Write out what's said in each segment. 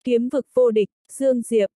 Kiếm vực vô địch, Dương Diệp.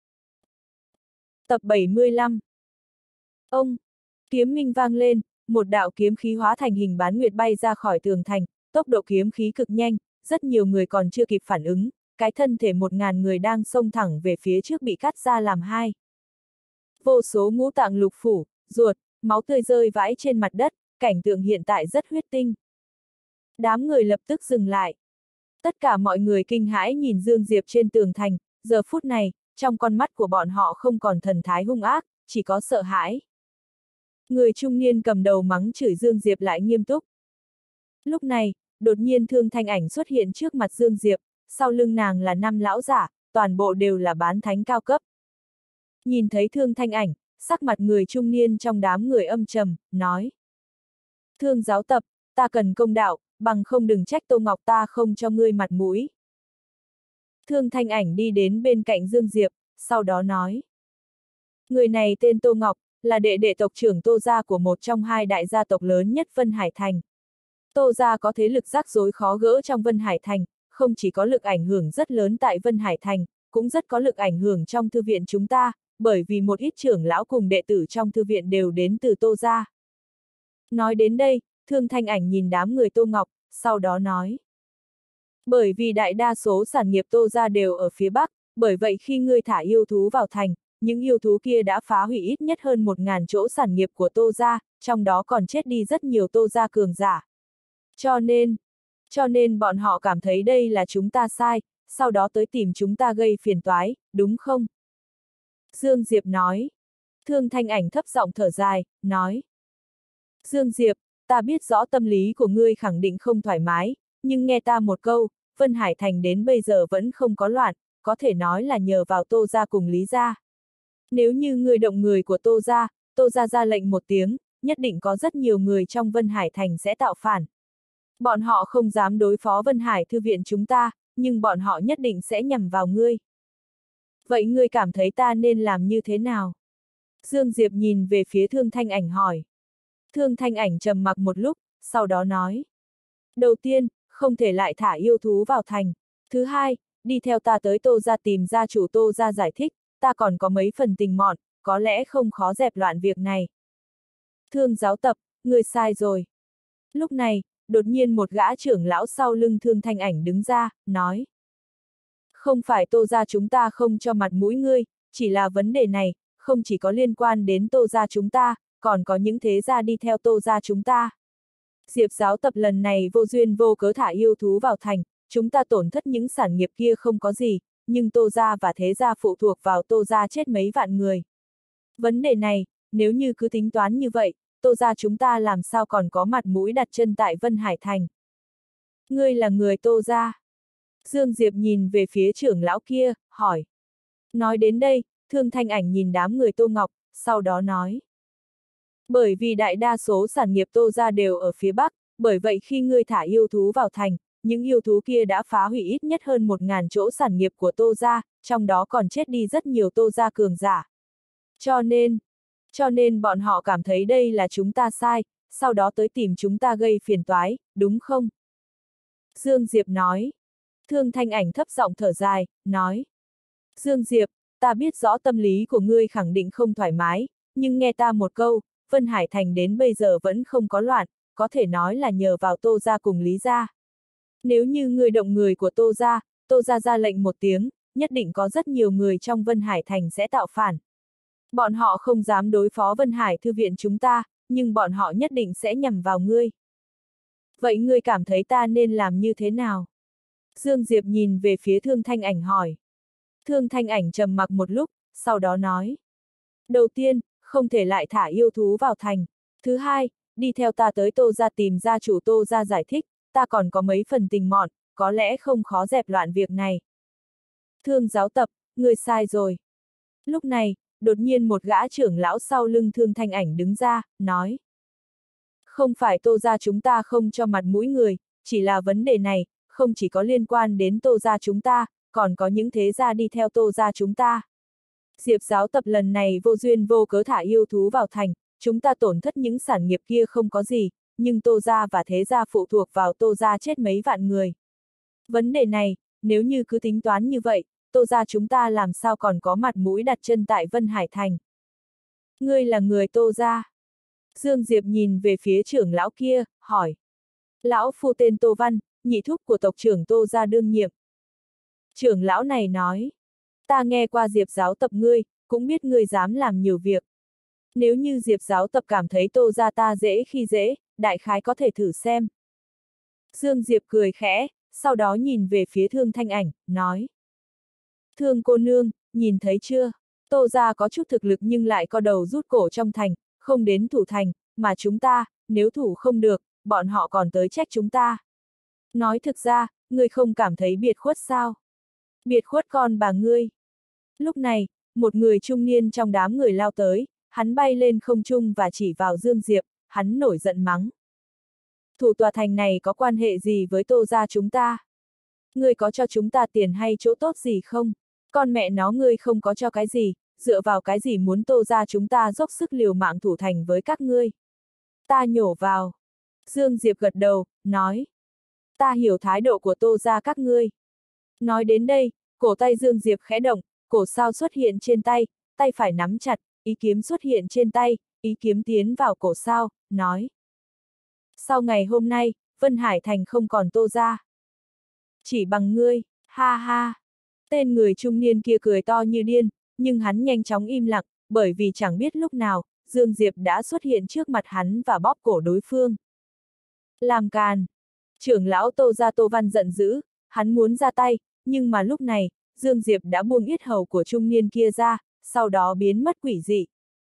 Tập 75. Ông, kiếm minh vang lên, một đạo kiếm khí hóa thành hình bán nguyệt bay ra khỏi tường thành, tốc độ kiếm khí cực nhanh, rất nhiều người còn chưa kịp phản ứng, cái thân thể 1000 người đang xông thẳng về phía trước bị cắt ra làm hai. Vô số ngũ tạng lục phủ, ruột, máu tươi rơi vãi trên mặt đất, cảnh tượng hiện tại rất huyết tinh. Đám người lập tức dừng lại. Tất cả mọi người kinh hãi nhìn Dương Diệp trên tường thành, giờ phút này, trong con mắt của bọn họ không còn thần thái hung ác, chỉ có sợ hãi. Người trung niên cầm đầu mắng chửi Dương Diệp lại nghiêm túc. Lúc này, đột nhiên Thương Thanh Ảnh xuất hiện trước mặt Dương Diệp, sau lưng nàng là 5 lão giả, toàn bộ đều là bán thánh cao cấp. Nhìn thấy Thương Thanh Ảnh, sắc mặt người trung niên trong đám người âm trầm, nói. Thương giáo tập, ta cần công đạo, bằng không đừng trách Tô Ngọc ta không cho ngươi mặt mũi. Thương Thanh Ảnh đi đến bên cạnh Dương Diệp, sau đó nói. Người này tên Tô Ngọc, là đệ đệ tộc trưởng Tô gia của một trong hai đại gia tộc lớn nhất Vân Hải Thành. Tô gia có thế lực rắc rối khó gỡ trong Vân Hải Thành, không chỉ có lực ảnh hưởng rất lớn tại Vân Hải Thành, cũng rất có lực ảnh hưởng trong thư viện chúng ta, bởi vì một ít trưởng lão cùng đệ tử trong thư viện đều đến từ Tô gia. Nói đến đây, Thương Thanh Ảnh nhìn đám người Tô Ngọc, sau đó nói. Bởi vì đại đa số sản nghiệp Tô gia đều ở phía Bắc, bởi vậy khi ngươi thả yêu thú vào thành, những yêu thú kia đã phá hủy ít nhất hơn 1000 chỗ sản nghiệp của Tô gia, trong đó còn chết đi rất nhiều Tô gia cường giả. Cho nên bọn họ cảm thấy đây là chúng ta sai, sau đó tới tìm chúng ta gây phiền toái, đúng không? Dương Diệp nói. Thương Thanh Ảnh thấp giọng thở dài, nói. Dương Diệp, ta biết rõ tâm lý của ngươi khẳng định không thoải mái, nhưng nghe ta một câu, Vân Hải Thành đến bây giờ vẫn không có loạn, có thể nói là nhờ vào Tô gia cùng Lý gia. Nếu như ngươi động người của Tô gia ra lệnh một tiếng, nhất định có rất nhiều người trong Vân Hải Thành sẽ tạo phản. Bọn họ không dám đối phó Vân Hải thư viện chúng ta, nhưng bọn họ nhất định sẽ nhằm vào ngươi. Vậy ngươi cảm thấy ta nên làm như thế nào? Dương Diệp nhìn về phía Thương Thanh Ảnh hỏi. Thương Thanh Ảnh trầm mặc một lúc, sau đó nói. Đầu tiên, không thể lại thả yêu thú vào thành. Thứ hai, đi theo ta tới Tô gia tìm gia chủ Tô gia giải thích, ta còn có mấy phần tình mọn, có lẽ không khó dẹp loạn việc này. Thương giáo tập, ngươi sai rồi. Lúc này, đột nhiên một gã trưởng lão sau lưng Thương Thanh Ảnh đứng ra, nói. Không phải Tô gia chúng ta không cho mặt mũi ngươi, chỉ là vấn đề này, không chỉ có liên quan đến Tô gia chúng ta, còn có những thế gia đi theo Tô gia chúng ta. Diệp giáo tập lần này vô duyên vô cớ thả yêu thú vào thành, chúng ta tổn thất những sản nghiệp kia không có gì, nhưng Tô gia và thế gia phụ thuộc vào Tô gia chết mấy vạn người. Vấn đề này, nếu như cứ tính toán như vậy, Tô gia chúng ta làm sao còn có mặt mũi đặt chân tại Vân Hải Thành. Ngươi là người Tô gia. Dương Diệp nhìn về phía trưởng lão kia, hỏi. Nói đến đây, Thương Thanh Ảnh nhìn đám người Tô Ngọc, sau đó nói. Bởi vì đại đa số sản nghiệp Tô gia đều ở phía Bắc, bởi vậy khi ngươi thả yêu thú vào thành, những yêu thú kia đã phá hủy ít nhất hơn 1000 chỗ sản nghiệp của Tô gia, trong đó còn chết đi rất nhiều Tô gia cường giả. Cho nên bọn họ cảm thấy đây là chúng ta sai, sau đó tới tìm chúng ta gây phiền toái, đúng không? Dương Diệp nói. Thương Thanh Ảnh thấp giọng thở dài, nói. Dương Diệp, ta biết rõ tâm lý của ngươi khẳng định không thoải mái, nhưng nghe ta một câu, Vân Hải Thành đến bây giờ vẫn không có loạn, có thể nói là nhờ vào Tô gia cùng Lý gia. Nếu như ngươi động người của Tô gia ra lệnh một tiếng, nhất định có rất nhiều người trong Vân Hải Thành sẽ tạo phản. Bọn họ không dám đối phó Vân Hải thư viện chúng ta, nhưng bọn họ nhất định sẽ nhằm vào ngươi. Vậy ngươi cảm thấy ta nên làm như thế nào? Dương Diệp nhìn về phía Thương Thanh Ảnh hỏi. Thương Thanh Ảnh trầm mặc một lúc, sau đó nói. Đầu tiên, không thể lại thả yêu thú vào thành. Thứ hai, đi theo ta tới Tô gia tìm gia chủ Tô gia giải thích, ta còn có mấy phần tình mọn, có lẽ không khó dẹp loạn việc này. Thương giáo tập, ngươi sai rồi. Lúc này, đột nhiên một gã trưởng lão sau lưng Thương Thanh Ảnh đứng ra, nói. Không phải Tô gia chúng ta không cho mặt mũi người, chỉ là vấn đề này, không chỉ có liên quan đến Tô gia chúng ta, còn có những thế gia đi theo Tô gia chúng ta. Diệp giáo tập lần này vô duyên vô cớ thả yêu thú vào thành, chúng ta tổn thất những sản nghiệp kia không có gì, nhưng Tô gia và thế gia phụ thuộc vào Tô gia chết mấy vạn người. Vấn đề này, nếu như cứ tính toán như vậy, Tô gia chúng ta làm sao còn có mặt mũi đặt chân tại Vân Hải Thành. Ngươi là người Tô gia. Dương Diệp nhìn về phía trưởng lão kia, hỏi. Lão phu tên Tô Văn, nhị thúc của tộc trưởng Tô gia đương nhiệm. Trưởng lão này nói. Ta nghe qua Diệp giáo tập ngươi, cũng biết ngươi dám làm nhiều việc. Nếu như Diệp giáo tập cảm thấy Tô gia ta dễ khi dễ, đại khái có thể thử xem. Dương Diệp cười khẽ, sau đó nhìn về phía Thương Thanh Ảnh, nói. Thương cô nương, nhìn thấy chưa? Tô gia có chút thực lực nhưng lại co đầu rút cổ trong thành, không đến thủ thành, mà chúng ta, nếu thủ không được, bọn họ còn tới trách chúng ta. Nói thực ra, ngươi không cảm thấy biệt khuất sao? Biệt khuất con bà ngươi. Lúc này, một người trung niên trong đám người lao tới, hắn bay lên không trung và chỉ vào Dương Diệp, hắn nổi giận mắng. Thủ tòa thành này có quan hệ gì với Tô gia chúng ta? Ngươi có cho chúng ta tiền hay chỗ tốt gì không? Con mẹ nó ngươi không có cho cái gì, dựa vào cái gì muốn Tô gia chúng ta dốc sức liều mạng thủ thành với các ngươi? Ta nhổ vào. Dương Diệp gật đầu, nói. Ta hiểu thái độ của Tô gia các ngươi. Nói đến đây, cổ tay Dương Diệp khẽ động, cổ sao xuất hiện trên tay, tay phải nắm chặt, ý kiếm xuất hiện trên tay, ý kiếm tiến vào cổ sao, nói. Sau ngày hôm nay, Vân Hải Thành không còn Tô gia. Chỉ bằng ngươi, ha ha. Tên người trung niên kia cười to như điên, nhưng hắn nhanh chóng im lặng, bởi vì chẳng biết lúc nào, Dương Diệp đã xuất hiện trước mặt hắn và bóp cổ đối phương. Làm càn. Trưởng lão Tô gia Tô Văn giận dữ, hắn muốn ra tay, nhưng mà lúc này, Dương Diệp đã buông yết hầu của trung niên kia ra, sau đó biến mất quỷ dị.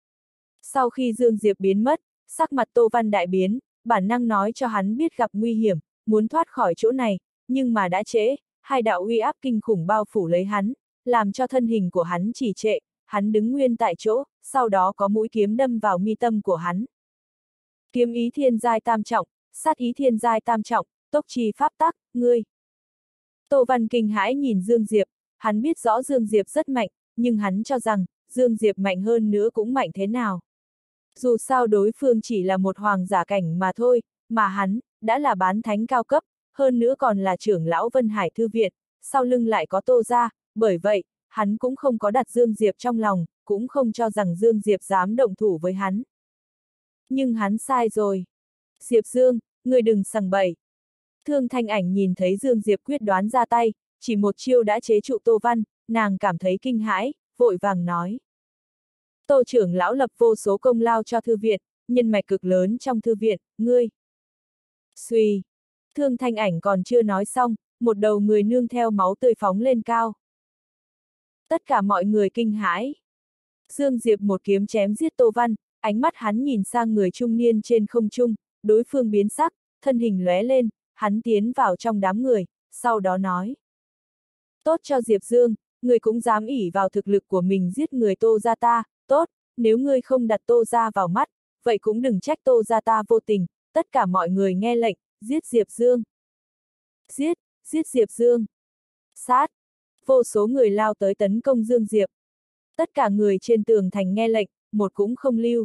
Sau khi Dương Diệp biến mất, sắc mặt Tô Văn đại biến, bản năng nói cho hắn biết gặp nguy hiểm, muốn thoát khỏi chỗ này, nhưng mà đã trễ, hai đạo uy áp kinh khủng bao phủ lấy hắn, làm cho thân hình của hắn trì trệ, hắn đứng nguyên tại chỗ, sau đó có mũi kiếm đâm vào mi tâm của hắn. Kiếm ý thiên giai tam trọng, sát ý thiên giai tam trọng, tốc trì pháp tắc, ngươi. Tô Văn kinh hãi nhìn Dương Diệp, hắn biết rõ Dương Diệp rất mạnh, nhưng hắn cho rằng, Dương Diệp mạnh hơn nữa cũng mạnh thế nào. Dù sao đối phương chỉ là một hoàng giả cảnh mà thôi, mà hắn, đã là bán thánh cao cấp, hơn nữa còn là trưởng lão Vân Hải Thư Viện, sau lưng lại có Tô gia, bởi vậy, hắn cũng không có đặt Dương Diệp trong lòng, cũng không cho rằng Dương Diệp dám động thủ với hắn. Nhưng hắn sai rồi. Diệp Dương, ngươi đừng sằng bậy. Thương Thanh Ảnh nhìn thấy Dương Diệp quyết đoán ra tay, chỉ một chiêu đã chế trụ Tô Văn, nàng cảm thấy kinh hãi, vội vàng nói. Tô trưởng lão lập vô số công lao cho thư viện, nhân mạch cực lớn trong thư viện, ngươi. Xuy. Thương Thanh Ảnh còn chưa nói xong, một đầu người nương theo máu tươi phóng lên cao. Tất cả mọi người kinh hãi. Dương Diệp một kiếm chém giết Tô Văn, ánh mắt hắn nhìn sang người trung niên trên không trung, đối phương biến sắc, thân hình lóe lên, hắn tiến vào trong đám người, sau đó nói. Tốt cho Diệp Dương, người cũng dám ỷ vào thực lực của mình giết người Tô gia ta, tốt, nếu ngươi không đặt Tô gia vào mắt, vậy cũng đừng trách Tô gia ta vô tình, tất cả mọi người nghe lệnh, giết Diệp Dương. Giết, giết Diệp Dương. Sát. Vô số người lao tới tấn công Dương Diệp. Tất cả người trên tường thành nghe lệnh, một cũng không lưu.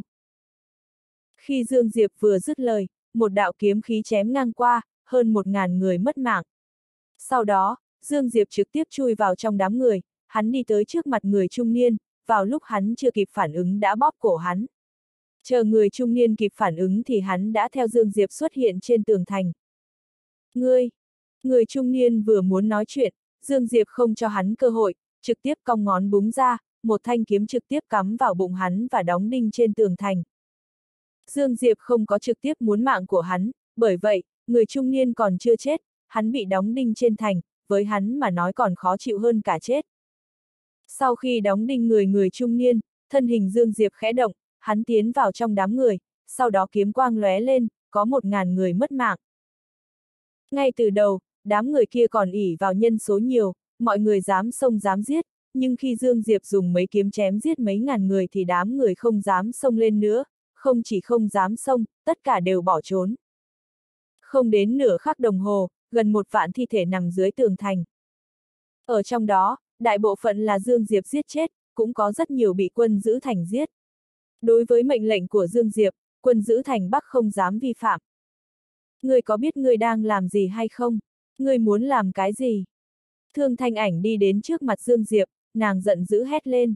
Khi Dương Diệp vừa dứt lời, một đạo kiếm khí chém ngang qua, hơn 1000 người mất mạng. Sau đó, Dương Diệp trực tiếp chui vào trong đám người, hắn đi tới trước mặt người trung niên, vào lúc hắn chưa kịp phản ứng đã bóp cổ hắn. Chờ người trung niên kịp phản ứng thì hắn đã theo Dương Diệp xuất hiện trên tường thành. Ngươi! Người trung niên vừa muốn nói chuyện, Dương Diệp không cho hắn cơ hội, trực tiếp cong ngón búng ra, một thanh kiếm trực tiếp cắm vào bụng hắn và đóng đinh trên tường thành. Dương Diệp không có trực tiếp muốn mạng của hắn, bởi vậy, người trung niên còn chưa chết, hắn bị đóng đinh trên thành, với hắn mà nói còn khó chịu hơn cả chết. Sau khi đóng đinh người trung niên, thân hình Dương Diệp khẽ động, hắn tiến vào trong đám người, sau đó kiếm quang lóe lên, có 1000 người mất mạng. Ngay từ đầu, đám người kia còn ỷ vào nhân số nhiều, mọi người dám xông dám giết, nhưng khi Dương Diệp dùng mấy kiếm chém giết mấy ngàn người thì đám người không dám xông lên nữa, không chỉ không dám xông, tất cả đều bỏ trốn. Không đến nửa khắc đồng hồ, gần 1 vạn thi thể nằm dưới tường thành. Ở trong đó, đại bộ phận là Dương Diệp giết chết, cũng có rất nhiều bị quân giữ thành giết. Đối với mệnh lệnh của Dương Diệp, quân giữ thành Bắc không dám vi phạm. Ngươi có biết ngươi đang làm gì hay không? Ngươi muốn làm cái gì? Thương Thanh Ảnh đi đến trước mặt Dương Diệp, nàng giận dữ hét lên.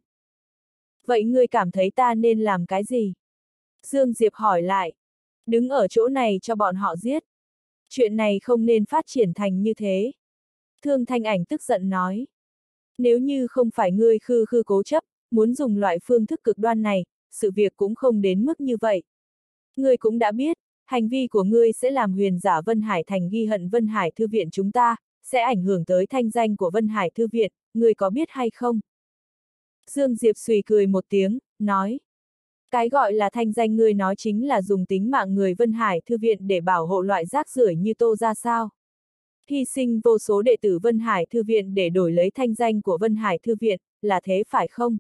Vậy ngươi cảm thấy ta nên làm cái gì? Dương Diệp hỏi lại. Đứng ở chỗ này cho bọn họ giết. Chuyện này không nên phát triển thành như thế. Thương Thanh Ảnh tức giận nói. Nếu như không phải ngươi khư khư cố chấp, muốn dùng loại phương thức cực đoan này, sự việc cũng không đến mức như vậy. Ngươi cũng đã biết, hành vi của ngươi sẽ làm huyền giả Vân Hải Thành ghi hận Vân Hải Thư viện chúng ta, sẽ ảnh hưởng tới thanh danh của Vân Hải Thư viện, ngươi có biết hay không? Dương Diệp xùy cười một tiếng, nói. Cái gọi là thanh danh ngươi nói chính là dùng tính mạng người Vân Hải Thư viện để bảo hộ loại rác rưởi như Tô ra sao? Hy sinh vô số đệ tử Vân Hải Thư viện để đổi lấy thanh danh của Vân Hải Thư viện, là thế phải không?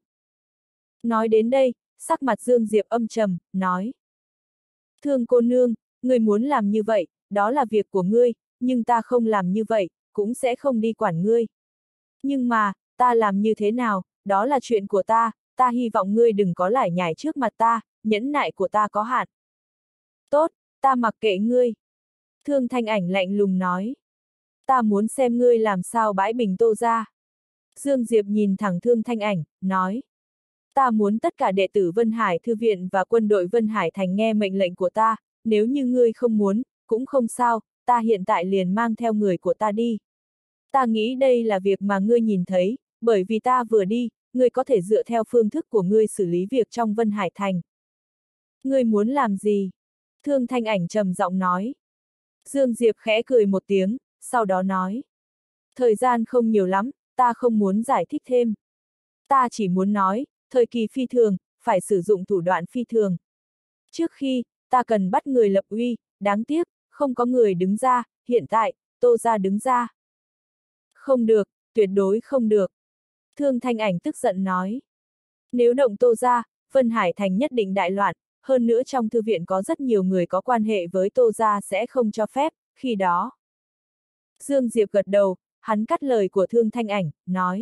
Nói đến đây, sắc mặt Dương Diệp âm trầm, nói. Thương cô nương, ngươi muốn làm như vậy, đó là việc của ngươi, nhưng ta không làm như vậy, cũng sẽ không đi quản ngươi. Nhưng mà, ta làm như thế nào, đó là chuyện của ta hy vọng ngươi đừng có lải nhải trước mặt ta, nhẫn nại của ta có hạn. Tốt, ta mặc kệ ngươi. Thương Thanh Ảnh lạnh lùng nói. Ta muốn xem ngươi làm sao bãi bình Tô ra. Dương Diệp nhìn thẳng Thương Thanh Ảnh, nói. Ta muốn tất cả đệ tử Vân Hải Thư viện và quân đội Vân Hải Thành nghe mệnh lệnh của ta, nếu như ngươi không muốn, cũng không sao, ta hiện tại liền mang theo người của ta đi. Ta nghĩ đây là việc mà ngươi nhìn thấy, bởi vì ta vừa đi, ngươi có thể dựa theo phương thức của ngươi xử lý việc trong Vân Hải Thành. Ngươi muốn làm gì? Thương Thanh Ảnh trầm giọng nói. Dương Diệp khẽ cười một tiếng, sau đó nói. Thời gian không nhiều lắm, ta không muốn giải thích thêm. Ta chỉ muốn nói, thời kỳ phi thường, phải sử dụng thủ đoạn phi thường. Trước khi, ta cần bắt người lập uy, đáng tiếc, không có người đứng ra, hiện tại, Tô ra đứng ra. Không được, tuyệt đối không được. Thương Thanh Ảnh tức giận nói. Nếu động Tô ra, Vân Hải Thành nhất định đại loạn, hơn nữa trong thư viện có rất nhiều người có quan hệ với Tô ra sẽ không cho phép, khi đó. Dương Diệp gật đầu, hắn cắt lời của Thương Thanh Ảnh, nói.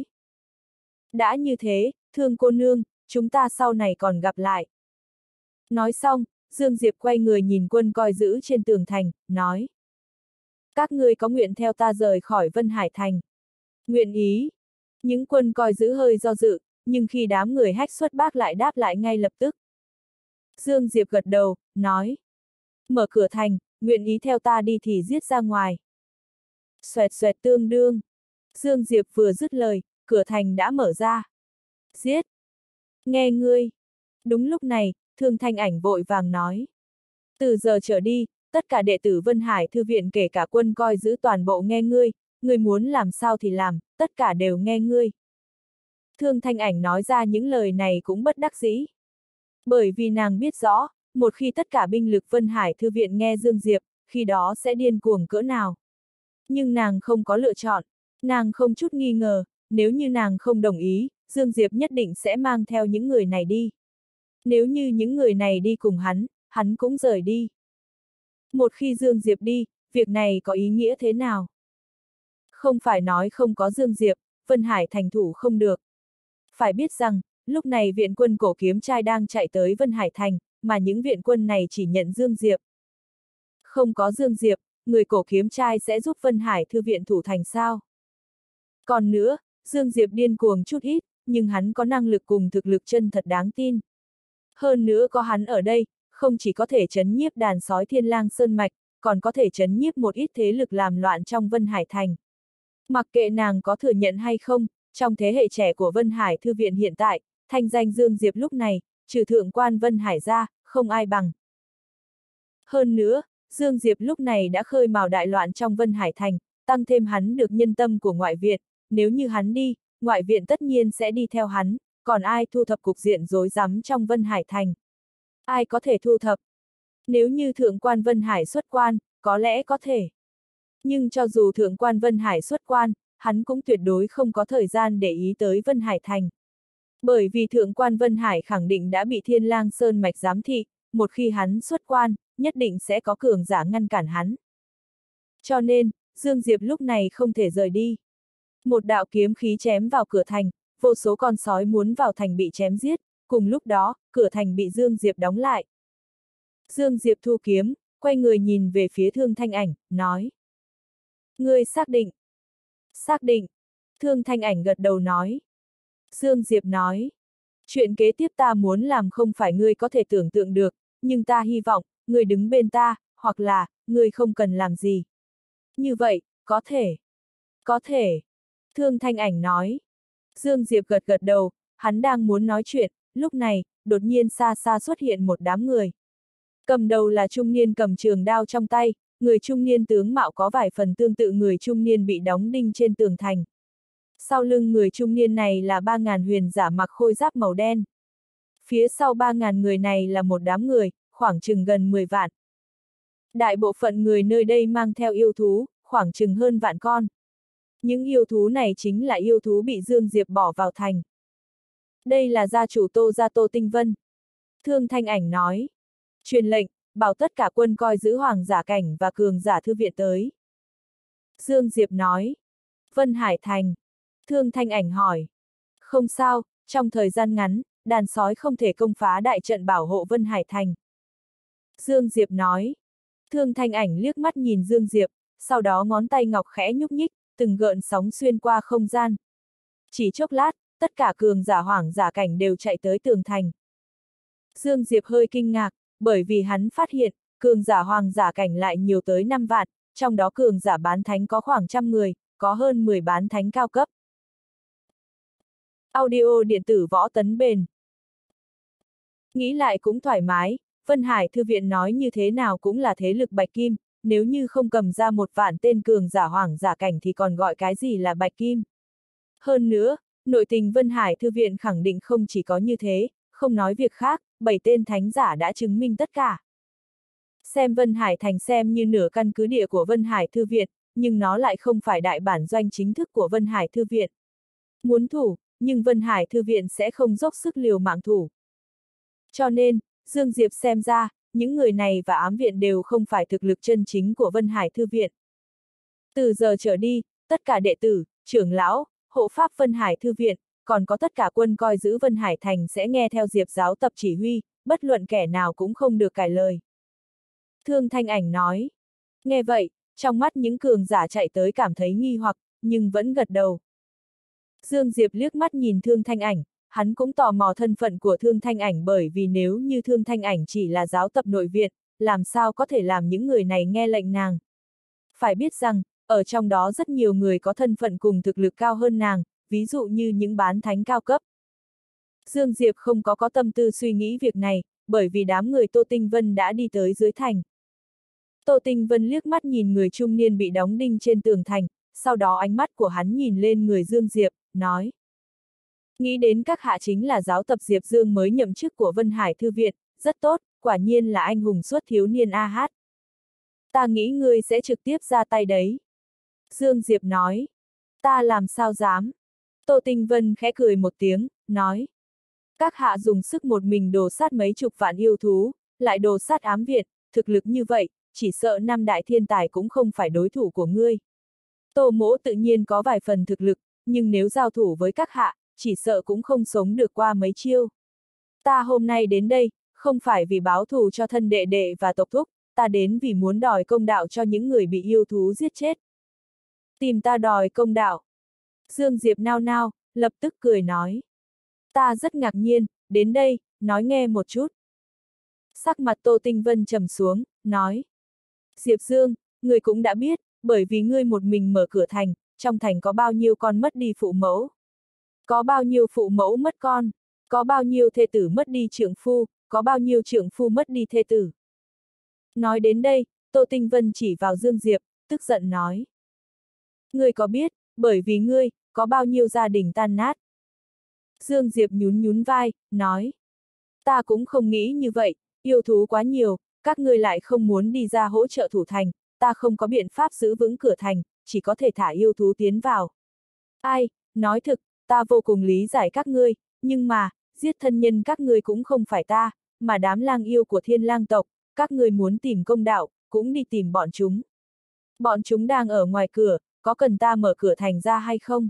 Đã như thế, Thương cô nương, chúng ta sau này còn gặp lại. Nói xong, Dương Diệp quay người nhìn quân coi giữ trên tường thành, nói. Các ngươi có nguyện theo ta rời khỏi Vân Hải Thành. Nguyện ý. Những quân coi giữ hơi do dự, nhưng khi đám người hách xuất bác lại đáp lại ngay lập tức. Dương Diệp gật đầu, nói. Mở cửa thành, nguyện ý theo ta đi thì giết ra ngoài. Xoẹt xoẹt tương đương. Dương Diệp vừa dứt lời, cửa thành đã mở ra. Giết! Nghe ngươi! Đúng lúc này, Thương Thanh Ảnh vội vàng nói. Từ giờ trở đi, tất cả đệ tử Vân Hải Thư viện kể cả quân coi giữ toàn bộ nghe ngươi, ngươi muốn làm sao thì làm, tất cả đều nghe ngươi. Thương Thanh Ảnh nói ra những lời này cũng bất đắc dĩ. Bởi vì nàng biết rõ, một khi tất cả binh lực Vân Hải Thư viện nghe Dương Diệp, khi đó sẽ điên cuồng cỡ nào. Nhưng nàng không có lựa chọn, nàng không chút nghi ngờ, nếu như nàng không đồng ý, Dương Diệp nhất định sẽ mang theo những người này đi. Nếu như những người này đi cùng hắn cũng rời đi. Một khi Dương Diệp đi, việc này có ý nghĩa thế nào? Không phải nói không có Dương Diệp, Vân Hải thành thủ không được. Phải biết rằng, lúc này viện quân cổ kiếm trai đang chạy tới Vân Hải thành, mà những viện quân này chỉ nhận Dương Diệp. Không có Dương Diệp, người cổ kiếm trai sẽ giúp Vân Hải Thư viện thủ thành sao? Còn nữa, Dương Diệp điên cuồng chút ít, nhưng hắn có năng lực cùng thực lực chân thật đáng tin. Hơn nữa có hắn ở đây, không chỉ có thể trấn nhiếp đàn sói Thiên Lang Sơn Mạch, còn có thể trấn nhiếp một ít thế lực làm loạn trong Vân Hải Thành. Mặc kệ nàng có thừa nhận hay không, trong thế hệ trẻ của Vân Hải Thư viện hiện tại, thanh danh Dương Diệp lúc này, trừ thượng quan Vân Hải ra, không ai bằng. Hơn nữa, Dương Diệp lúc này đã khơi mào đại loạn trong Vân Hải Thành, tăng thêm hắn được nhân tâm của ngoại viện, nếu như hắn đi, ngoại viện tất nhiên sẽ đi theo hắn, còn ai thu thập cục diện rối rắm trong Vân Hải Thành? Ai có thể thu thập? Nếu như thượng quan Vân Hải xuất quan, có lẽ có thể. Nhưng cho dù thượng quan Vân Hải xuất quan, hắn cũng tuyệt đối không có thời gian để ý tới Vân Hải Thành. Bởi vì thượng quan Vân Hải khẳng định đã bị Thiên Lang Sơn Mạch giám thị, một khi hắn xuất quan, nhất định sẽ có cường giả ngăn cản hắn. Cho nên, Dương Diệp lúc này không thể rời đi. Một đạo kiếm khí chém vào cửa thành, vô số con sói muốn vào thành bị chém giết, cùng lúc đó, cửa thành bị Dương Diệp đóng lại. Dương Diệp thu kiếm, quay người nhìn về phía Thương Thanh Ảnh, nói. Ngươi xác định. Xác định. Thương Thanh Ảnh gật đầu nói. Dương Diệp nói. Chuyện kế tiếp ta muốn làm không phải ngươi có thể tưởng tượng được, nhưng ta hy vọng, ngươi đứng bên ta, hoặc là, ngươi không cần làm gì. Như vậy, có thể. Có thể. Thương Thanh Ảnh nói. Dương Diệp gật gật đầu, hắn đang muốn nói chuyện, lúc này, đột nhiên xa xa xuất hiện một đám người. Cầm đầu là trung niên cầm trường đao trong tay, người trung niên tướng mạo có vài phần tương tự người trung niên bị đóng đinh trên tường thành. Sau lưng người trung niên này là 3.000 huyền giả mặc khôi giáp màu đen. Phía sau 3.000 người này là một đám người, khoảng chừng gần 10 vạn. Đại bộ phận người nơi đây mang theo yêu thú, khoảng chừng hơn vạn con. Những yêu thú này chính là yêu thú bị Dương Diệp bỏ vào thành. Đây là gia chủ Tô gia Tô Tinh Vân. Thương Thanh Ảnh nói. Truyền lệnh, bảo tất cả quân coi giữ hoàng giả cảnh và cường giả thư viện tới. Dương Diệp nói. Vân Hải Thành. Thương Thanh Ảnh hỏi. Không sao, trong thời gian ngắn, đàn sói không thể công phá đại trận bảo hộ Vân Hải Thành. Dương Diệp nói. Thương Thanh Ảnh liếc mắt nhìn Dương Diệp, sau đó ngón tay ngọc khẽ nhúc nhích, từng gợn sóng xuyên qua không gian. Chỉ chốc lát, tất cả cường giả hoàng giả cảnh đều chạy tới tường thành. Dương Diệp hơi kinh ngạc, bởi vì hắn phát hiện, cường giả hoàng giả cảnh lại nhiều tới 5 vạn, trong đó cường giả bán thánh có khoảng 100 người, có hơn 10 bán thánh cao cấp. Audio điện tử võ tấn bền. Nghĩ lại cũng thoải mái, Vân Hải Thư viện nói như thế nào cũng là thế lực bạch kim, nếu như không cầm ra 1 vạn tên cường giả hoàng giả cảnh thì còn gọi cái gì là bạch kim. Hơn nữa, nội tình Vân Hải Thư viện khẳng định không chỉ có như thế, không nói việc khác, 7 tên thánh giả đã chứng minh tất cả. Xem Vân Hải Thành xem như nửa căn cứ địa của Vân Hải Thư viện, nhưng nó lại không phải đại bản doanh chính thức của Vân Hải Thư viện. Muốn thủ, nhưng Vân Hải Thư viện sẽ không dốc sức liều mạng thủ. Cho nên, Dương Diệp xem ra, những người này và ám viện đều không phải thực lực chân chính của Vân Hải Thư viện. Từ giờ trở đi, tất cả đệ tử, trưởng lão, hộ pháp Vân Hải Thư viện, còn có tất cả quân coi giữ Vân Hải Thành sẽ nghe theo Diệp giáo tập chỉ huy, bất luận kẻ nào cũng không được cãi lời. Thương Thanh Ảnh nói. Nghe vậy, trong mắt những cường giả chạy tới cảm thấy nghi hoặc, nhưng vẫn gật đầu. Dương Diệp liếc mắt nhìn Thương Thanh Ảnh, hắn cũng tò mò thân phận của Thương Thanh Ảnh bởi vì nếu như Thương Thanh Ảnh chỉ là giáo tập nội viện, làm sao có thể làm những người này nghe lệnh nàng. Phải biết rằng, ở trong đó rất nhiều người có thân phận cùng thực lực cao hơn nàng, ví dụ như những bán thánh cao cấp. Dương Diệp không có tâm tư suy nghĩ việc này, bởi vì đám người Tô Tinh Vân đã đi tới dưới thành. Tô Tinh Vân liếc mắt nhìn người trung niên bị đóng đinh trên tường thành, sau đó ánh mắt của hắn nhìn lên người Dương Diệp, nói. Nghĩ đến các hạ chính là giáo tập Diệp Dương mới nhậm chức của Vân Hải Thư viện, rất tốt, quả nhiên là anh hùng xuất thiếu niên a hát. Ta nghĩ ngươi sẽ trực tiếp ra tay đấy. Dương Diệp nói. Ta làm sao dám. Tô Tinh Vân khẽ cười một tiếng, nói. Các hạ dùng sức một mình đồ sát mấy chục vạn yêu thú, lại đồ sát ám viện, thực lực như vậy, chỉ sợ 5 đại thiên tài cũng không phải đối thủ của ngươi. Tô Mỗ tự nhiên có vài phần thực lực, nhưng nếu giao thủ với các hạ, chỉ sợ cũng không sống được qua mấy chiêu. Ta hôm nay đến đây, không phải vì báo thù cho thân đệ đệ và tộc thúc, ta đến vì muốn đòi công đạo cho những người bị yêu thú giết chết. Tìm ta đòi công đạo. Dương Diệp nao nao, lập tức cười nói. Ta rất ngạc nhiên, đến đây, nói nghe một chút. Sắc mặt Tô Tinh Vân trầm xuống, nói. Diệp Dương, ngươi cũng đã biết, bởi vì ngươi một mình mở cửa thành, trong thành có bao nhiêu con mất đi phụ mẫu. Có bao nhiêu phụ mẫu mất con, có bao nhiêu thê tử mất đi trượng phu, có bao nhiêu trượng phu mất đi thê tử. Nói đến đây, Tô Tinh Vân chỉ vào Dương Diệp, tức giận nói. Ngươi có biết, bởi vì ngươi, có bao nhiêu gia đình tan nát. Dương Diệp nhún nhún vai, nói. Ta cũng không nghĩ như vậy, yêu thú quá nhiều, các ngươi lại không muốn đi ra hỗ trợ thủ thành, ta không có biện pháp giữ vững cửa thành, chỉ có thể thả yêu thú tiến vào. Ai, nói thực, ta vô cùng lý giải các ngươi, nhưng mà, giết thân nhân các ngươi cũng không phải ta, mà đám lang yêu của Thiên Lang tộc, các ngươi muốn tìm công đạo, cũng đi tìm bọn chúng. Bọn chúng đang ở ngoài cửa, có cần ta mở cửa thành ra hay không?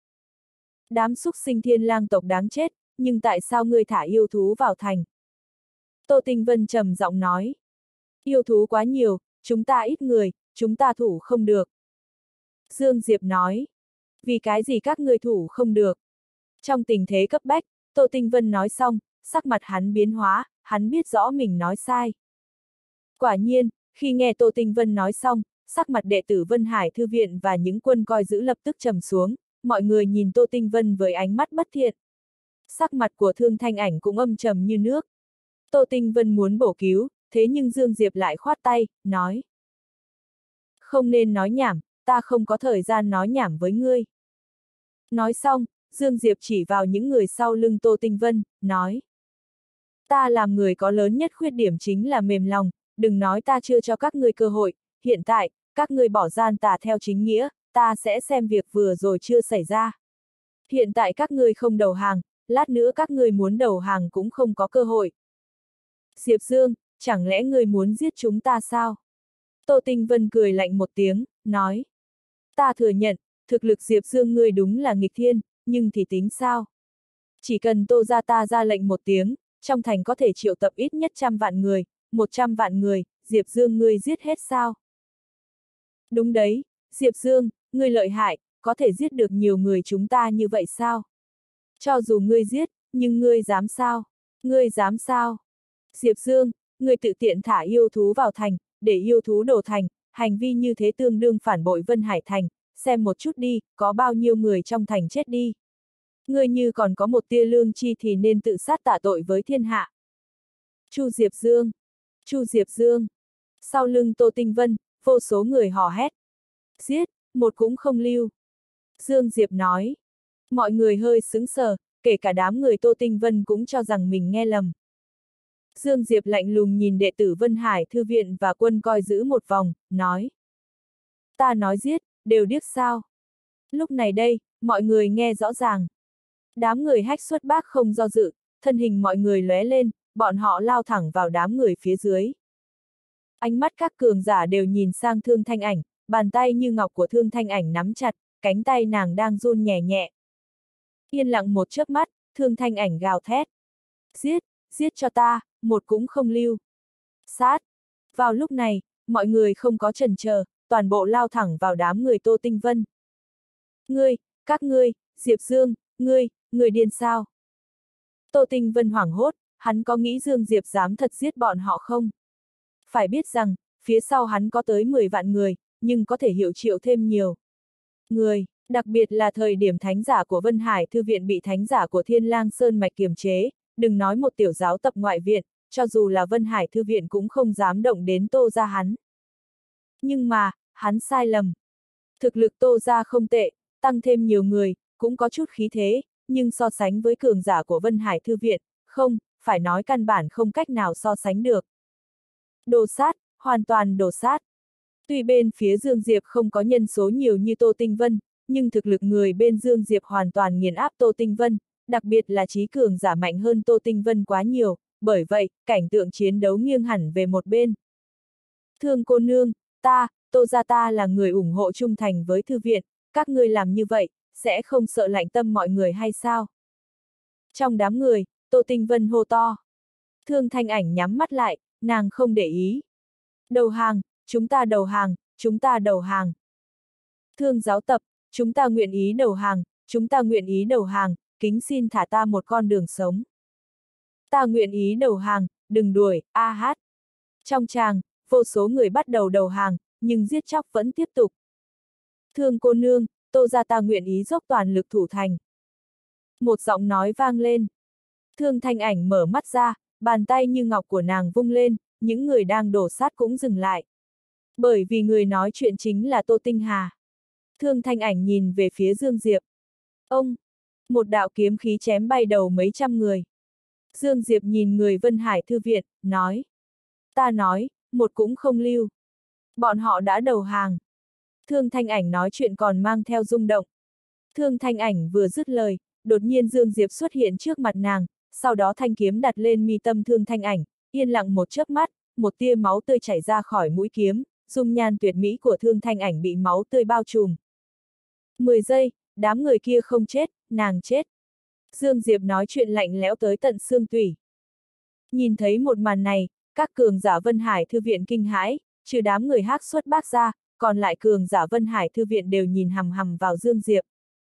Đám súc sinh Thiên Lang tộc đáng chết, nhưng tại sao ngươi thả yêu thú vào thành? Tô Tinh Vân trầm giọng nói. Yêu thú quá nhiều, chúng ta ít người, chúng ta thủ không được. Dương Diệp nói. Vì cái gì các ngươi thủ không được? Trong tình thế cấp bách, Tô Tinh Vân nói xong, sắc mặt hắn biến hóa, hắn biết rõ mình nói sai. Quả nhiên, khi nghe Tô Tinh Vân nói xong, sắc mặt đệ tử Vân Hải Thư viện và những quân coi giữ lập tức trầm xuống, mọi người nhìn Tô Tinh Vân với ánh mắt bất thiện. Sắc mặt của Thương Thanh Ảnh cũng âm trầm như nước. Tô Tinh Vân muốn bổ cứu, thế nhưng Dương Diệp lại khoát tay, nói. Không nên nói nhảm, ta không có thời gian nói nhảm với ngươi. Nói xong, Dương Diệp chỉ vào những người sau lưng Tô Tinh Vân, nói. Ta làm người có lớn nhất khuyết điểm chính là mềm lòng, đừng nói ta chưa cho các ngươi cơ hội, hiện tại, các ngươi bỏ gian tà theo chính nghĩa, ta sẽ xem việc vừa rồi chưa xảy ra. Hiện tại các ngươi không đầu hàng, lát nữa các ngươi muốn đầu hàng cũng không có cơ hội. Diệp Dương, chẳng lẽ ngươi muốn giết chúng ta sao? Tô Tinh Vân cười lạnh một tiếng, nói. Ta thừa nhận, thực lực Diệp Dương ngươi đúng là nghịch thiên, nhưng thì tính sao? Chỉ cần Tô gia ta ra lệnh một tiếng, trong thành có thể triệu tập ít nhất 100 vạn người, 100 vạn người, Diệp Dương ngươi giết hết sao? Đúng đấy, Diệp Dương, ngươi lợi hại, có thể giết được nhiều người chúng ta như vậy sao? Cho dù ngươi giết, nhưng ngươi dám sao? Ngươi dám sao? Diệp Dương, ngươi tự tiện thả yêu thú vào thành, để yêu thú đổ thành, hành vi như thế tương đương phản bội Vân Hải Thành, xem một chút đi, có bao nhiêu người trong thành chết đi. Ngươi như còn có một tia lương chi thì nên tự sát tạ tội với thiên hạ. Chu Diệp Dương! Chu Diệp Dương! Sau lưng Tô Tinh Vân, vô số người hò hét. Giết, một cũng không lưu. Dương Diệp nói. Mọi người hơi sững sờ, kể cả đám người Tô Tinh Vân cũng cho rằng mình nghe lầm. Dương Diệp lạnh lùng nhìn đệ tử Vân Hải Thư viện và quân coi giữ một vòng, nói. Ta nói giết, đều điếc sao. Lúc này đây, mọi người nghe rõ ràng. Đám người Hách Xuất Bác không do dự, thân hình mọi người lóe lên, bọn họ lao thẳng vào đám người phía dưới. Ánh mắt các cường giả đều nhìn sang Thương Thanh Ảnh, bàn tay như ngọc của Thương Thanh Ảnh nắm chặt, cánh tay nàng đang run nhẹ nhẹ. Yên lặng một chớp mắt, Thương Thanh Ảnh gào thét. Giết, giết cho ta, một cũng không lưu. Sát! Vào lúc này, mọi người không có chần chờ, toàn bộ lao thẳng vào đám người Tô Tinh Vân. Ngươi, các ngươi, Diệp Dương, ngươi điên sao? Tô Tinh Vân hoảng hốt, hắn có nghĩ Dương Diệp dám thật giết bọn họ không? Phải biết rằng, phía sau hắn có tới 10 vạn người, nhưng có thể hiệu triệu thêm nhiều người, đặc biệt là thời điểm thánh giả của Vân Hải Thư viện bị thánh giả của Thiên Lang Sơn Mạch kiềm chế, đừng nói một tiểu giáo tập ngoại viện, cho dù là Vân Hải Thư viện cũng không dám động đến Tô gia hắn. Nhưng mà, hắn sai lầm. Thực lực Tô gia không tệ, tăng thêm nhiều người, cũng có chút khí thế, nhưng so sánh với cường giả của Vân Hải Thư viện, không, phải nói căn bản không cách nào so sánh được. Đồ sát, hoàn toàn đồ sát. Tuy bên phía Dương Diệp không có nhân số nhiều như Tô Tinh Vân, nhưng thực lực người bên Dương Diệp hoàn toàn nghiền áp Tô Tinh Vân, đặc biệt là trí cường giả mạnh hơn Tô Tinh Vân quá nhiều, bởi vậy, cảnh tượng chiến đấu nghiêng hẳn về một bên. Thương cô nương, Tô gia ta là người ủng hộ trung thành với thư viện, các ngươi làm như vậy, sẽ không sợ lạnh tâm mọi người hay sao? Trong đám người, Tô Tinh Vân hô to. Thương Thanh Ảnh nhắm mắt lại, nàng không để ý. Đầu hàng, chúng ta đầu hàng, chúng ta đầu hàng. Thương giáo tập, chúng ta nguyện ý đầu hàng, chúng ta nguyện ý đầu hàng, kính xin thả ta một con đường sống. Ta nguyện ý đầu hàng, đừng đuổi, a hát. Trong tràng, vô số người bắt đầu đầu hàng, nhưng giết chóc vẫn tiếp tục. Thương cô nương, Tô gia ta nguyện ý dốc toàn lực thủ thành. Một giọng nói vang lên. Thương Thanh Ảnh mở mắt ra, bàn tay như ngọc của nàng vung lên, những người đang đổ sát cũng dừng lại. Bởi vì người nói chuyện chính là Tô Tinh Hà. Thương Thanh Ảnh nhìn về phía Dương Diệp. Ông! Một đạo kiếm khí chém bay đầu mấy trăm người. Dương Diệp nhìn người Vân Hải Thư viện, nói. Ta nói, một cũng không lưu. Bọn họ đã đầu hàng. Thương Thanh Ảnh nói chuyện còn mang theo rung động. Thương Thanh Ảnh vừa dứt lời, đột nhiên Dương Diệp xuất hiện trước mặt nàng, sau đó thanh kiếm đặt lên mi tâm Thương Thanh Ảnh, yên lặng một chớp mắt, một tia máu tươi chảy ra khỏi mũi kiếm, dung nhan tuyệt mỹ của Thương Thanh Ảnh bị máu tươi bao trùm. 10 giây, đám người kia không chết, nàng chết. Dương Diệp nói chuyện lạnh lẽo tới tận xương tủy. Nhìn thấy một màn này, các cường giả Vân Hải Thư viện kinh hãi, trừ đám người Hắc Xuất Bác ra, còn lại cường giả Vân Hải Thư viện đều nhìn hằm hằm vào Dương Diệp.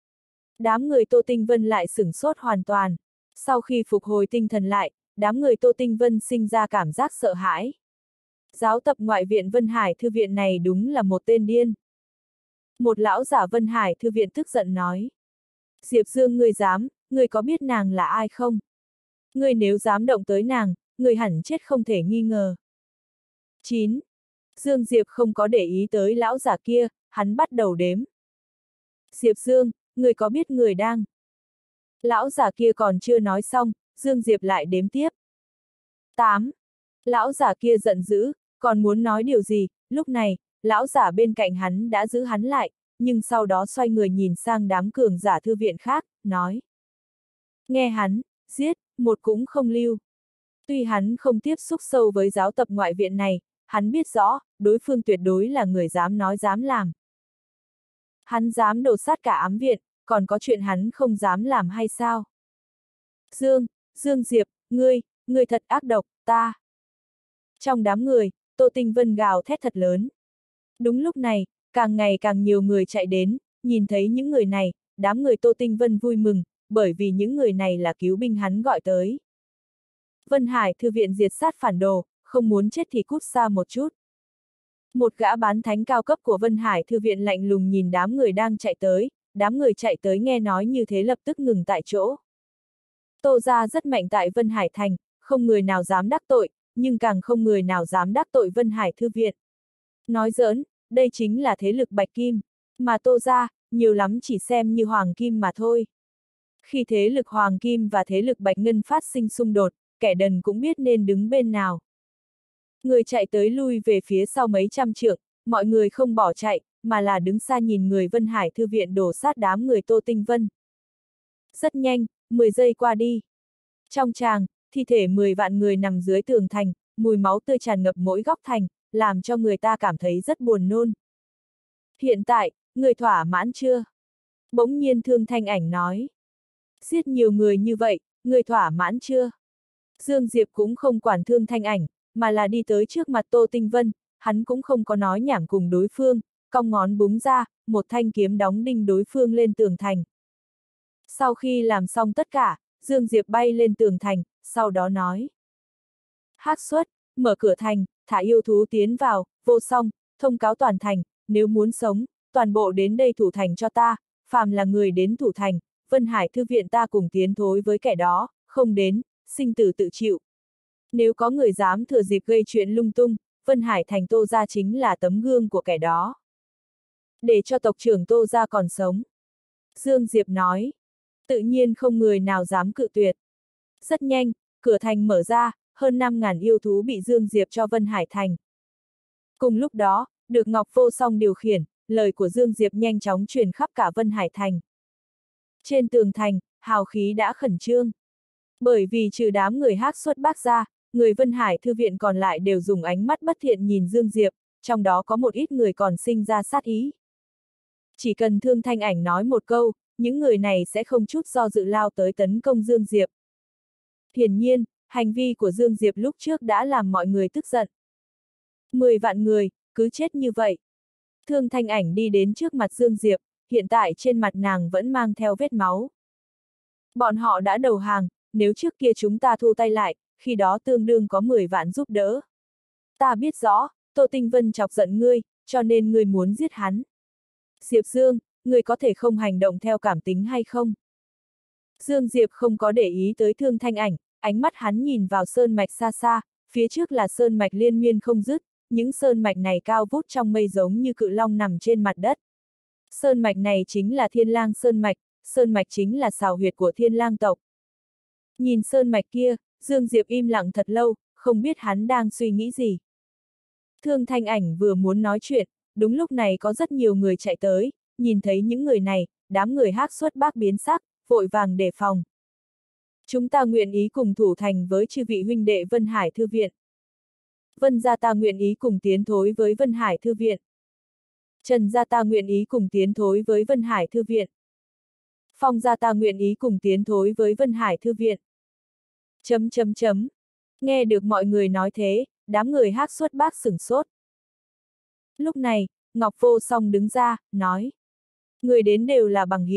Đám người Tô Tinh Vân lại sửng sốt hoàn toàn. Sau khi phục hồi tinh thần lại, đám người Tô Tinh Vân sinh ra cảm giác sợ hãi. Giáo tập ngoại viện Vân Hải Thư viện này đúng là một tên điên. Một lão giả Vân Hải Thư viện tức giận nói. Diệp Dương ngươi có biết nàng là ai không? Ngươi nếu dám động tới nàng, ngươi hẳn chết không thể nghi ngờ. 9. Dương Diệp không có để ý tới lão giả kia, hắn bắt đầu đếm. Diệp Dương, ngươi có biết người đang? Lão giả kia còn chưa nói xong, Dương Diệp lại đếm tiếp. 8. Lão giả kia giận dữ, còn muốn nói điều gì, lúc này, lão giả bên cạnh hắn đã giữ hắn lại, nhưng sau đó xoay người nhìn sang đám cường giả thư viện khác, nói. Nghe hắn, giết, một cũng không lưu. Tuy hắn không tiếp xúc sâu với giáo tập ngoại viện này, hắn biết rõ, đối phương tuyệt đối là người dám nói dám làm. Hắn dám đổ sát cả ám viện, còn có chuyện hắn không dám làm hay sao? Dương Diệp, ngươi thật ác độc, ta. Trong đám người, Tô Tinh Vân gào thét thật lớn. Đúng lúc này, càng ngày càng nhiều người chạy đến, nhìn thấy những người này, đám người Tô Tinh Vân vui mừng, bởi vì những người này là cứu binh hắn gọi tới. Vân Hải Thư viện diệt sát phản đồ, không muốn chết thì cút xa một chút. Một gã bán thánh cao cấp của Vân Hải Thư viện lạnh lùng nhìn đám người đang chạy tới, đám người chạy tới nghe nói như thế lập tức ngừng tại chỗ. Tô gia rất mạnh tại Vân Hải Thành, không người nào dám đắc tội, nhưng càng không người nào dám đắc tội Vân Hải Thư viện. Nói giỡn, đây chính là thế lực Bạch Kim, mà Tô gia, nhiều lắm chỉ xem như Hoàng Kim mà thôi. Khi thế lực Hoàng Kim và thế lực Bạch Ngân phát sinh xung đột, kẻ đần cũng biết nên đứng bên nào. Người chạy tới lui về phía sau mấy trăm trượng, mọi người không bỏ chạy, mà là đứng xa nhìn người Vân Hải Thư viện đổ sát đám người Tô Tinh Vân. Rất nhanh, 10 giây qua đi. Trong tràng, thi thể 10 vạn người nằm dưới tường thành, mùi máu tươi tràn ngập mỗi góc thành, làm cho người ta cảm thấy rất buồn nôn. Hiện tại, người thỏa mãn chưa? Bỗng nhiên Thương Thanh Ảnh nói. Giết nhiều người như vậy, người thỏa mãn chưa? Dương Diệp cũng không quản Thương Thanh Ảnh, mà là đi tới trước mặt Tô Tinh Vân, hắn cũng không có nói nhảm cùng đối phương, cong ngón búng ra, một thanh kiếm đóng đinh đối phương lên tường thành. Sau khi làm xong tất cả, Dương Diệp bay lên tường thành, sau đó nói. Hắc Xuất, mở cửa thành, thả yêu thú tiến vào, Vô Song, thông cáo toàn thành, nếu muốn sống, toàn bộ đến đây thủ thành cho ta, phàm là người đến thủ thành, Vân Hải Thư viện ta cùng tiến thối với kẻ đó, không đến, sinh tử tự chịu. Nếu có người dám thừa dịp gây chuyện lung tung, Vân Hải Thành Tô gia chính là tấm gương của kẻ đó. Để cho tộc trưởng Tô gia còn sống. Dương Diệp nói. Tự nhiên không người nào dám cự tuyệt. Rất nhanh, cửa thành mở ra, hơn 5.000 yêu thú bị Dương Diệp cho Vân Hải Thành. Cùng lúc đó, được Ngọc Vô Song điều khiển, lời của Dương Diệp nhanh chóng truyền khắp cả Vân Hải Thành. Trên tường thành, hào khí đã khẩn trương. Bởi vì trừ đám người Hắc Xuất Bác ra, người Vân Hải Thư viện còn lại đều dùng ánh mắt bất thiện nhìn Dương Diệp, trong đó có một ít người còn sinh ra sát ý. Chỉ cần Thương Thanh Ảnh nói một câu, những người này sẽ không chút do dự lao tới tấn công Dương Diệp. Hiển nhiên, hành vi của Dương Diệp lúc trước đã làm mọi người tức giận. 10 vạn người, cứ chết như vậy. Thương Thanh Ảnh đi đến trước mặt Dương Diệp, hiện tại trên mặt nàng vẫn mang theo vết máu. Bọn họ đã đầu hàng, nếu trước kia chúng ta thu tay lại, khi đó tương đương có 10 vạn giúp đỡ. Ta biết rõ, Tô Tinh Vân chọc giận ngươi, cho nên ngươi muốn giết hắn. Diệp Dương, ngươi có thể không hành động theo cảm tính hay không? Dương Diệp không có để ý tới Thương Thanh Ảnh, ánh mắt hắn nhìn vào sơn mạch xa xa, phía trước là sơn mạch liên miên không dứt, những sơn mạch này cao vút trong mây giống như cự long nằm trên mặt đất. Sơn mạch này chính là Thiên Lang Sơn mạch chính là xào huyệt của Thiên Lang tộc. Nhìn sơn mạch kia, Dương Diệp im lặng thật lâu, không biết hắn đang suy nghĩ gì. Thương Thanh Ảnh vừa muốn nói chuyện, đúng lúc này có rất nhiều người chạy tới, nhìn thấy những người này, đám người Hắc Xuất Bác biến sắc, vội vàng đề phòng. Chúng ta nguyện ý cùng thủ thành với chư vị huynh đệ Vân Hải Thư viện. Vân gia ta nguyện ý cùng tiến thối với Vân Hải Thư viện. Trần gia ta nguyện ý cùng tiến thối với Vân Hải Thư viện. Phong gia ta nguyện ý cùng tiến thối với Vân Hải Thư viện. Nghe được mọi người nói thế, đám người Hắc Xuất Bác sửng sốt. Lúc này, Ngọc Vô Song đứng ra, nói. Người đến đều là bằng hữu,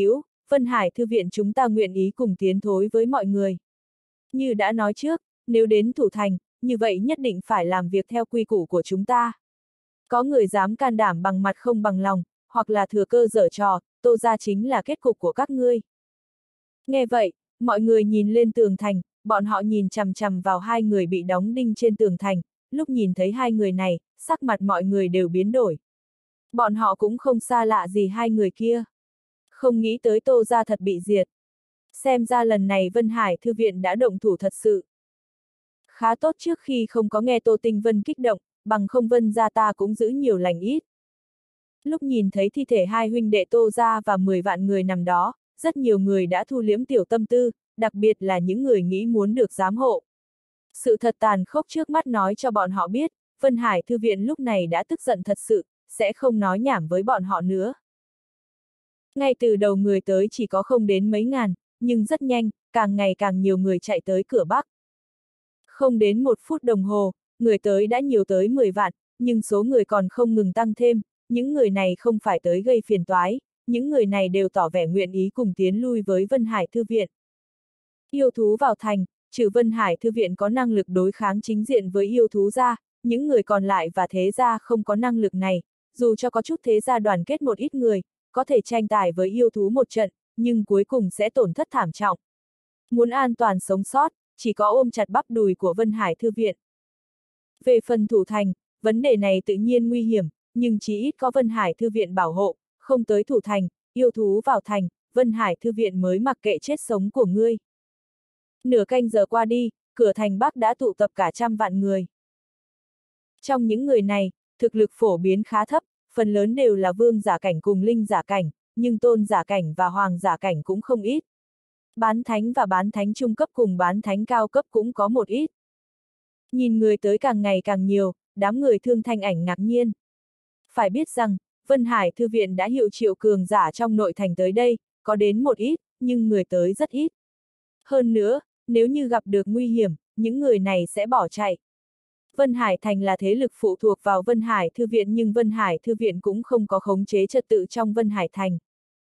Vân Hải Thư viện chúng ta nguyện ý cùng tiến thối với mọi người. Như đã nói trước, nếu đến thủ thành, như vậy nhất định phải làm việc theo quy củ của chúng ta. Có người dám can đảm bằng mặt không bằng lòng, hoặc là thừa cơ giở trò, Tô gia chính là kết cục của các ngươi. Nghe vậy, mọi người nhìn lên tường thành, bọn họ nhìn chằm chằm vào hai người bị đóng đinh trên tường thành, lúc nhìn thấy hai người này, sắc mặt mọi người đều biến đổi. Bọn họ cũng không xa lạ gì hai người kia. Không nghĩ tới Tô gia thật bị diệt. Xem ra lần này Vân Hải Thư viện đã động thủ thật sự. Khá tốt trước khi không có nghe Tô Tinh Vân kích động, bằng không Vân gia ta cũng giữ nhiều lành ít. Lúc nhìn thấy thi thể hai huynh đệ Tô gia và 10 vạn người nằm đó, rất nhiều người đã thu liễm tiểu tâm tư, đặc biệt là những người nghĩ muốn được giám hộ. Sự thật tàn khốc trước mắt nói cho bọn họ biết, Vân Hải Thư viện lúc này đã tức giận thật sự, sẽ không nói nhảm với bọn họ nữa. Ngay từ đầu người tới chỉ có không đến mấy ngàn, nhưng rất nhanh, càng ngày càng nhiều người chạy tới cửa Bắc. Không đến 1 phút đồng hồ, người tới đã nhiều tới 10 vạn, nhưng số người còn không ngừng tăng thêm, những người này không phải tới gây phiền toái, những người này đều tỏ vẻ nguyện ý cùng tiến lui với Vân Hải Thư viện. Yêu thú vào thành, trừ Vân Hải Thư viện có năng lực đối kháng chính diện với yêu thú ra, những người còn lại và thế gia không có năng lực này, dù cho có chút thế gia đoàn kết một ít người, có thể tranh tài với yêu thú một trận, nhưng cuối cùng sẽ tổn thất thảm trọng. Muốn an toàn sống sót, chỉ có ôm chặt bắp đùi của Vân Hải Thư viện. Về phần thủ thành, vấn đề này tự nhiên nguy hiểm, nhưng chí ít có Vân Hải Thư viện bảo hộ, không tới thủ thành, yêu thú vào thành, Vân Hải Thư viện mới mặc kệ chết sống của ngươi. Nửa canh giờ qua đi, cửa thành Bắc đã tụ tập cả 100 vạn người. Trong những người này, thực lực phổ biến khá thấp, phần lớn đều là vương giả cảnh cùng linh giả cảnh, nhưng tôn giả cảnh và hoàng giả cảnh cũng không ít. Bán thánh và bán thánh trung cấp cùng bán thánh cao cấp cũng có một ít. Nhìn người tới càng ngày càng nhiều, đám người Thương Thanh Ảnh ngạc nhiên. Phải biết rằng, Vân Hải Thư viện đã hiệu triệu cường giả trong nội thành tới đây, có đến một ít, nhưng người tới rất ít. Hơn nữa, nếu như gặp được nguy hiểm, những người này sẽ bỏ chạy. Vân Hải Thành là thế lực phụ thuộc vào Vân Hải Thư viện nhưng Vân Hải Thư viện cũng không có khống chế trật tự trong Vân Hải Thành.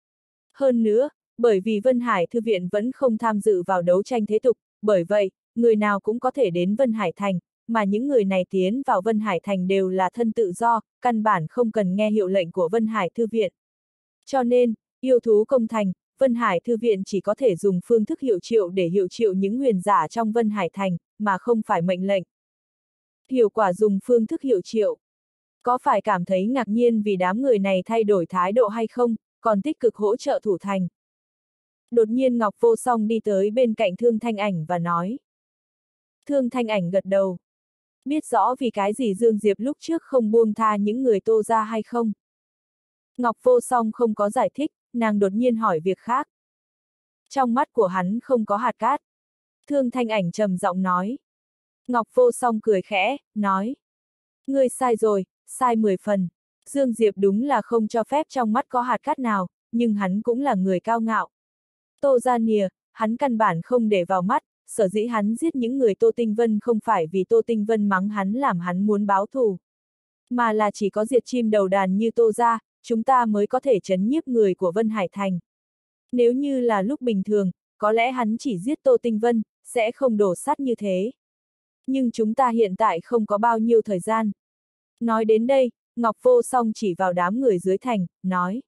Hơn nữa, bởi vì Vân Hải Thư viện vẫn không tham dự vào đấu tranh thế tục, bởi vậy, người nào cũng có thể đến Vân Hải Thành, mà những người này tiến vào Vân Hải Thành đều là thân tự do, căn bản không cần nghe hiệu lệnh của Vân Hải Thư viện. Cho nên, yêu thú công thành, Vân Hải Thư viện chỉ có thể dùng phương thức hiệu triệu để hiệu triệu những huyền giả trong Vân Hải Thành, mà không phải mệnh lệnh. Hiệu quả dùng phương thức hiệu triệu. Có phải cảm thấy ngạc nhiên vì đám người này thay đổi thái độ hay không, còn tích cực hỗ trợ thủ thành? Đột nhiên Ngọc Vô Song đi tới bên cạnh Thương Thanh Ảnh và nói. Thương Thanh Ảnh gật đầu. Biết rõ vì cái gì Dương Diệp lúc trước không buông tha những người Tô gia hay không? Ngọc Vô Song không có giải thích, nàng đột nhiên hỏi việc khác. Trong mắt của hắn không có hạt cát. Thương Thanh Ảnh trầm giọng nói. Ngọc Vô Song cười khẽ, nói. Ngươi sai rồi, sai 10 phần. Dương Diệp đúng là không cho phép trong mắt có hạt cát nào, nhưng hắn cũng là người cao ngạo. Tô gia nìa, hắn căn bản không để vào mắt, sở dĩ hắn giết những người Tô Tinh Vân không phải vì Tô Tinh Vân mắng hắn làm hắn muốn báo thù. Mà là chỉ có diệt chim đầu đàn như Tô gia, chúng ta mới có thể trấn nhiếp người của Vân Hải Thành. Nếu như là lúc bình thường, có lẽ hắn chỉ giết Tô Tinh Vân, sẽ không đổ sát như thế. Nhưng chúng ta hiện tại không có bao nhiêu thời gian. Nói đến đây, Ngọc Vô Song chỉ vào đám người dưới thành, nói.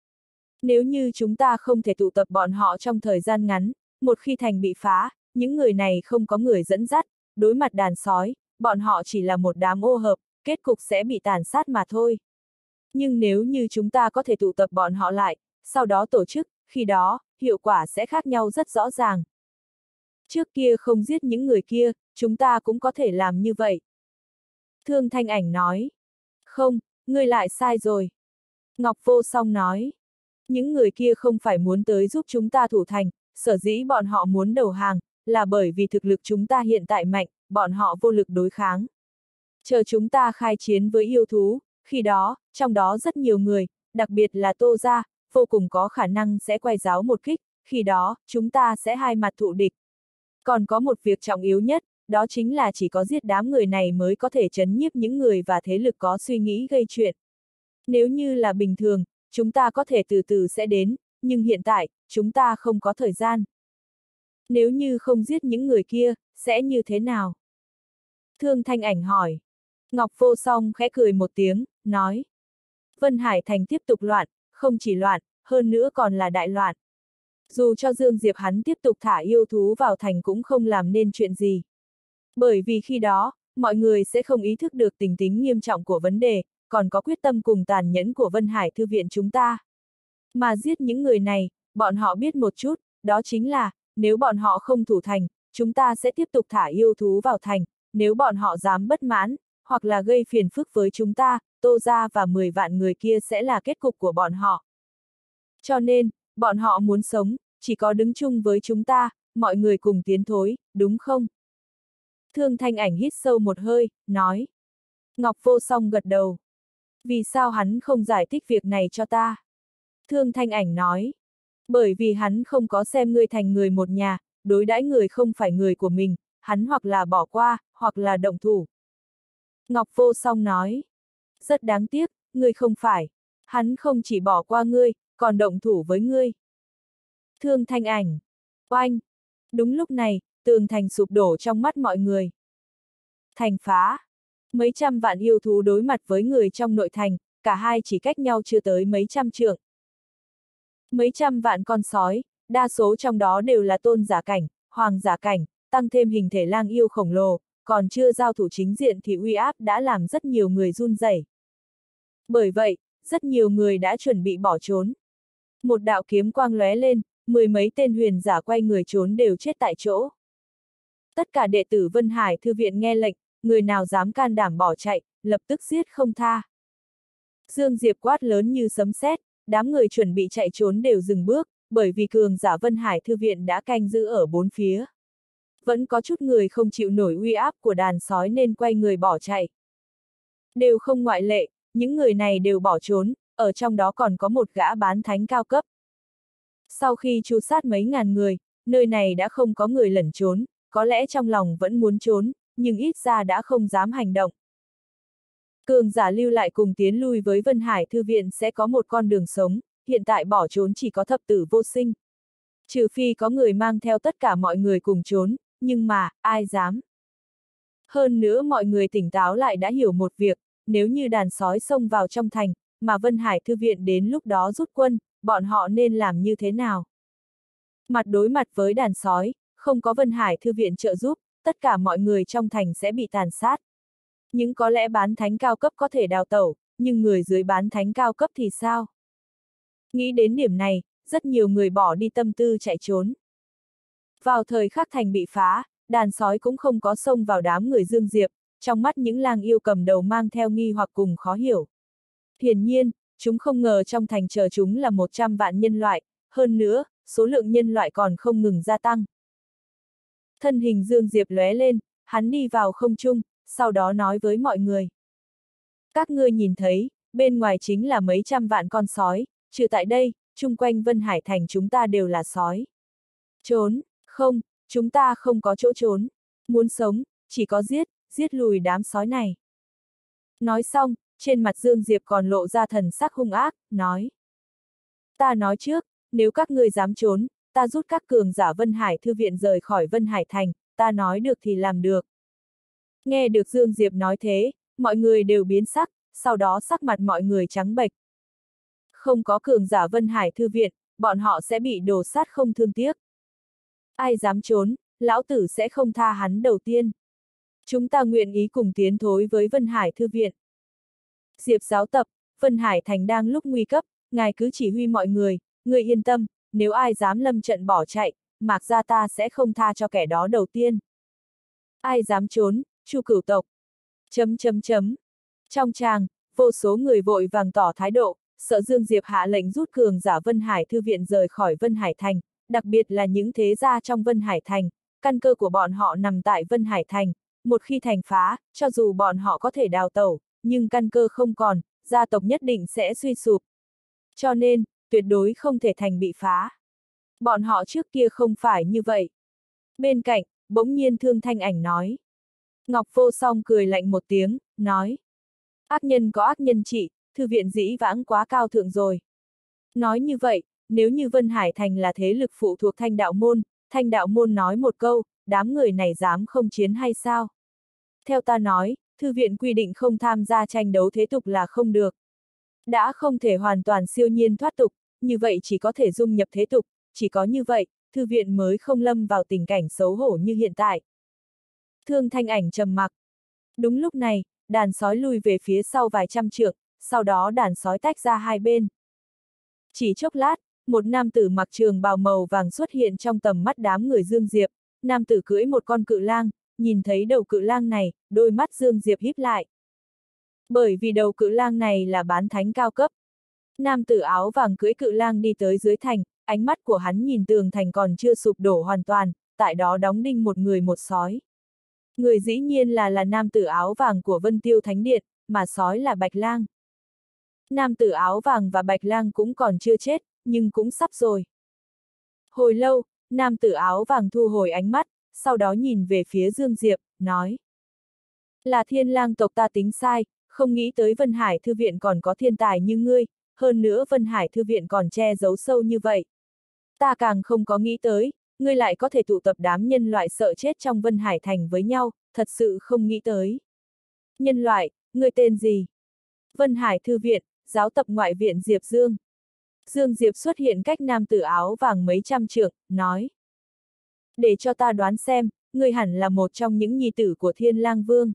Nếu như chúng ta không thể tụ tập bọn họ trong thời gian ngắn, một khi thành bị phá, những người này không có người dẫn dắt, đối mặt đàn sói, bọn họ chỉ là một đám ô hợp, kết cục sẽ bị tàn sát mà thôi. Nhưng nếu như chúng ta có thể tụ tập bọn họ lại, sau đó tổ chức, khi đó, hiệu quả sẽ khác nhau rất rõ ràng. Trước kia không giết những người kia, chúng ta cũng có thể làm như vậy. Thương Thanh Ảnh nói. Không, ngươi lại sai rồi. Ngọc Vô Song nói. Những người kia không phải muốn tới giúp chúng ta thủ thành, sở dĩ bọn họ muốn đầu hàng, là bởi vì thực lực chúng ta hiện tại mạnh, bọn họ vô lực đối kháng. Chờ chúng ta khai chiến với yêu thú, khi đó, trong đó rất nhiều người, đặc biệt là Tô gia, vô cùng có khả năng sẽ quay giáo một kích, khi đó, chúng ta sẽ hai mặt thụ địch. Còn có một việc trọng yếu nhất, đó chính là chỉ có giết đám người này mới có thể trấn nhiếp những người và thế lực có suy nghĩ gây chuyện. Nếu như là bình thường, chúng ta có thể từ từ sẽ đến, nhưng hiện tại, chúng ta không có thời gian. Nếu như không giết những người kia, sẽ như thế nào? Thương Thanh Ảnh hỏi. Ngọc Vô Song khẽ cười một tiếng, nói. Vân Hải Thành tiếp tục loạn, không chỉ loạn, hơn nữa còn là đại loạn. Dù cho Dương Diệp hắn tiếp tục thả yêu thú vào thành cũng không làm nên chuyện gì. Bởi vì khi đó, mọi người sẽ không ý thức được tình tính nghiêm trọng của vấn đề, còn có quyết tâm cùng tàn nhẫn của Vân Hải Thư viện chúng ta. Mà giết những người này, bọn họ biết một chút, đó chính là, nếu bọn họ không thủ thành, chúng ta sẽ tiếp tục thả yêu thú vào thành, nếu bọn họ dám bất mãn, hoặc là gây phiền phức với chúng ta, Tô gia và 10 vạn người kia sẽ là kết cục của bọn họ. Cho nên, bọn họ muốn sống, chỉ có đứng chung với chúng ta, mọi người cùng tiến thối, đúng không? Thương Thanh Ảnh hít sâu một hơi, nói. Ngọc Vô Song gật đầu. Vì sao hắn không giải thích việc này cho ta? Thương Thanh Ảnh nói. Bởi vì hắn không có xem ngươi thành người một nhà, đối đãi người không phải người của mình, hắn hoặc là bỏ qua, hoặc là động thủ. Ngọc Vô Song nói. Rất đáng tiếc, ngươi không phải. Hắn không chỉ bỏ qua ngươi, còn động thủ với ngươi. Thương Thanh Ảnh. Oanh! Đúng lúc này, tường thành sụp đổ trong mắt mọi người. Thành phá. Mấy trăm vạn yêu thú đối mặt với người trong nội thành, cả hai chỉ cách nhau chưa tới mấy trăm trượng. Mấy trăm vạn con sói, đa số trong đó đều là tôn giả cảnh, hoàng giả cảnh, tăng thêm hình thể lang yêu khổng lồ, còn chưa giao thủ chính diện thì uy áp đã làm rất nhiều người run rẩy. Bởi vậy, rất nhiều người đã chuẩn bị bỏ trốn. Một đạo kiếm quang lóe lên, 10 mấy tên huyền giả quay người trốn đều chết tại chỗ. Tất cả đệ tử Vân Hải Thư viện nghe lệnh, người nào dám can đảm bỏ chạy, lập tức giết không tha. Dương Diệp quát lớn như sấm sét, đám người chuẩn bị chạy trốn đều dừng bước, bởi vì cường giả Vân Hải Thư viện đã canh giữ ở bốn phía. Vẫn có chút người không chịu nổi uy áp của đàn sói nên quay người bỏ chạy. Đều không ngoại lệ, những người này đều bỏ trốn, ở trong đó còn có một gã bán thánh cao cấp. Sau khi tru sát mấy ngàn người, nơi này đã không có người lẩn trốn, có lẽ trong lòng vẫn muốn trốn, nhưng ít ra đã không dám hành động. Cường giả lưu lại cùng tiến lui với Vân Hải Thư viện sẽ có một con đường sống, hiện tại bỏ trốn chỉ có thập tử vô sinh. Trừ phi có người mang theo tất cả mọi người cùng trốn, nhưng mà, ai dám. Hơn nữa mọi người tỉnh táo lại đã hiểu một việc, nếu như đàn sói xông vào trong thành, mà Vân Hải Thư viện đến lúc đó rút quân, bọn họ nên làm như thế nào? Mặt đối mặt với đàn sói, không có Vân Hải Thư viện trợ giúp, tất cả mọi người trong thành sẽ bị tàn sát. Nhưng có lẽ bán thánh cao cấp có thể đào tẩu, nhưng người dưới bán thánh cao cấp thì sao? Nghĩ đến điểm này, rất nhiều người bỏ đi tâm tư chạy trốn. Vào thời khắc thành bị phá, đàn sói cũng không có xông vào đám người Dương Diệp, trong mắt những lang yêu cầm đầu mang theo nghi hoặc cùng khó hiểu. Hiển nhiên, chúng không ngờ trong thành chờ chúng là 100 vạn nhân loại, hơn nữa, số lượng nhân loại còn không ngừng gia tăng. Thân hình Dương Diệp lóe lên, hắn đi vào không trung, sau đó nói với mọi người. Các ngươi nhìn thấy, bên ngoài chính là mấy trăm vạn con sói, trừ tại đây, chung quanh Vân Hải Thành chúng ta đều là sói. Trốn, không, chúng ta không có chỗ trốn. Muốn sống, chỉ có giết, giết lùi đám sói này. Nói xong, trên mặt Dương Diệp còn lộ ra thần sắc hung ác, nói. Ta nói trước, nếu các ngươi dám trốn, ta rút các cường giả Vân Hải Thư viện rời khỏi Vân Hải Thành, ta nói được thì làm được. Nghe được Dương Diệp nói thế, mọi người đều biến sắc, sau đó sắc mặt mọi người trắng bệch. Không có cường giả Vân Hải Thư viện, bọn họ sẽ bị đổ sát không thương tiếc. Ai dám trốn, lão tử sẽ không tha hắn đầu tiên. Chúng ta nguyện ý cùng tiến thối với Vân Hải Thư viện. Diệp giáo tập, Vân Hải Thành đang lúc nguy cấp, ngài cứ chỉ huy mọi người yên tâm, nếu ai dám lâm trận bỏ chạy, Mạc gia ta sẽ không tha cho kẻ đó đầu tiên. Ai dám trốn, Chu Cửu tộc. Trong tràng, vô số người vội vàng tỏ thái độ, sợ Dương Diệp hạ lệnh rút cường giả Vân Hải Thư viện rời khỏi Vân Hải Thành, đặc biệt là những thế gia trong Vân Hải Thành, căn cơ của bọn họ nằm tại Vân Hải Thành, một khi thành phá, cho dù bọn họ có thể đào tẩu, nhưng căn cơ không còn, gia tộc nhất định sẽ suy sụp. Cho nên, tuyệt đối không thể thành bị phá. Bọn họ trước kia không phải như vậy. Bên cạnh, bỗng nhiên Thương Thanh Ảnh nói. Ngọc Vô Song cười lạnh một tiếng, nói. Ác nhân có ác nhân trị, thư viện dĩ vãng quá cao thượng rồi. Nói như vậy, nếu như Vân Hải Thành là thế lực phụ thuộc Thanh đạo môn nói một câu, đám người này dám không chiến hay sao? Theo ta nói, thư viện quy định không tham gia tranh đấu thế tục là không được. Đã không thể hoàn toàn siêu nhiên thoát tục, như vậy chỉ có thể dung nhập thế tục, chỉ có như vậy, thư viện mới không lâm vào tình cảnh xấu hổ như hiện tại. Thương Thanh Ảnh trầm mặc. Đúng lúc này, đàn sói lùi về phía sau vài trăm trượng, sau đó đàn sói tách ra hai bên. Chỉ chốc lát, một nam tử mặc trường bào màu vàng xuất hiện trong tầm mắt đám người Dương Diệp. Nam tử cưỡi một con cự lang, nhìn thấy đầu cự lang này, đôi mắt Dương Diệp híp lại. Bởi vì đầu cự lang này là bán thánh cao cấp. Nam tử áo vàng cưỡi cự lang đi tới dưới thành, ánh mắt của hắn nhìn tường thành còn chưa sụp đổ hoàn toàn, tại đó đóng đinh một người một sói. Người dĩ nhiên là nam tử áo vàng của Vân Tiêu Thánh Điện, mà sói là Bạch Lang. Nam tử áo vàng và Bạch Lang cũng còn chưa chết, nhưng cũng sắp rồi. Hồi lâu, nam tử áo vàng thu hồi ánh mắt, sau đó nhìn về phía Dương Diệp, nói. Là Thiên Lang tộc ta tính sai, không nghĩ tới Vân Hải Thư Viện còn có thiên tài như ngươi, hơn nữa Vân Hải Thư Viện còn che giấu sâu như vậy. Ta càng không có nghĩ tới, ngươi lại có thể tụ tập đám nhân loại sợ chết trong Vân Hải Thành với nhau, thật sự không nghĩ tới. Nhân loại, ngươi tên gì? Vân Hải Thư Viện, giáo tập ngoại viện Diệp Dương. Dương Diệp xuất hiện cách nam tử áo vàng mấy trăm trượng, nói. Để cho ta đoán xem, ngươi hẳn là một trong những nhi tử của Thiên Lang Vương.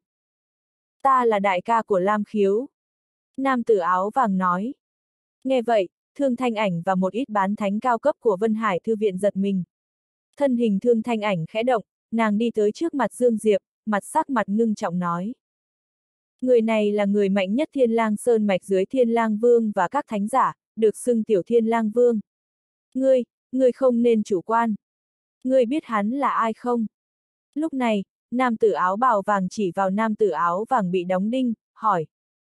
Ta là đại ca của Lam Khiếu. Nam tử áo vàng nói. Nghe vậy, Thương Thanh Ảnh và một ít bán thánh cao cấp của Vân Hải Thư Viện giật mình. Thân hình Thương Thanh Ảnh khẽ động, nàng đi tới trước mặt Dương Diệp, sắc mặt ngưng trọng nói. Người này là người mạnh nhất Thiên Lang Sơn mạch dưới Thiên Lang Vương và các thánh giả, được xưng Tiểu Thiên Lang Vương. Ngươi không nên chủ quan. Ngươi biết hắn là ai không? Lúc này, nam tử áo bào vàng chỉ vào nam tử áo vàng bị đóng đinh, hỏi.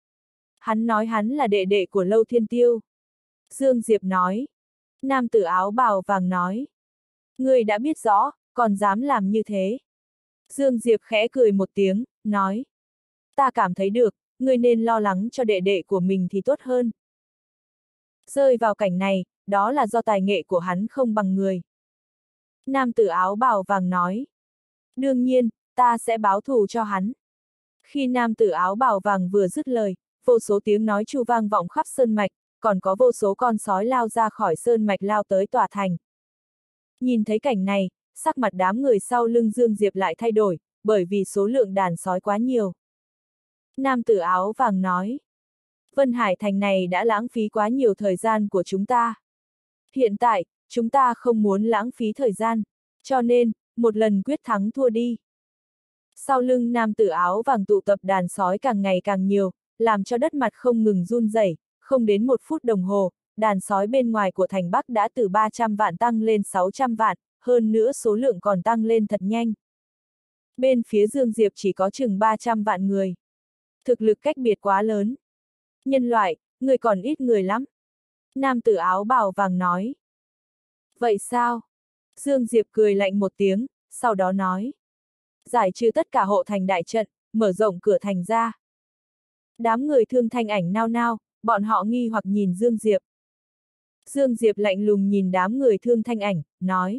Hắn nói hắn là đệ đệ của Lâu Thiên Tiêu. Dương Diệp nói. Nam tử áo bào vàng nói. Ngươi đã biết rõ, còn dám làm như thế. Dương Diệp khẽ cười một tiếng, nói. Ta cảm thấy được, ngươi nên lo lắng cho đệ đệ của mình thì tốt hơn. Rơi vào cảnh này, đó là do tài nghệ của hắn không bằng người. Nam tử áo bào vàng nói. Đương nhiên, ta sẽ báo thù cho hắn. Khi nam tử áo bào vàng vừa dứt lời, vô số tiếng nói chu vang vọng khắp sơn mạch, còn có vô số con sói lao ra khỏi sơn mạch lao tới tòa thành. Nhìn thấy cảnh này, sắc mặt đám người sau lưng Dương Diệp lại thay đổi, bởi vì số lượng đàn sói quá nhiều. Nam tử áo vàng nói. Vân Hải Thành này đã lãng phí quá nhiều thời gian của chúng ta. Hiện tại, chúng ta không muốn lãng phí thời gian, cho nên, một lần quyết thắng thua đi. Sau lưng nam tử áo vàng tụ tập đàn sói càng ngày càng nhiều, làm cho đất mặt không ngừng run rẩy. Không đến 1 phút đồng hồ, đàn sói bên ngoài của thành Bắc đã từ 300 vạn tăng lên 600 vạn, hơn nữa số lượng còn tăng lên thật nhanh. Bên phía Dương Diệp chỉ có chừng 300 vạn người. Thực lực cách biệt quá lớn. Nhân loại, người còn ít người lắm. Nam tử áo bào vàng nói. Vậy sao? Dương Diệp cười lạnh một tiếng, sau đó nói. Giải trừ tất cả hộ thành đại trận, mở rộng cửa thành ra. Đám người Thương Thanh Ảnh nao nao, bọn họ nghi hoặc nhìn Dương Diệp. Dương Diệp lạnh lùng nhìn đám người Thương Thanh Ảnh, nói.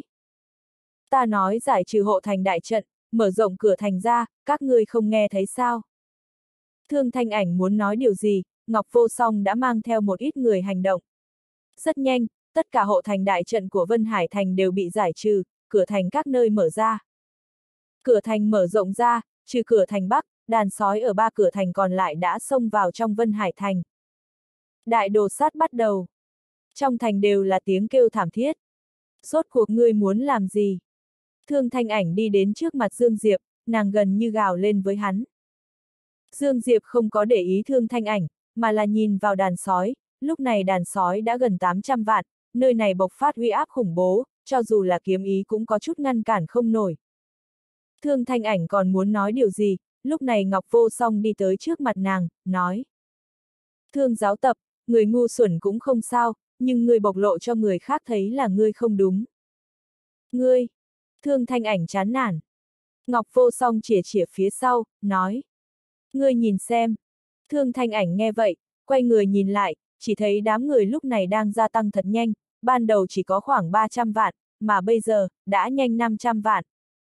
Ta nói giải trừ hộ thành đại trận, mở rộng cửa thành ra, các ngươi không nghe thấy sao? Thương Thanh Ảnh muốn nói điều gì, Ngọc Vô Song đã mang theo một ít người hành động. Rất nhanh, tất cả hộ thành đại trận của Vân Hải Thành đều bị giải trừ, cửa thành các nơi mở ra. Cửa thành mở rộng ra, trừ cửa thành Bắc, đàn sói ở 3 cửa thành còn lại đã xông vào trong Vân Hải Thành. Đại đồ sát bắt đầu. Trong thành đều là tiếng kêu thảm thiết. Rốt cuộc ngươi muốn làm gì? Thương Thanh Ảnh đi đến trước mặt Dương Diệp, nàng gần như gào lên với hắn. Dương Diệp không có để ý Thương Thanh Ảnh, mà là nhìn vào đàn sói, lúc này đàn sói đã gần 800 vạn, nơi này bộc phát uy áp khủng bố, cho dù là kiếm ý cũng có chút ngăn cản không nổi. Thương Thanh Ảnh còn muốn nói điều gì, lúc này Ngọc Vô Song đi tới trước mặt nàng, nói. Thương giáo tập, người ngu xuẩn cũng không sao, nhưng người bộc lộ cho người khác thấy là ngươi không đúng. Ngươi! Thương Thanh Ảnh chán nản. Ngọc Vô Song chìa phía sau, nói. Ngươi nhìn xem. Thương Thanh Ảnh nghe vậy, quay người nhìn lại, chỉ thấy đám người lúc này đang gia tăng thật nhanh, ban đầu chỉ có khoảng 300 vạn, mà bây giờ, đã nhanh 500 vạn.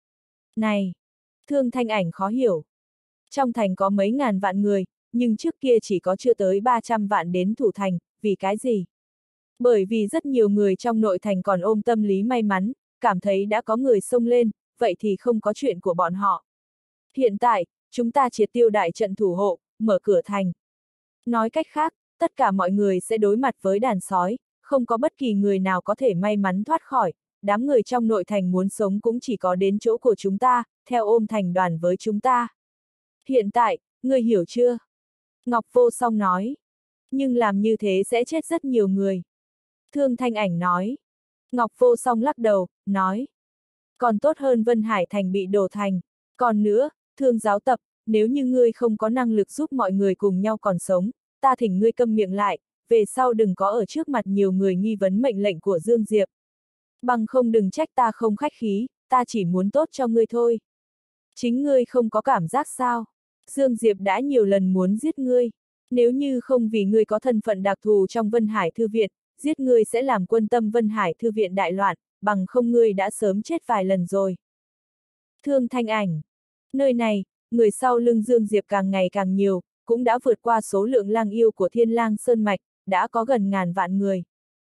Này! Thương Thanh Ảnh khó hiểu. Trong thành có mấy ngàn vạn người, nhưng trước kia chỉ có chưa tới 300 vạn đến thủ thành, vì cái gì? Bởi vì rất nhiều người trong nội thành còn ôm tâm lý may mắn, cảm thấy đã có người xông lên, vậy thì không có chuyện của bọn họ. Hiện tại, chúng ta triệt tiêu đại trận thủ hộ, mở cửa thành. Nói cách khác, tất cả mọi người sẽ đối mặt với đàn sói, không có bất kỳ người nào có thể may mắn thoát khỏi, đám người trong nội thành muốn sống cũng chỉ có đến chỗ của chúng ta, theo ôm thành đoàn với chúng ta. Hiện tại, người hiểu chưa? Ngọc Vô Song nói. Nhưng làm như thế sẽ chết rất nhiều người. Thương Thanh Ảnh nói. Ngọc Vô Song lắc đầu, nói. Còn tốt hơn Vân Hải Thành bị đổ thành. Còn nữa, Thương giáo tập, nếu như ngươi không có năng lực giúp mọi người cùng nhau còn sống, ta thỉnh ngươi câm miệng lại, về sau đừng có ở trước mặt nhiều người nghi vấn mệnh lệnh của Dương Diệp. Bằng không đừng trách ta không khách khí, ta chỉ muốn tốt cho ngươi thôi. Chính ngươi không có cảm giác sao? Dương Diệp đã nhiều lần muốn giết ngươi. Nếu như không vì ngươi có thân phận đặc thù trong Vân Hải Thư viện, giết ngươi sẽ làm quân tâm Vân Hải Thư viện đại loạn, bằng không ngươi đã sớm chết vài lần rồi. Thương Thanh Ảnh. Nơi này, người sau lưng Dương Diệp càng ngày càng nhiều, cũng đã vượt qua số lượng lang yêu của Thiên Lang Sơn Mạch, đã có gần ngàn vạn người.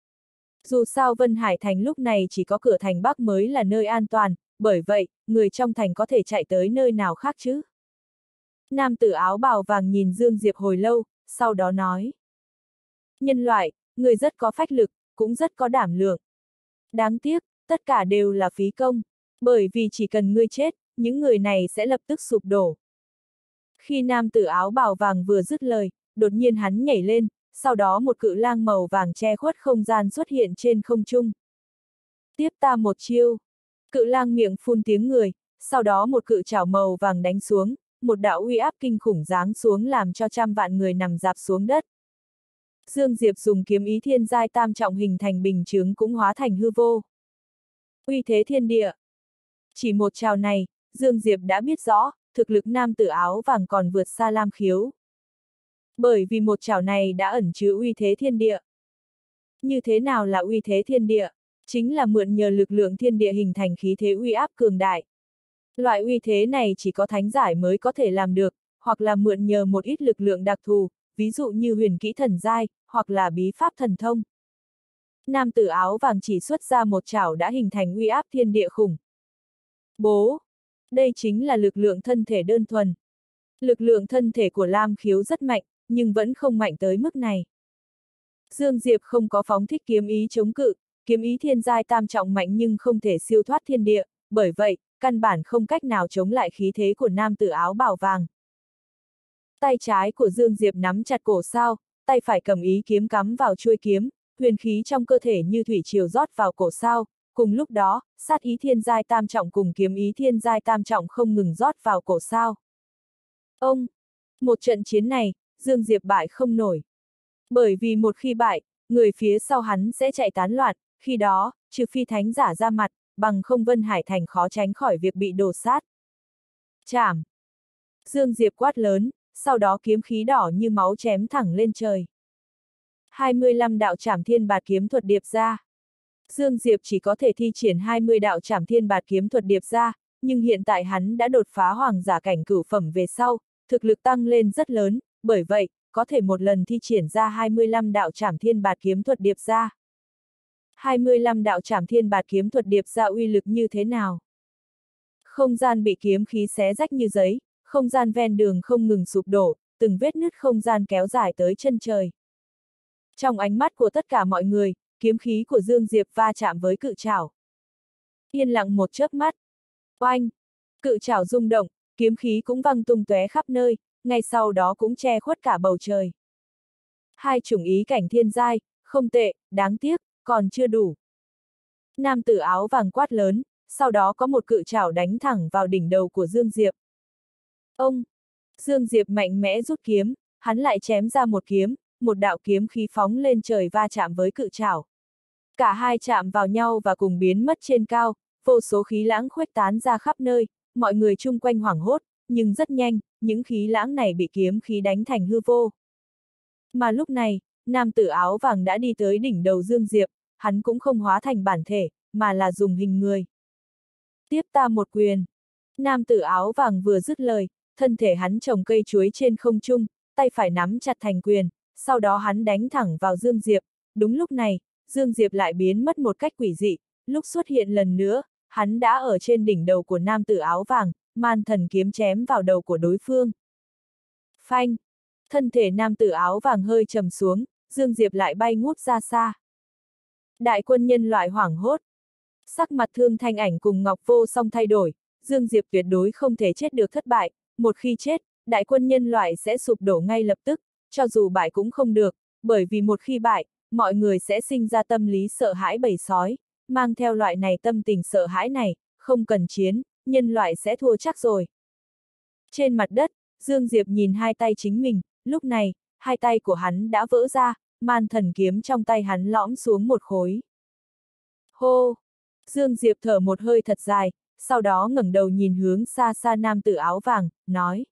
Dù sao Vân Hải Thành lúc này chỉ có cửa thành Bắc mới là nơi an toàn, bởi vậy, người trong thành có thể chạy tới nơi nào khác chứ? Nam tử áo bào vàng nhìn Dương Diệp hồi lâu, sau đó nói. Nhân loại, người rất có phách lực, cũng rất có đảm lượng. Đáng tiếc, tất cả đều là phí công, bởi vì chỉ cần ngươi chết, những người này sẽ lập tức sụp đổ. Khi nam tử áo bào vàng vừa dứt lời, đột nhiên hắn nhảy lên, sau đó một cự lang màu vàng che khuất không gian xuất hiện trên không trung. Tiếp ta một chiêu. Cự lang miệng phun tiếng người, sau đó một cự chảo màu vàng đánh xuống, một đạo uy áp kinh khủng giáng xuống làm cho trăm vạn người nằm rạp xuống đất. Dương Diệp dùng kiếm ý thiên giai tam trọng hình thành bình chướng cũng hóa thành hư vô. Uy thế thiên địa. Chỉ một chảo này, Dương Diệp đã biết rõ, thực lực nam tử áo vàng còn vượt xa Lam Khiếu. Bởi vì một chảo này đã ẩn chứa uy thế thiên địa. Như thế nào là uy thế thiên địa? Chính là mượn nhờ lực lượng thiên địa hình thành khí thế uy áp cường đại. Loại uy thế này chỉ có thánh giải mới có thể làm được, hoặc là mượn nhờ một ít lực lượng đặc thù, ví dụ như huyền kỹ thần giai, hoặc là bí pháp thần thông. Nam tử áo vàng chỉ xuất ra một chảo đã hình thành uy áp thiên địa khủng. Bố! Đây chính là lực lượng thân thể đơn thuần. Lực lượng thân thể của Lam Khiếu rất mạnh, nhưng vẫn không mạnh tới mức này. Dương Diệp không có phóng thích kiếm ý chống cự, kiếm ý thiên giai tam trọng mạnh nhưng không thể siêu thoát thiên địa, bởi vậy, căn bản không cách nào chống lại khí thế của nam tử áo bào vàng. Tay trái của Dương Diệp nắm chặt cổ sao, tay phải cầm ý kiếm cắm vào chuôi kiếm, huyền khí trong cơ thể như thủy triều rót vào cổ sao, cùng lúc đó, sát ý thiên giai tam trọng cùng kiếm ý thiên giai tam trọng không ngừng rót vào cổ sao. Ông! Một trận chiến này, Dương Diệp bại không nổi. Bởi vì một khi bại, người phía sau hắn sẽ chạy tán loạn, khi đó, trừ phi thánh giả ra mặt, bằng không Vân Hải Thành khó tránh khỏi việc bị đổ sát. Chảm! Dương Diệp quát lớn, sau đó kiếm khí đỏ như máu chém thẳng lên trời. 25 đạo trảm thiên bạt kiếm thuật điệp ra. Dương Diệp chỉ có thể thi triển 20 đạo trảm thiên bạt kiếm thuật điệp ra, nhưng hiện tại hắn đã đột phá hoàng giả cảnh cửu phẩm về sau, thực lực tăng lên rất lớn, bởi vậy, có thể một lần thi triển ra 25 đạo trảm thiên bạt kiếm thuật điệp ra. 25 đạo trảm thiên bạt kiếm thuật điệp ra uy lực như thế nào? Không gian bị kiếm khí xé rách như giấy, không gian ven đường không ngừng sụp đổ, từng vết nứt không gian kéo dài tới chân trời. Trong ánh mắt của tất cả mọi người, kiếm khí của Dương Diệp va chạm với cự trảo. Yên lặng một chớp mắt. Oanh! Cự trảo rung động, kiếm khí cũng văng tung tóe khắp nơi, ngay sau đó cũng che khuất cả bầu trời. Hai chủng ý cảnh thiên giai, không tệ, đáng tiếc, còn chưa đủ. Nam tử áo vàng quát lớn, sau đó có một cự trảo đánh thẳng vào đỉnh đầu của Dương Diệp. Ông! Dương Diệp mạnh mẽ rút kiếm, hắn lại chém ra một kiếm, một đạo kiếm khí phóng lên trời va chạm với cự trảo. Cả hai chạm vào nhau và cùng biến mất trên cao, vô số khí lãng khuếch tán ra khắp nơi, mọi người chung quanh hoảng hốt, nhưng rất nhanh, những khí lãng này bị kiếm khí đánh thành hư vô. Mà lúc này, nam tử áo vàng đã đi tới đỉnh đầu Dương Diệp, hắn cũng không hóa thành bản thể, mà là dùng hình người. Tiếp ta một quyền. Nam tử áo vàng vừa dứt lời, thân thể hắn trồng cây chuối trên không trung, tay phải nắm chặt thành quyền, sau đó hắn đánh thẳng vào Dương Diệp. Đúng lúc này, Dương Diệp lại biến mất một cách quỷ dị, lúc xuất hiện lần nữa, hắn đã ở trên đỉnh đầu của nam tử áo vàng, man thần kiếm chém vào đầu của đối phương. Phanh! Thân thể nam tử áo vàng hơi trầm xuống, Dương Diệp lại bay ngút ra xa. Đại quân nhân loại hoảng hốt. Sắc mặt Thương Thanh Ảnh cùng Ngọc Vô Song thay đổi, Dương Diệp tuyệt đối không thể chết được thất bại, một khi chết, đại quân nhân loại sẽ sụp đổ ngay lập tức, cho dù bại cũng không được, bởi vì một khi bại, mọi người sẽ sinh ra tâm lý sợ hãi bầy sói, mang theo loại này tâm tình sợ hãi này, không cần chiến, nhân loại sẽ thua chắc rồi. Trên mặt đất, Dương Diệp nhìn hai tay chính mình, lúc này, hai tay của hắn đã vỡ ra, man thần kiếm trong tay hắn lõm xuống một khối. Hô! Dương Diệp thở một hơi thật dài, sau đó ngẩng đầu nhìn hướng xa xa nam tử áo vàng, nói.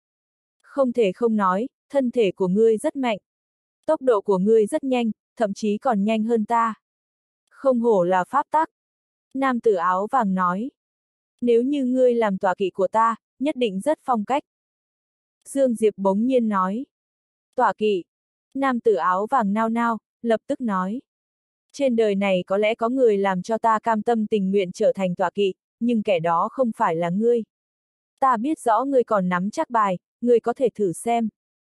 Không thể không nói, thân thể của ngươi rất mạnh. Tốc độ của ngươi rất nhanh, thậm chí còn nhanh hơn ta. Không hổ là pháp tắc. Nam tử áo vàng nói. Nếu như ngươi làm tọa kỵ của ta, nhất định rất phong cách. Dương Diệp bỗng nhiên nói. Tọa kỵ. Nam tử áo vàng nao nao, lập tức nói. Trên đời này có lẽ có người làm cho ta cam tâm tình nguyện trở thành tọa kỵ, nhưng kẻ đó không phải là ngươi. Ta biết rõ ngươi còn nắm chắc bài, ngươi có thể thử xem.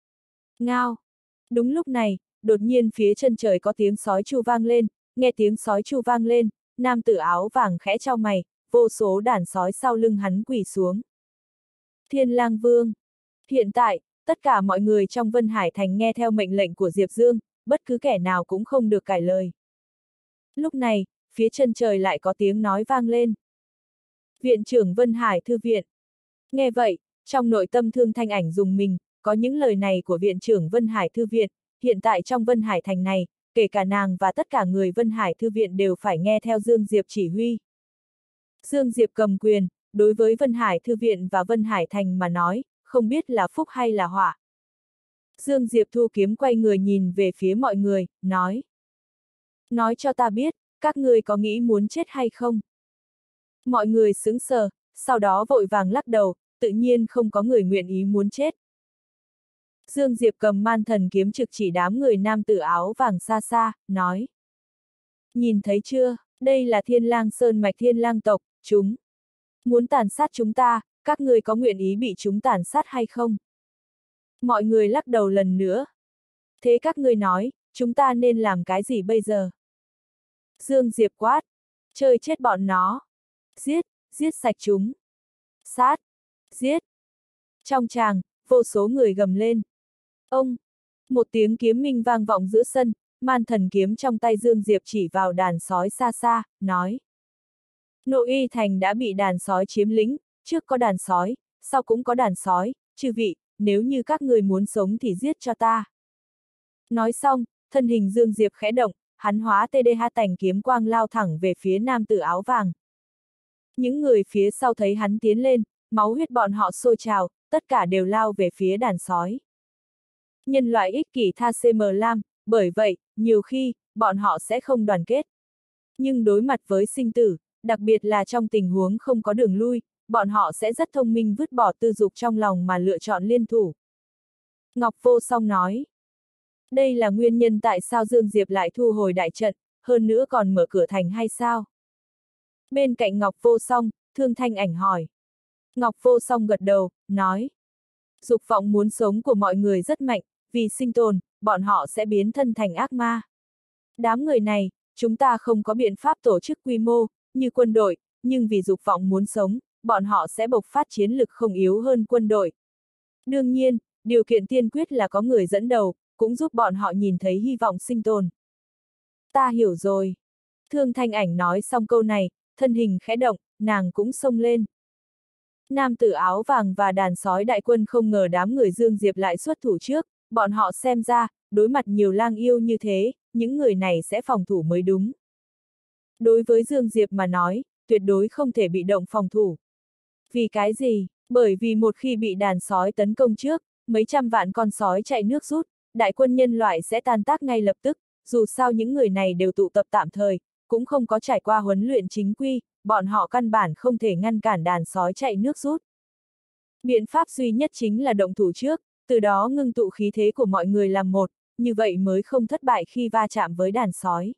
Ngao. Đúng lúc này, đột nhiên phía chân trời có tiếng sói tru vang lên, nghe tiếng sói tru vang lên, nam tử áo vàng khẽ chau mày, vô số đàn sói sau lưng hắn quỳ xuống. Thiên Lang Vương. Hiện tại, tất cả mọi người trong Vân Hải Thành nghe theo mệnh lệnh của Diệp Dương, bất cứ kẻ nào cũng không được cãi lời. Lúc này, phía chân trời lại có tiếng nói vang lên. Viện trưởng Vân Hải Thư viện. Nghe vậy, trong nội tâm Thương Thanh Ảnh dùng mình, có những lời này của viện trưởng Vân Hải Thư viện, hiện tại trong Vân Hải Thành này, kể cả nàng và tất cả người Vân Hải Thư viện đều phải nghe theo Dương Diệp chỉ huy. Dương Diệp cầm quyền, đối với Vân Hải Thư viện và Vân Hải Thành mà nói, không biết là phúc hay là họa. Dương Diệp thu kiếm quay người nhìn về phía mọi người, nói. Nói cho ta biết, các ngươi có nghĩ muốn chết hay không? Mọi người sững sờ, sau đó vội vàng lắc đầu, tự nhiên không có người nguyện ý muốn chết. Dương Diệp cầm man thần kiếm trực chỉ đám người nam tử áo vàng xa xa, nói. Nhìn thấy chưa, đây là Thiên Lang Sơn mạch Thiên Lang tộc, chúng muốn tàn sát chúng ta, các ngươi có nguyện ý bị chúng tàn sát hay không? Mọi người lắc đầu lần nữa. Thế các ngươi nói, chúng ta nên làm cái gì bây giờ? Dương Diệp quát. Chơi chết bọn nó. Giết, giết sạch chúng. Sát, giết. Trong tràng, vô số người gầm lên. Ông! Một tiếng kiếm minh vang vọng giữa sân, man thần kiếm trong tay Dương Diệp chỉ vào đàn sói xa xa, nói. Nội y thành đã bị đàn sói chiếm lĩnh, trước có đàn sói, sau cũng có đàn sói, chư vị, nếu như các người muốn sống thì giết cho ta. Nói xong, thân hình Dương Diệp khẽ động, hắn hóa TDH tành kiếm quang lao thẳng về phía nam tử áo vàng. Những người phía sau thấy hắn tiến lên, máu huyết bọn họ sôi trào, tất cả đều lao về phía đàn sói. Nhân loại ích kỷ tha CM Lam, bởi vậy, nhiều khi, bọn họ sẽ không đoàn kết. Nhưng đối mặt với sinh tử, đặc biệt là trong tình huống không có đường lui, bọn họ sẽ rất thông minh vứt bỏ tư dục trong lòng mà lựa chọn liên thủ. Ngọc Vô Song nói. Đây là nguyên nhân tại sao Dương Diệp lại thu hồi đại trận, hơn nữa còn mở cửa thành hay sao? Bên cạnh Ngọc Vô Song, Thương Thanh Ảnh hỏi. Ngọc Vô Song gật đầu, nói. Dục vọng muốn sống của mọi người rất mạnh, vì sinh tồn, bọn họ sẽ biến thân thành ác ma. Đám người này, chúng ta không có biện pháp tổ chức quy mô, như quân đội, nhưng vì dục vọng muốn sống, bọn họ sẽ bộc phát chiến lực không yếu hơn quân đội. Đương nhiên, điều kiện tiên quyết là có người dẫn đầu, cũng giúp bọn họ nhìn thấy hy vọng sinh tồn. Ta hiểu rồi. Thương Thanh Ảnh nói xong câu này, thân hình khẽ động, nàng cũng xông lên. Nam tử áo vàng và đàn sói đại quân không ngờ đám người Dương Diệp lại xuất thủ trước, bọn họ xem ra, đối mặt nhiều lang yêu như thế, những người này sẽ phòng thủ mới đúng. Đối với Dương Diệp mà nói, tuyệt đối không thể bị động phòng thủ. Vì cái gì? Bởi vì một khi bị đàn sói tấn công trước, mấy trăm vạn con sói chạy nước rút, đại quân nhân loại sẽ tan tác ngay lập tức, dù sao những người này đều tụ tập tạm thời, cũng không có trải qua huấn luyện chính quy, bọn họ căn bản không thể ngăn cản đàn sói chạy nước rút. Biện pháp duy nhất chính là động thủ trước, từ đó ngưng tụ khí thế của mọi người làm một, như vậy mới không thất bại khi va chạm với đàn sói.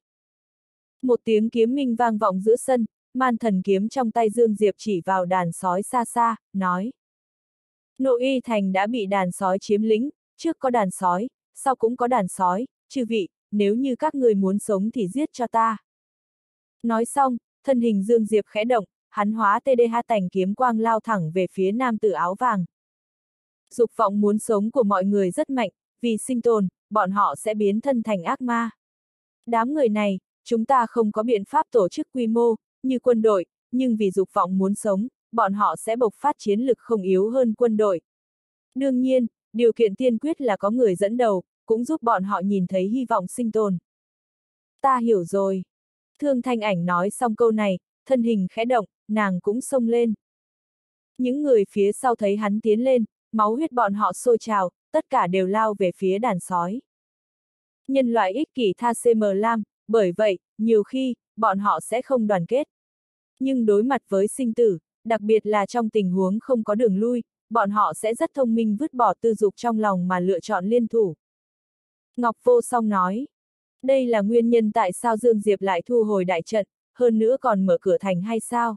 Một tiếng kiếm minh vang vọng giữa sân, man thần kiếm trong tay Dương Diệp chỉ vào đàn sói xa xa, nói. Nội y thành đã bị đàn sói chiếm lĩnh, trước có đàn sói, sau cũng có đàn sói, chư vị, nếu như các người muốn sống thì giết cho ta. Nói xong, thân hình Dương Diệp khẽ động, hắn hóa TDH tành kiếm quang lao thẳng về phía nam tử áo vàng. Dục vọng muốn sống của mọi người rất mạnh, vì sinh tồn, bọn họ sẽ biến thân thành ác ma. Đám người này, chúng ta không có biện pháp tổ chức quy mô, như quân đội, nhưng vì dục vọng muốn sống, bọn họ sẽ bộc phát chiến lực không yếu hơn quân đội. Đương nhiên, điều kiện tiên quyết là có người dẫn đầu, cũng giúp bọn họ nhìn thấy hy vọng sinh tồn. Ta hiểu rồi. Thương Thanh Ảnh nói xong câu này, thân hình khẽ động, nàng cũng xông lên. Những người phía sau thấy hắn tiến lên, máu huyết bọn họ sôi trào, tất cả đều lao về phía đàn sói. Nhân loại ích kỷ tha CM Lam, bởi vậy, nhiều khi, bọn họ sẽ không đoàn kết. Nhưng đối mặt với sinh tử, đặc biệt là trong tình huống không có đường lui, bọn họ sẽ rất thông minh vứt bỏ tư dục trong lòng mà lựa chọn liên thủ. Ngọc Vô Song nói, đây là nguyên nhân tại sao Dương Diệp lại thu hồi đại trận, hơn nữa còn mở cửa thành hay sao?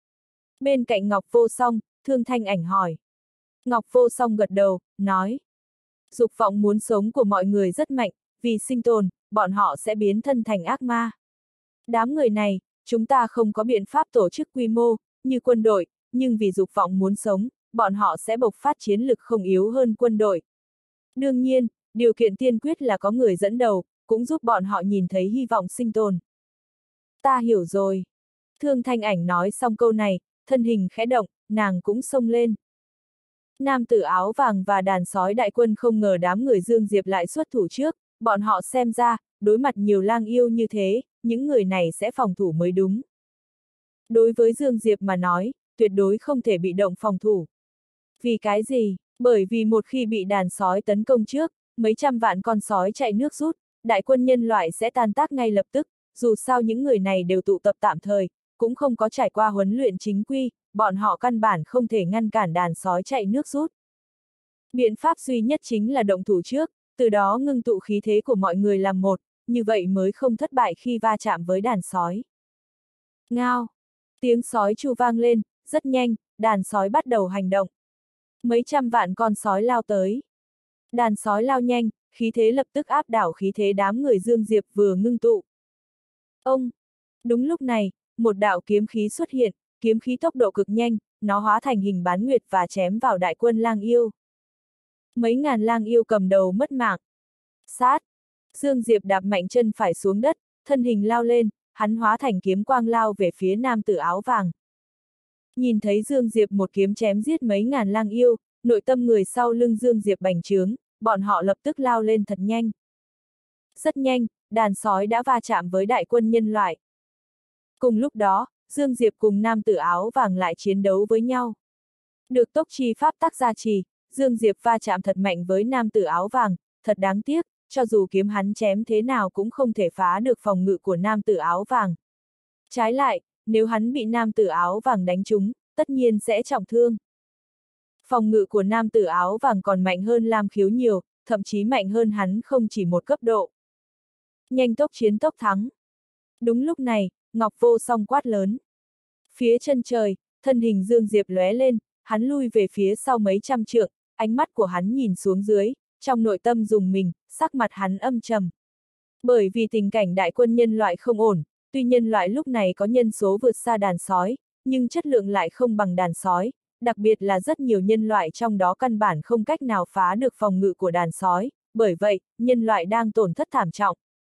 Bên cạnh Ngọc Vô Song, Thương Thanh Ảnh hỏi. Ngọc Vô Song gật đầu, nói, dục vọng muốn sống của mọi người rất mạnh, vì sinh tồn, bọn họ sẽ biến thân thành ác ma. Đám người này, chúng ta không có biện pháp tổ chức quy mô, như quân đội, nhưng vì dục vọng muốn sống, bọn họ sẽ bộc phát chiến lực không yếu hơn quân đội. Đương nhiên, điều kiện tiên quyết là có người dẫn đầu, cũng giúp bọn họ nhìn thấy hy vọng sinh tồn. Ta hiểu rồi. Thương Thanh Ảnh nói xong câu này, thân hình khẽ động, nàng cũng xông lên. Nam tử áo vàng và đàn sói đại quân không ngờ đám người Dương Diệp lại xuất thủ trước, bọn họ xem ra, đối mặt nhiều lang yêu như thế, những người này sẽ phòng thủ mới đúng. Đối với Dương Diệp mà nói, tuyệt đối không thể bị động phòng thủ. Vì cái gì? Bởi vì một khi bị đàn sói tấn công trước, mấy trăm vạn con sói chạy nước rút, đại quân nhân loại sẽ tan tác ngay lập tức, dù sao những người này đều tụ tập tạm thời, cũng không có trải qua huấn luyện chính quy, bọn họ căn bản không thể ngăn cản đàn sói chạy nước rút. Biện pháp duy nhất chính là động thủ trước, từ đó ngưng tụ khí thế của mọi người làm một, như vậy mới không thất bại khi va chạm với đàn sói. Ngao! Tiếng sói tru vang lên, rất nhanh, đàn sói bắt đầu hành động. Mấy trăm vạn con sói lao tới. Đàn sói lao nhanh, khí thế lập tức áp đảo khí thế đám người Dương Diệp vừa ngưng tụ. Ông! Đúng lúc này, một đạo kiếm khí xuất hiện, kiếm khí tốc độ cực nhanh, nó hóa thành hình bán nguyệt và chém vào đại quân lang yêu. Mấy ngàn lang yêu cầm đầu mất mạng. Sát! Dương Diệp đạp mạnh chân phải xuống đất, thân hình lao lên, hắn hóa thành kiếm quang lao về phía nam tử áo vàng. Nhìn thấy Dương Diệp một kiếm chém giết mấy ngàn lang yêu, nội tâm người sau lưng Dương Diệp bành trướng, bọn họ lập tức lao lên thật nhanh. Rất nhanh, đàn sói đã va chạm với đại quân nhân loại. Cùng lúc đó, Dương Diệp cùng nam tử áo vàng lại chiến đấu với nhau. Được tốc chi pháp tắc gia trì, Dương Diệp va chạm thật mạnh với nam tử áo vàng, thật đáng tiếc, cho dù kiếm hắn chém thế nào cũng không thể phá được phòng ngự của nam tử áo vàng. Trái lại, nếu hắn bị nam tử áo vàng đánh trúng, tất nhiên sẽ trọng thương. Phòng ngự của nam tử áo vàng còn mạnh hơn Lam Khiếu nhiều, thậm chí mạnh hơn hắn không chỉ một cấp độ. Nhanh tốc chiến tốc thắng. Đúng lúc này, Ngọc Vô Song quát lớn. Phía chân trời, thân hình Dương Diệp lóe lên, hắn lui về phía sau mấy trăm trượng, ánh mắt của hắn nhìn xuống dưới, trong nội tâm rùng mình, sắc mặt hắn âm trầm. Bởi vì tình cảnh đại quân nhân loại không ổn, tuy nhân loại lúc này có nhân số vượt xa đàn sói, nhưng chất lượng lại không bằng đàn sói, đặc biệt là rất nhiều nhân loại trong đó căn bản không cách nào phá được phòng ngự của đàn sói, bởi vậy, nhân loại đang tổn thất thảm trọng.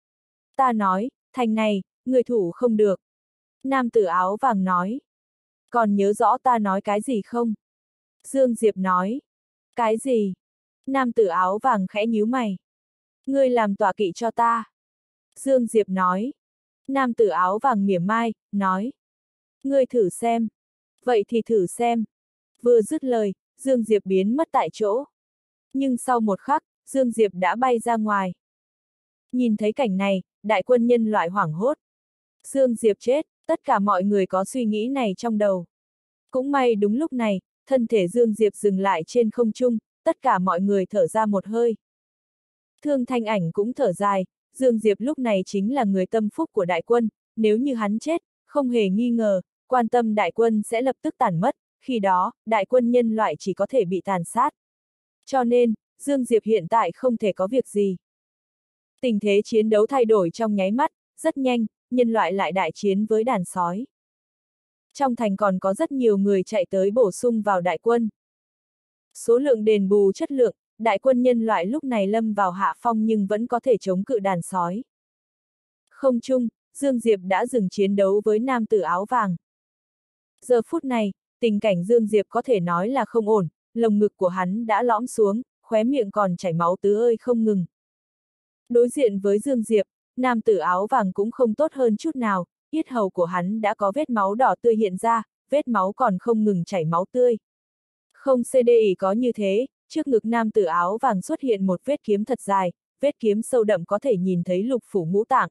Ta nói, thành này, người thủ không được. Nam tử áo vàng nói. Còn nhớ rõ ta nói cái gì không? Dương Diệp nói. Cái gì? Nam tử áo vàng khẽ nhíu mày. Ngươi làm tọa kỵ cho ta. Dương Diệp nói. Nam tử áo vàng mỉa mai, nói. Ngươi thử xem. Vậy thì thử xem. Vừa dứt lời, Dương Diệp biến mất tại chỗ. Nhưng sau một khắc, Dương Diệp đã bay ra ngoài. Nhìn thấy cảnh này, đại quân nhân loại hoảng hốt. Dương Diệp chết, tất cả mọi người có suy nghĩ này trong đầu. Cũng may đúng lúc này, thân thể Dương Diệp dừng lại trên không trung, tất cả mọi người thở ra một hơi. Thương Thanh Ảnh cũng thở dài, Dương Diệp lúc này chính là người tâm phúc của đại quân, nếu như hắn chết, không hề nghi ngờ, quan tâm đại quân sẽ lập tức tàn mất, khi đó, đại quân nhân loại chỉ có thể bị tàn sát. Cho nên, Dương Diệp hiện tại không thể có việc gì. Tình thế chiến đấu thay đổi trong nháy mắt, rất nhanh, nhân loại lại đại chiến với đàn sói. Trong thành còn có rất nhiều người chạy tới bổ sung vào đại quân. Số lượng đền bù chất lượng, đại quân nhân loại lúc này lâm vào hạ phong nhưng vẫn có thể chống cự đàn sói. Không chung, Dương Diệp đã dừng chiến đấu với nam tử áo vàng. Giờ phút này, tình cảnh Dương Diệp có thể nói là không ổn, lồng ngực của hắn đã lõm xuống, khóe miệng còn chảy máu tứ ơi không ngừng. Đối diện với Dương Diệp, nam tử áo vàng cũng không tốt hơn chút nào, yết hầu của hắn đã có vết máu đỏ tươi hiện ra, vết máu còn không ngừng chảy máu tươi. Không CDI có như thế, trước ngực nam tử áo vàng xuất hiện một vết kiếm thật dài, vết kiếm sâu đậm có thể nhìn thấy lục phủ ngũ tạng.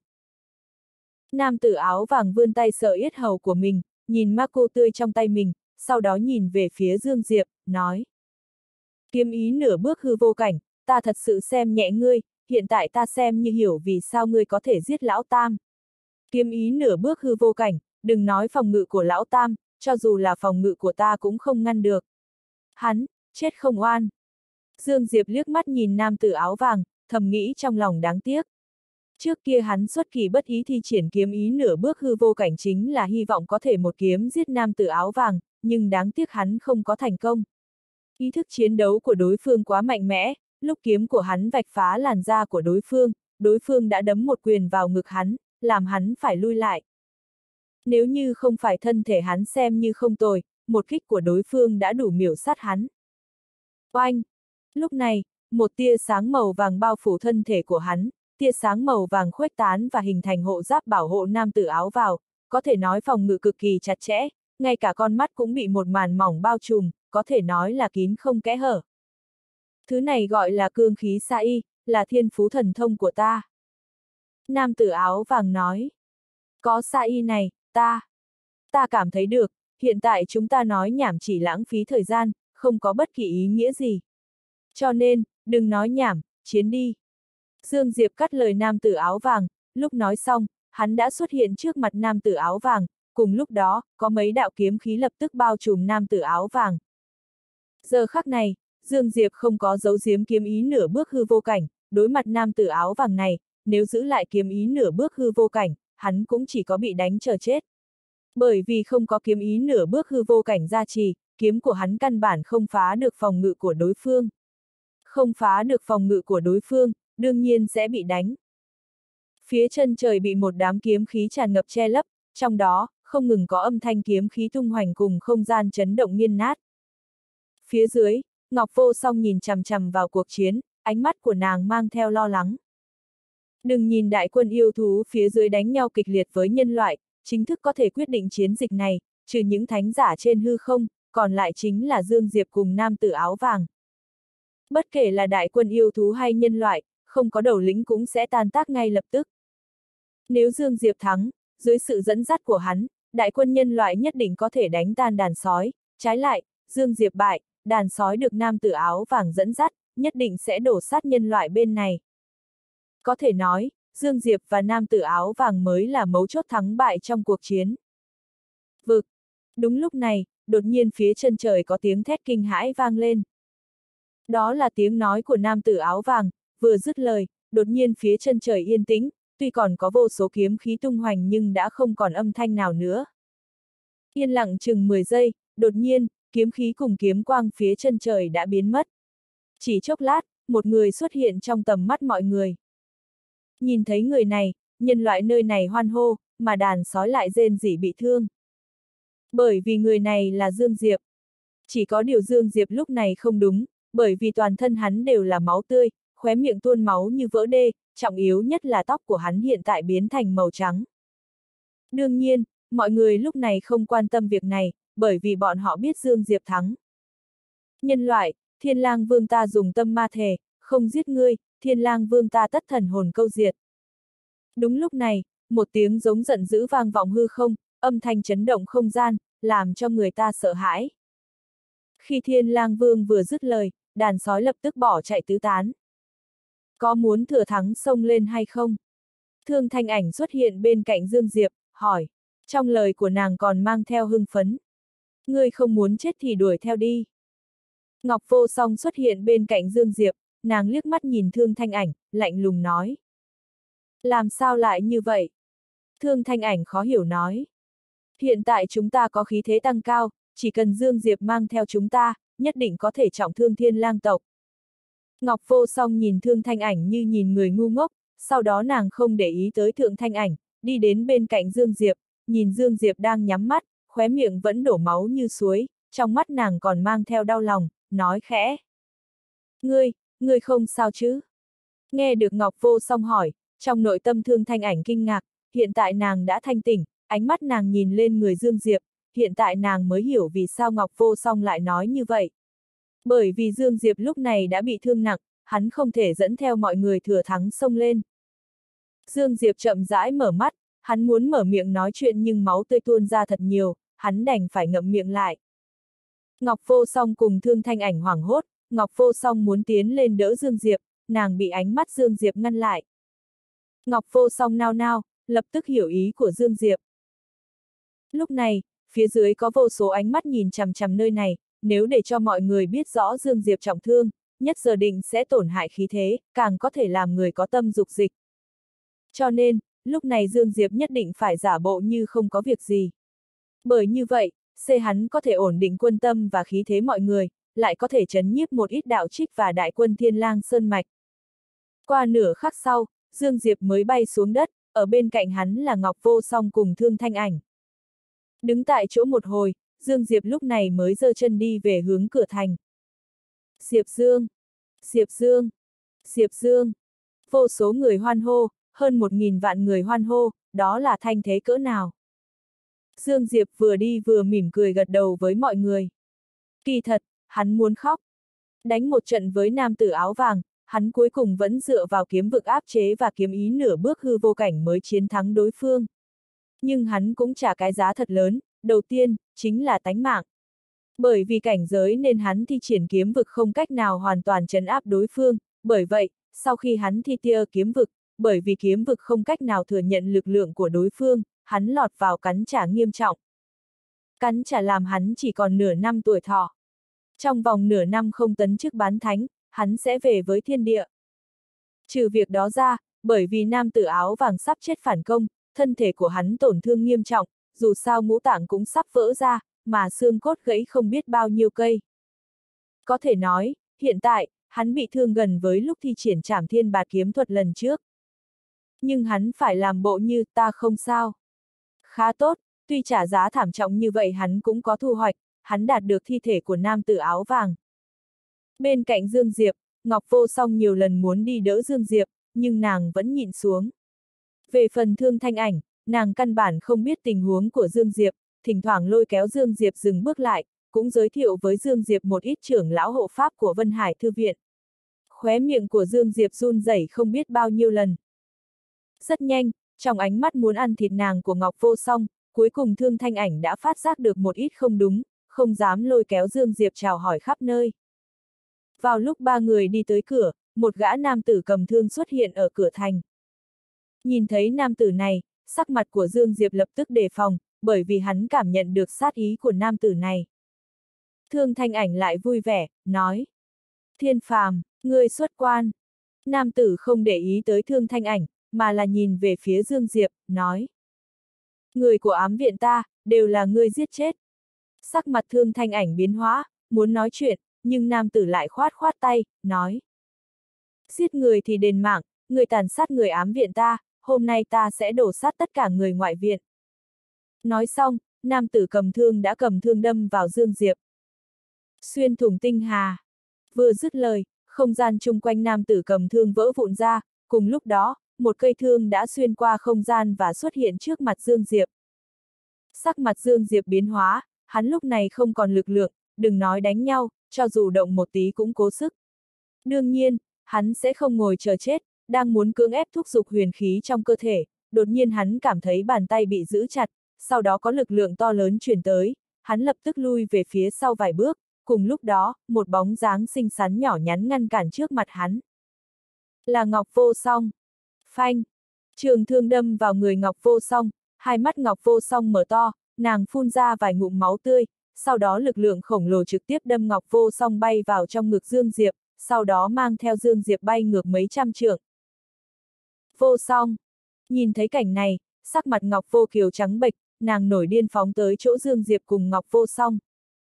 Nam tử áo vàng vươn tay sờ yết hầu của mình, nhìn ma cô tươi trong tay mình, sau đó nhìn về phía Dương Diệp, nói. Kiếm ý nửa bước hư vô cảnh, ta thật sự xem nhẹ ngươi, hiện tại ta xem như hiểu vì sao ngươi có thể giết lão tam. Kiếm ý nửa bước hư vô cảnh, đừng nói phòng ngự của lão tam, cho dù là phòng ngự của ta cũng không ngăn được. Hắn, chết không oan. Dương Diệp liếc mắt nhìn nam tử áo vàng, thầm nghĩ trong lòng đáng tiếc. Trước kia hắn xuất kỳ bất ý thi triển kiếm ý nửa bước hư vô cảnh chính là hy vọng có thể một kiếm giết nam tử áo vàng, nhưng đáng tiếc hắn không có thành công. Ý thức chiến đấu của đối phương quá mạnh mẽ, lúc kiếm của hắn vạch phá làn da của đối phương đã đấm một quyền vào ngực hắn, làm hắn phải lui lại. Nếu như không phải thân thể hắn xem như không tồi, một kích của đối phương đã đủ miểu sát hắn. Oanh! Lúc này, một tia sáng màu vàng bao phủ thân thể của hắn, tia sáng màu vàng khuếch tán và hình thành hộ giáp bảo hộ nam tử áo vào, có thể nói phòng ngự cực kỳ chặt chẽ, ngay cả con mắt cũng bị một màn mỏng bao trùm, có thể nói là kín không kẽ hở. Thứ này gọi là cương khí sa y, là thiên phú thần thông của ta. Nam tử áo vàng nói. Có sa y này, ta cảm thấy được, hiện tại chúng ta nói nhảm chỉ lãng phí thời gian, không có bất kỳ ý nghĩa gì. Cho nên, đừng nói nhảm, chiến đi. Dương Diệp cắt lời nam tử áo vàng, lúc nói xong, hắn đã xuất hiện trước mặt nam tử áo vàng, cùng lúc đó, có mấy đạo kiếm khí lập tức bao trùm nam tử áo vàng. Giờ khắc này, Dương Diệp không có giấu giếm kiếm ý nửa bước hư vô cảnh, đối mặt nam tử áo vàng này, nếu giữ lại kiếm ý nửa bước hư vô cảnh, hắn cũng chỉ có bị đánh chờ chết. Bởi vì không có kiếm ý nửa bước hư vô cảnh gia trì, kiếm của hắn căn bản không phá được phòng ngự của đối phương. Không phá được phòng ngự của đối phương, đương nhiên sẽ bị đánh. Phía chân trời bị một đám kiếm khí tràn ngập che lấp, trong đó, không ngừng có âm thanh kiếm khí tung hoành cùng không gian chấn động nghiền nát. Phía dưới, Ngọc Vô Song nhìn chằm chằm vào cuộc chiến, ánh mắt của nàng mang theo lo lắng. Đừng nhìn đại quân yêu thú phía dưới đánh nhau kịch liệt với nhân loại, chính thức có thể quyết định chiến dịch này, trừ những thánh giả trên hư không, còn lại chính là Dương Diệp cùng nam tử áo vàng. Bất kể là đại quân yêu thú hay nhân loại, không có đầu lĩnh cũng sẽ tan tác ngay lập tức. Nếu Dương Diệp thắng, dưới sự dẫn dắt của hắn, đại quân nhân loại nhất định có thể đánh tan đàn sói, trái lại, Dương Diệp bại, đàn sói được nam tử áo vàng dẫn dắt, nhất định sẽ đổ sát nhân loại bên này. Có thể nói, Dương Diệp và nam tử áo vàng mới là mấu chốt thắng bại trong cuộc chiến. Vực! Đúng lúc này, đột nhiên phía chân trời có tiếng thét kinh hãi vang lên. Đó là tiếng nói của nam tử áo vàng, vừa dứt lời, đột nhiên phía chân trời yên tĩnh, tuy còn có vô số kiếm khí tung hoành nhưng đã không còn âm thanh nào nữa. Yên lặng chừng 10 giây, đột nhiên, kiếm khí cùng kiếm quang phía chân trời đã biến mất. Chỉ chốc lát, một người xuất hiện trong tầm mắt mọi người. Nhìn thấy người này, nhân loại nơi này hoan hô, mà đàn sói lại rên rỉ bị thương. Bởi vì người này là Dương Diệp. Chỉ có điều Dương Diệp lúc này không đúng, bởi vì toàn thân hắn đều là máu tươi, khóe miệng tuôn máu như vỡ đê, trọng yếu nhất là tóc của hắn hiện tại biến thành màu trắng. Đương nhiên, mọi người lúc này không quan tâm việc này, bởi vì bọn họ biết Dương Diệp thắng. Nhân loại, Thiên Lang Vương ta dùng tâm ma thề, không giết ngươi, Thiên Lang Vương ta tất thần hồn câu diệt, Đúng lúc này, một tiếng giống giận dữ vang vọng hư không, âm thanh chấn động không gian, làm cho người ta sợ hãi. Khi Thiên Lang Vương vừa dứt lời, đàn sói lập tức bỏ chạy tứ tán. Có muốn thừa thắng xông lên hay không? Thương Thanh Ảnh xuất hiện bên cạnh Dương Diệp, hỏi. Trong lời của nàng còn mang theo hưng phấn. Ngươi không muốn chết thì đuổi theo đi. Ngọc Vô Song xuất hiện bên cạnh Dương Diệp, nàng liếc mắt nhìn Thương Thanh Ảnh, lạnh lùng nói. Làm sao lại như vậy? Thương Thanh Ảnh khó hiểu nói. Hiện tại chúng ta có khí thế tăng cao, chỉ cần Dương Diệp mang theo chúng ta, nhất định có thể trọng thương Thiên Lang tộc. Ngọc Vô Song nhìn Thương Thanh Ảnh như nhìn người ngu ngốc, sau đó nàng không để ý tới Thương Thanh Ảnh, đi đến bên cạnh Dương Diệp, nhìn Dương Diệp đang nhắm mắt, khóe miệng vẫn đổ máu như suối, trong mắt nàng còn mang theo đau lòng, nói khẽ. Ngươi không sao chứ? Nghe được Ngọc Vô Song hỏi, trong nội tâm Thương Thanh Ảnh kinh ngạc, hiện tại nàng đã thanh tỉnh, ánh mắt nàng nhìn lên người Dương Diệp, hiện tại nàng mới hiểu vì sao Ngọc Vô Song lại nói như vậy. Bởi vì Dương Diệp lúc này đã bị thương nặng, hắn không thể dẫn theo mọi người thừa thắng xông lên. Dương Diệp chậm rãi mở mắt, hắn muốn mở miệng nói chuyện nhưng máu tươi tuôn ra thật nhiều, hắn đành phải ngậm miệng lại. Ngọc Vô Song cùng Thương Thanh Ảnh hoảng hốt, Ngọc Vô Song muốn tiến lên đỡ Dương Diệp, nàng bị ánh mắt Dương Diệp ngăn lại. Ngọc Vô Song nao nao, lập tức hiểu ý của Dương Diệp. Lúc này, phía dưới có vô số ánh mắt nhìn chằm chằm nơi này, nếu để cho mọi người biết rõ Dương Diệp trọng thương, nhất giờ định sẽ tổn hại khí thế, càng có thể làm người có tâm dục dịch. Cho nên, lúc này Dương Diệp nhất định phải giả bộ như không có việc gì. Bởi như vậy, hắn có thể ổn định quân tâm và khí thế mọi người, lại có thể trấn nhiếp một ít đạo trích và đại quân Thiên Lang Sơn Mạch. Qua nửa khắc sau, Dương Diệp mới bay xuống đất, ở bên cạnh hắn là Ngọc Vô Song cùng Thương Thanh Ảnh. Đứng tại chỗ một hồi, Dương Diệp lúc này mới giơ chân đi về hướng cửa thành. Diệp Dương! Diệp Dương! Diệp Dương! Vô số người hoan hô, hơn 1.000 vạn người hoan hô, đó là thanh thế cỡ nào? Dương Diệp vừa đi vừa mỉm cười gật đầu với mọi người. Kỳ thật, hắn muốn khóc. Đánh một trận với nam tử áo vàng, hắn cuối cùng vẫn dựa vào kiếm vực áp chế và kiếm ý nửa bước hư vô cảnh mới chiến thắng đối phương. Nhưng hắn cũng trả cái giá thật lớn, đầu tiên, chính là tánh mạng. Bởi vì cảnh giới nên hắn thi triển kiếm vực không cách nào hoàn toàn trấn áp đối phương, bởi vậy, sau khi hắn thi tia kiếm vực, bởi vì kiếm vực không cách nào thừa nhận lực lượng của đối phương, hắn lọt vào cắn trả nghiêm trọng. Cắn trả làm hắn chỉ còn nửa năm tuổi thọ. Trong vòng nửa năm không tấn chức bán thánh, hắn sẽ về với thiên địa. Trừ việc đó ra, bởi vì nam tử áo vàng sắp chết phản công, thân thể của hắn tổn thương nghiêm trọng, dù sao ngũ tạng cũng sắp vỡ ra, mà xương cốt gãy không biết bao nhiêu cây. Có thể nói, hiện tại, hắn bị thương gần với lúc thi triển Trảm Thiên Bạt kiếm thuật lần trước. Nhưng hắn phải làm bộ như ta không sao. Khá tốt, tuy trả giá thảm trọng như vậy hắn cũng có thu hoạch, hắn đạt được thi thể của nam tử áo vàng. Bên cạnh Dương Diệp, Ngọc Vô Song nhiều lần muốn đi đỡ Dương Diệp, nhưng nàng vẫn nhịn xuống. Về phần Thương Thanh Ảnh, nàng căn bản không biết tình huống của Dương Diệp, thỉnh thoảng lôi kéo Dương Diệp dừng bước lại, cũng giới thiệu với Dương Diệp một ít trưởng lão hộ pháp của Vân Hải Thư viện. Khóe miệng của Dương Diệp run rẩy không biết bao nhiêu lần. Rất nhanh, trong ánh mắt muốn ăn thịt nàng của Ngọc Vô Song, cuối cùng Thương Thanh Ảnh đã phát giác được một ít không đúng, không dám lôi kéo Dương Diệp chào hỏi khắp nơi. Vào lúc ba người đi tới cửa, một gã nam tử cầm thương xuất hiện ở cửa thành. Nhìn thấy nam tử này, sắc mặt của Dương Diệp lập tức đề phòng, bởi vì hắn cảm nhận được sát ý của nam tử này. Thương Thanh Ảnh lại vui vẻ, nói. Thiên Phàm, ngươi xuất quan. Nam tử không để ý tới Thương Thanh Ảnh, mà là nhìn về phía Dương Diệp, nói. Người của ám viện ta, đều là ngươi giết chết. Sắc mặt Thương Thanh Ảnh biến hóa, muốn nói chuyện, nhưng nam tử lại khoát khoát tay, nói. Giết người thì đền mạng, người tàn sát người ám viện ta, hôm nay ta sẽ đổ sát tất cả người ngoại viện. Nói xong, nam tử cầm thương đã cầm thương đâm vào Dương Diệp. Xuyên thủng tinh hà. Vừa dứt lời, không gian chung quanh nam tử cầm thương vỡ vụn ra, cùng lúc đó, một cây thương đã xuyên qua không gian và xuất hiện trước mặt Dương Diệp. Sắc mặt Dương Diệp biến hóa, hắn lúc này không còn lực lượng, đừng nói đánh nhau, cho dù động một tí cũng cố sức. Đương nhiên, hắn sẽ không ngồi chờ chết, đang muốn cưỡng ép thúc giục huyền khí trong cơ thể, đột nhiên hắn cảm thấy bàn tay bị giữ chặt, sau đó có lực lượng to lớn truyền tới, hắn lập tức lui về phía sau vài bước, cùng lúc đó, một bóng dáng xinh xắn nhỏ nhắn ngăn cản trước mặt hắn. Là Ngọc Vô Song. Phanh! Trường thương đâm vào người Ngọc Vô Song, hai mắt Ngọc Vô Song mở to, nàng phun ra vài ngụm máu tươi, sau đó lực lượng khổng lồ trực tiếp đâm Ngọc Vô Song bay vào trong ngực Dương Diệp, sau đó mang theo Dương Diệp bay ngược mấy trăm trượng. Vô Song! Nhìn thấy cảnh này, sắc mặt Ngọc Vô Kiều trắng bệch, nàng nổi điên phóng tới chỗ Dương Diệp cùng Ngọc Vô Song.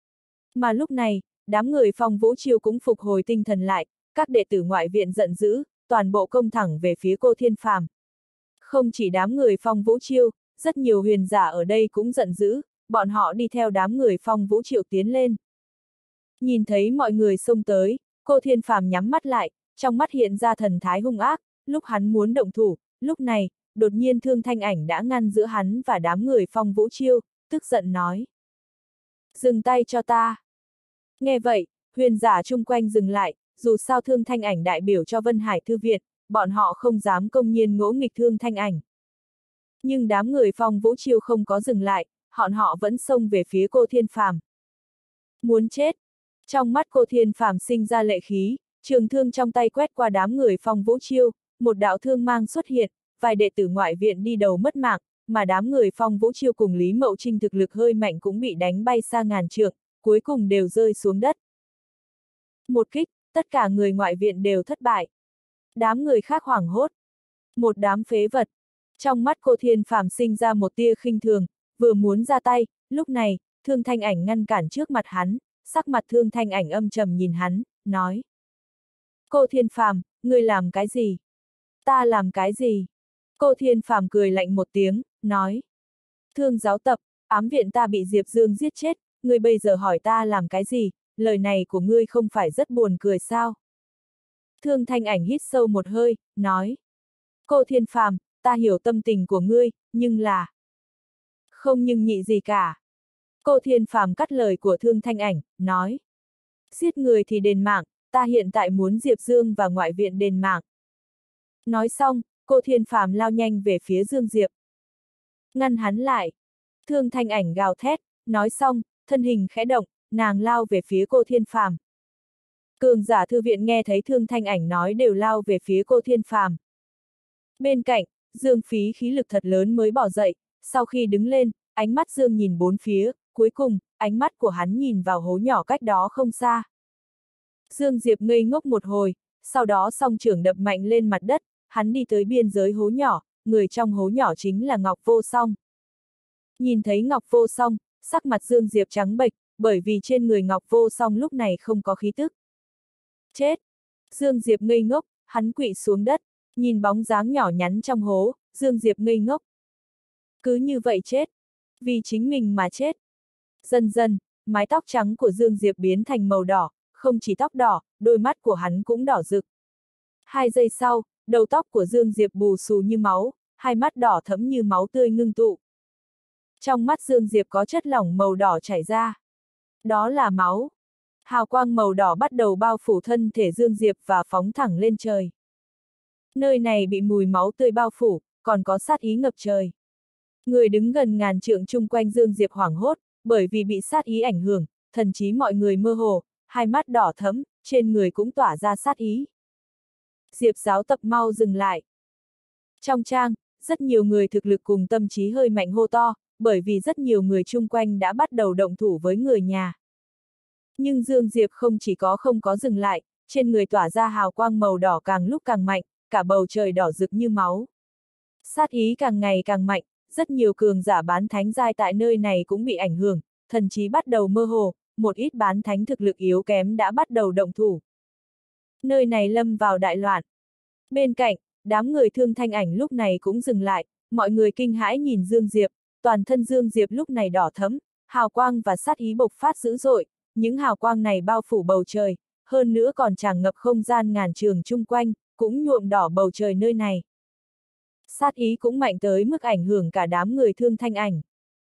Mà lúc này, đám người Phong Vũ Chiêu cũng phục hồi tinh thần lại, các đệ tử ngoại viện giận dữ, toàn bộ công thẳng về phía Cô Thiên Phàm. Không chỉ đám người Phong Vũ Chiêu, rất nhiều huyền giả ở đây cũng giận dữ, bọn họ đi theo đám người Phong Vũ Chiêu tiến lên. Nhìn thấy mọi người xông tới, Cô Thiên Phàm nhắm mắt lại, trong mắt hiện ra thần thái hung ác, lúc hắn muốn động thủ, lúc này, đột nhiên Thương Thanh Ảnh đã ngăn giữa hắn và đám người Phong Vũ Chiêu, tức giận nói. Dừng tay cho ta. Nghe vậy, huyền giả chung quanh dừng lại, dù sao Thương Thanh Ảnh đại biểu cho Vân Hải Thư Viện, bọn họ không dám công nhiên ngỗ nghịch Thương Thanh Ảnh. Nhưng đám người Phong Vũ Chiêu không có dừng lại, họ vẫn xông về phía Cô Thiên Phàm. Muốn chết! Trong mắt Cô Thiên Phàm sinh ra lệ khí, trường thương trong tay quét qua đám người Phong Vũ Chiêu, một đạo thương mang xuất hiện, vài đệ tử ngoại viện đi đầu mất mạng, mà đám người Phong Vũ Chiêu cùng Lý Mậu Trinh thực lực hơi mạnh cũng bị đánh bay xa ngàn trượng, cuối cùng đều rơi xuống đất. Một kích, tất cả người ngoại viện đều thất bại. Đám người khác hoảng hốt. Một đám phế vật. Trong mắt Cô Thiên Phàm sinh ra một tia khinh thường, vừa muốn ra tay, lúc này, Thương Thanh Ảnh ngăn cản trước mặt hắn, sắc mặt Thương Thanh Ảnh âm trầm nhìn hắn, nói. Cô Thiên Phàm, ngươi làm cái gì? Ta làm cái gì? Cô Thiên Phàm cười lạnh một tiếng, nói. Thương giáo tập, ám viện ta bị Diệp Dương giết chết, ngươi bây giờ hỏi ta làm cái gì, lời này của ngươi không phải rất buồn cười sao? Thương Thanh Ảnh hít sâu một hơi, nói. Cô Thiên Phàm, ta hiểu tâm tình của ngươi, nhưng là... Không nhưng nhị gì cả. Cô Thiên Phàm cắt lời của Thương Thanh Ảnh, nói. Giết người thì đền mạng, ta hiện tại muốn Diệp Dương và ngoại viện đền mạng. Nói xong, Cô Thiên Phàm lao nhanh về phía Dương Diệp. Ngăn hắn lại. Thương Thanh Ảnh gào thét, nói xong, thân hình khẽ động, nàng lao về phía Cô Thiên Phàm. Cường giả thư viện nghe thấy Thương Thanh Ảnh nói đều lao về phía Cô Thiên Phàm. Bên cạnh, Dương phí khí lực thật lớn mới bỏ dậy, sau khi đứng lên, ánh mắt Dương nhìn bốn phía, cuối cùng, ánh mắt của hắn nhìn vào hố nhỏ cách đó không xa. Dương Diệp ngây ngốc một hồi, sau đó song trưởng đập mạnh lên mặt đất, hắn đi tới biên giới hố nhỏ, người trong hố nhỏ chính là Ngọc Vô Song. Nhìn thấy Ngọc Vô Song, sắc mặt Dương Diệp trắng bệch, bởi vì trên người Ngọc Vô Song lúc này không có khí tức. Chết! Dương Diệp ngây ngốc, hắn quỵ xuống đất, nhìn bóng dáng nhỏ nhắn trong hố, Dương Diệp ngây ngốc. Cứ như vậy chết. Vì chính mình mà chết. Dần dần, mái tóc trắng của Dương Diệp biến thành màu đỏ, không chỉ tóc đỏ, đôi mắt của hắn cũng đỏ rực. 2 giây sau, đầu tóc của Dương Diệp bù xù như máu, hai mắt đỏ thẫm như máu tươi ngưng tụ. Trong mắt Dương Diệp có chất lỏng màu đỏ chảy ra. Đó là máu. Hào quang màu đỏ bắt đầu bao phủ thân thể Dương Diệp và phóng thẳng lên trời. Nơi này bị mùi máu tươi bao phủ, còn có sát ý ngập trời. Người đứng gần ngàn trượng chung quanh Dương Diệp hoảng hốt, bởi vì bị sát ý ảnh hưởng, thần trí mọi người mơ hồ, hai mắt đỏ thẫm, trên người cũng tỏa ra sát ý. Diệp giáo tập mau dừng lại. Trong trang, rất nhiều người thực lực cùng tâm trí hơi mạnh hô to, bởi vì rất nhiều người chung quanh đã bắt đầu động thủ với người nhà. Nhưng Dương Diệp không có dừng lại, trên người tỏa ra hào quang màu đỏ càng lúc càng mạnh, cả bầu trời đỏ rực như máu. Sát ý càng ngày càng mạnh, rất nhiều cường giả bán thánh giai tại nơi này cũng bị ảnh hưởng, thần trí bắt đầu mơ hồ, một ít bán thánh thực lực yếu kém đã bắt đầu động thủ. Nơi này lâm vào đại loạn. Bên cạnh, đám người Thương Thanh Ảnh lúc này cũng dừng lại, mọi người kinh hãi nhìn Dương Diệp, toàn thân Dương Diệp lúc này đỏ thẫm, hào quang và sát ý bộc phát dữ dội, những hào quang này bao phủ bầu trời, hơn nữa còn tràn ngập không gian ngàn trường chung quanh, cũng nhuộm đỏ bầu trời nơi này. Sát ý cũng mạnh tới mức ảnh hưởng cả đám người Thương Thanh Ảnh.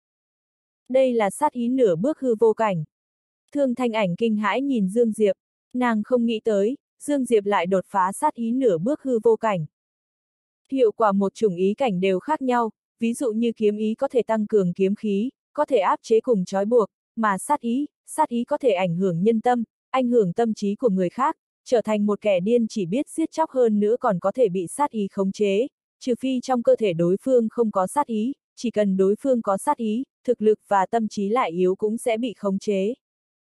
Đây là sát ý nửa bước hư vô cảnh. Thương Thanh Ảnh kinh hãi nhìn Dương Diệp, nàng không nghĩ tới, Dương Diệp lại đột phá sát ý nửa bước hư vô cảnh. Hiệu quả một chủng ý cảnh đều khác nhau, ví dụ như kiếm ý có thể tăng cường kiếm khí, có thể áp chế cùng trói buộc, mà sát ý có thể ảnh hưởng nhân tâm, ảnh hưởng tâm trí của người khác, trở thành một kẻ điên chỉ biết giết chóc hơn nữa còn có thể bị sát ý khống chế, trừ phi trong cơ thể đối phương không có sát ý, chỉ cần đối phương có sát ý, thực lực và tâm trí lại yếu cũng sẽ bị khống chế.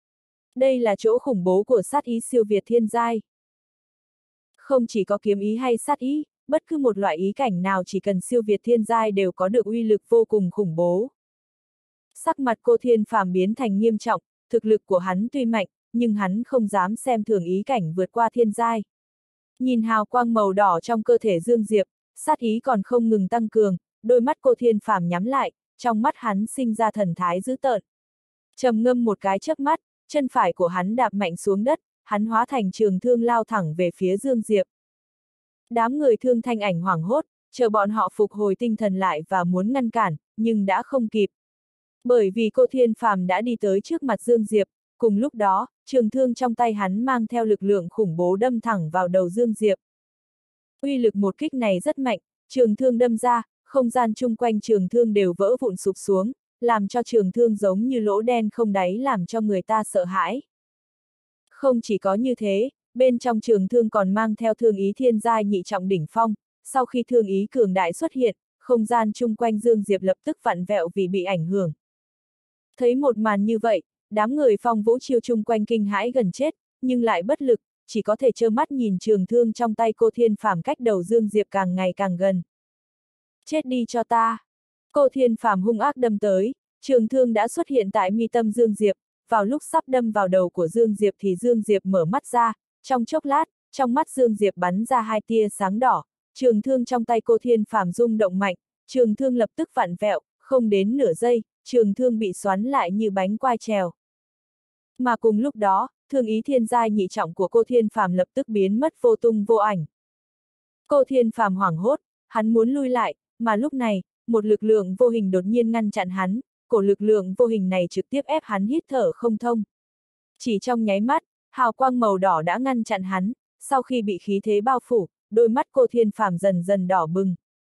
Đây là chỗ khủng bố của sát ý siêu việt thiên giai. Không chỉ có kiếm ý hay sát ý, bất cứ một loại ý cảnh nào chỉ cần siêu việt thiên giai đều có được uy lực vô cùng khủng bố. Sắc mặt Cô Thiên Phàm biến thành nghiêm trọng, thực lực của hắn tuy mạnh, nhưng hắn không dám xem thường ý cảnh vượt qua thiên giai. Nhìn hào quang màu đỏ trong cơ thể Dương Diệp, sát ý còn không ngừng tăng cường, đôi mắt Cô Thiên Phàm nhắm lại, trong mắt hắn sinh ra thần thái dữ tợn. Trầm ngâm một cái chớp mắt, chân phải của hắn đạp mạnh xuống đất, hắn hóa thành trường thương lao thẳng về phía Dương Diệp. Đám người Thương Thanh Ảnh hoảng hốt, chờ bọn họ phục hồi tinh thần lại và muốn ngăn cản, nhưng đã không kịp. Bởi vì Cô Thiên Phàm đã đi tới trước mặt Dương Diệp, cùng lúc đó, trường thương trong tay hắn mang theo lực lượng khủng bố đâm thẳng vào đầu Dương Diệp. Uy lực một kích này rất mạnh, trường thương đâm ra, không gian chung quanh trường thương đều vỡ vụn sụp xuống, làm cho trường thương giống như lỗ đen không đáy làm cho người ta sợ hãi. Không chỉ có như thế, bên trong trường thương còn mang theo thương ý thiên giai nhị trọng đỉnh phong, sau khi thương ý cường đại xuất hiện, không gian chung quanh Dương Diệp lập tức vặn vẹo vì bị ảnh hưởng. Thấy một màn như vậy, đám người Phong Vũ Chiêu chung quanh kinh hãi gần chết, nhưng lại bất lực, chỉ có thể trơ mắt nhìn trường thương trong tay Cô Thiên Phàm cách đầu Dương Diệp càng ngày càng gần. Chết đi cho ta! Cô Thiên Phàm hung ác đâm tới, trường thương đã xuất hiện tại mi tâm Dương Diệp, vào lúc sắp đâm vào đầu của Dương Diệp thì Dương Diệp mở mắt ra, trong chốc lát, trong mắt Dương Diệp bắn ra hai tia sáng đỏ, trường thương trong tay Cô Thiên Phàm rung động mạnh, trường thương lập tức vặn vẹo, không đến nửa giây, trường thương bị xoắn lại như bánh quai trèo. Mà cùng lúc đó, thương ý thiên giai nhị trọng của Cô Thiên Phàm lập tức biến mất vô tung vô ảnh. Cô Thiên Phàm hoảng hốt, hắn muốn lui lại, mà lúc này, một lực lượng vô hình đột nhiên ngăn chặn hắn, cổ lực lượng vô hình này trực tiếp ép hắn hít thở không thông. Chỉ trong nháy mắt, hào quang màu đỏ đã ngăn chặn hắn, sau khi bị khí thế bao phủ, đôi mắt Cô Thiên Phàm dần dần đỏ bừng.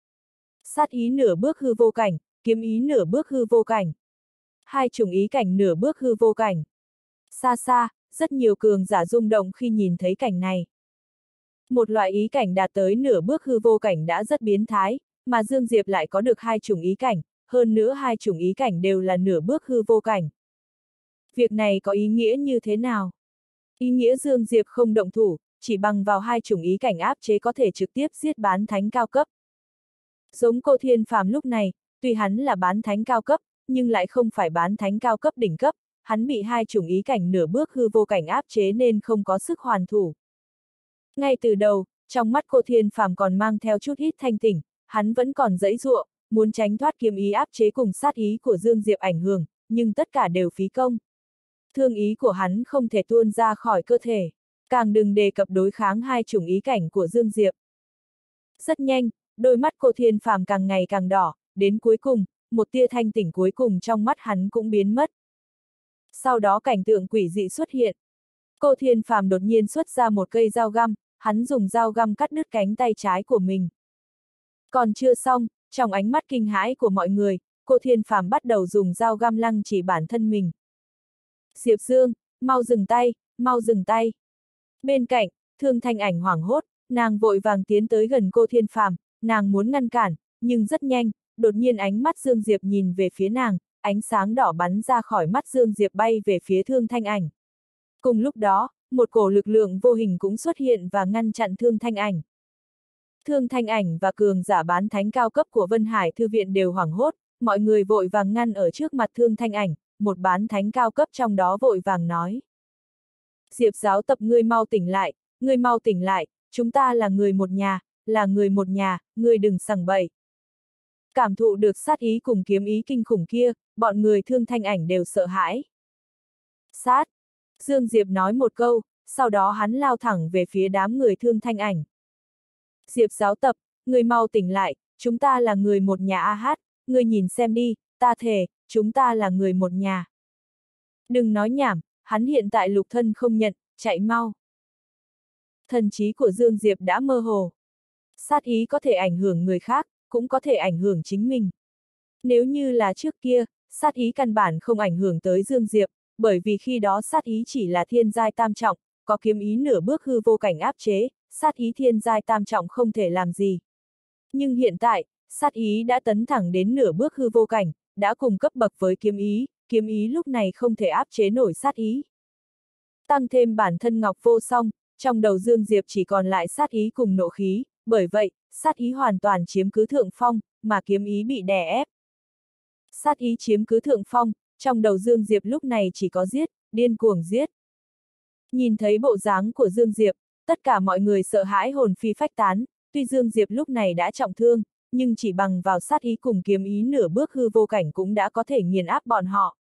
Sát ý nửa bước hư vô cảnh, kiếm ý nửa bước hư vô cảnh. Hai chủng ý cảnh nửa bước hư vô cảnh. Xa xa, rất nhiều cường giả rung động khi nhìn thấy cảnh này. Một loại ý cảnh đạt tới nửa bước hư vô cảnh đã rất biến thái, mà Dương Diệp lại có được hai chủng ý cảnh, hơn nữa hai chủng ý cảnh đều là nửa bước hư vô cảnh. Việc này có ý nghĩa như thế nào? Ý nghĩa Dương Diệp không động thủ, chỉ bằng vào hai chủng ý cảnh áp chế có thể trực tiếp giết bán thánh cao cấp. Giống Cô Thiên Phàm lúc này, tuy hắn là bán thánh cao cấp, nhưng lại không phải bán thánh cao cấp đỉnh cấp, hắn bị hai chủng ý cảnh nửa bước hư vô cảnh áp chế nên không có sức hoàn thủ. Ngay từ đầu, trong mắt Cô Thiên Phàm còn mang theo chút ít thanh tỉnh, hắn vẫn còn giãy giụa, muốn tránh thoát kiếm ý áp chế cùng sát ý của Dương Diệp ảnh hưởng, nhưng tất cả đều phí công. Thương ý của hắn không thể tuôn ra khỏi cơ thể, càng đừng đề cập đối kháng hai chủng ý cảnh của Dương Diệp. Rất nhanh, đôi mắt Cô Thiên Phàm càng ngày càng đỏ, đến cuối cùng, một tia thanh tỉnh cuối cùng trong mắt hắn cũng biến mất. Sau đó cảnh tượng quỷ dị xuất hiện. Cô Thiên Phàm đột nhiên xuất ra một cây dao găm, hắn dùng dao găm cắt đứt cánh tay trái của mình. Còn chưa xong, trong ánh mắt kinh hãi của mọi người, Cô Thiên Phàm bắt đầu dùng dao găm lăng chỉ bản thân mình. Diệp Dương, mau dừng tay, mau dừng tay. Bên cạnh, Thương Thanh Ảnh hoảng hốt, nàng vội vàng tiến tới gần Cô Thiên Phàm, nàng muốn ngăn cản, nhưng rất nhanh, đột nhiên ánh mắt Dương Diệp nhìn về phía nàng, ánh sáng đỏ bắn ra khỏi mắt Dương Diệp bay về phía Thương Thanh Ảnh. Cùng lúc đó, một cổ lực lượng vô hình cũng xuất hiện và ngăn chặn Thương Thanh Ảnh. Thương Thanh Ảnh và cường giả bán thánh cao cấp của Vân Hải Thư viện đều hoảng hốt, mọi người vội vàng ngăn ở trước mặt Thương Thanh Ảnh, một bán thánh cao cấp trong đó vội vàng nói. Diệp giáo tập, ngươi mau tỉnh lại, ngươi mau tỉnh lại, chúng ta là người một nhà, là người một nhà, ngươi đừng sằng bậy. Cảm thụ được sát ý cùng kiếm ý kinh khủng kia, bọn người Thương Thanh Ảnh đều sợ hãi. Sát! Dương Diệp nói một câu, sau đó hắn lao thẳng về phía đám người Thương Thanh Ảnh. Diệp giáo tập, người mau tỉnh lại, chúng ta là người một nhà a hát, người nhìn xem đi, ta thề, chúng ta là người một nhà. Đừng nói nhảm, hắn hiện tại lục thân không nhận, chạy mau. Thần trí của Dương Diệp đã mơ hồ. sát ý có thể ảnh hưởng người khác, cũng có thể ảnh hưởng chính mình. Nếu như là trước kia, sát ý căn bản không ảnh hưởng tới Dương Diệp, bởi vì khi đó sát ý chỉ là thiên giai tam trọng, có kiếm ý nửa bước hư vô cảnh áp chế, sát ý thiên giai tam trọng không thể làm gì. Nhưng hiện tại, sát ý đã tấn thẳng đến nửa bước hư vô cảnh, đã cùng cấp bậc với kiếm ý lúc này không thể áp chế nổi sát ý. Tăng thêm bản thân Ngọc Vô Song, trong đầu Dương Diệp chỉ còn lại sát ý cùng nộ khí, bởi vậy, sát ý hoàn toàn chiếm cứ thượng phong, mà kiếm ý bị đè ép. Sát ý chiếm cứ thượng phong, trong đầu Dương Diệp lúc này chỉ có giết, điên cuồng giết. Nhìn thấy bộ dáng của Dương Diệp, tất cả mọi người sợ hãi hồn phi phách tán, tuy Dương Diệp lúc này đã trọng thương, nhưng chỉ bằng vào sát ý cùng kiếm ý nửa bước hư vô cảnh cũng đã có thể nghiền áp bọn họ.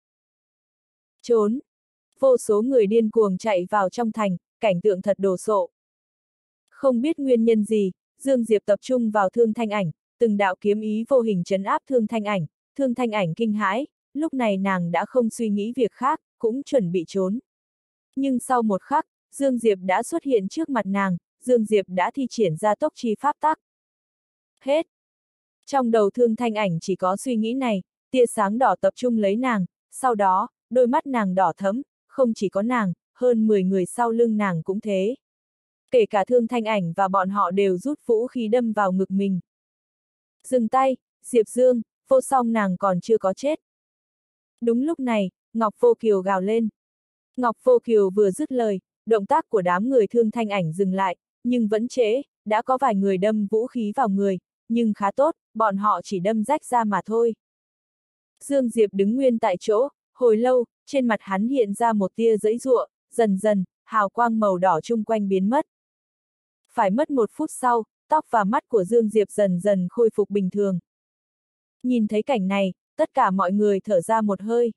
Trốn! Vô số người điên cuồng chạy vào trong thành, cảnh tượng thật đồ sộ. Không biết nguyên nhân gì, Dương Diệp tập trung vào Thương Thanh Ảnh, từng đạo kiếm ý vô hình trấn áp Thương Thanh Ảnh kinh hãi, lúc này nàng đã không suy nghĩ việc khác, cũng chuẩn bị trốn. Nhưng sau một khắc, Dương Diệp đã xuất hiện trước mặt nàng, Dương Diệp đã thi triển ra tốc chi pháp tắc. Hết! Trong đầu Thương Thanh Ảnh chỉ có suy nghĩ này, tia sáng đỏ tập trung lấy nàng, sau đó, đôi mắt nàng đỏ thẫm, không chỉ có nàng, hơn 10 người sau lưng nàng cũng thế. Kể cả Thương Thanh Ảnh và bọn họ đều rút vũ khí đâm vào ngực mình. Dừng tay, Diệp Dương, Vô Song nàng còn chưa có chết. Đúng lúc này, Ngọc Vô Kiều gào lên. Ngọc Vô Kiều vừa dứt lời, động tác của đám người Thương Thanh Ảnh dừng lại, nhưng vẫn trễ, đã có vài người đâm vũ khí vào người, nhưng khá tốt, bọn họ chỉ đâm rách ra mà thôi. Dương Diệp đứng nguyên tại chỗ, hồi lâu, trên mặt hắn hiện ra một tia giãy giụa, dần dần, hào quang màu đỏ chung quanh biến mất. Phải mất 1 phút sau, tóc và mắt của Dương Diệp dần dần khôi phục bình thường. Nhìn thấy cảnh này, tất cả mọi người thở ra một hơi.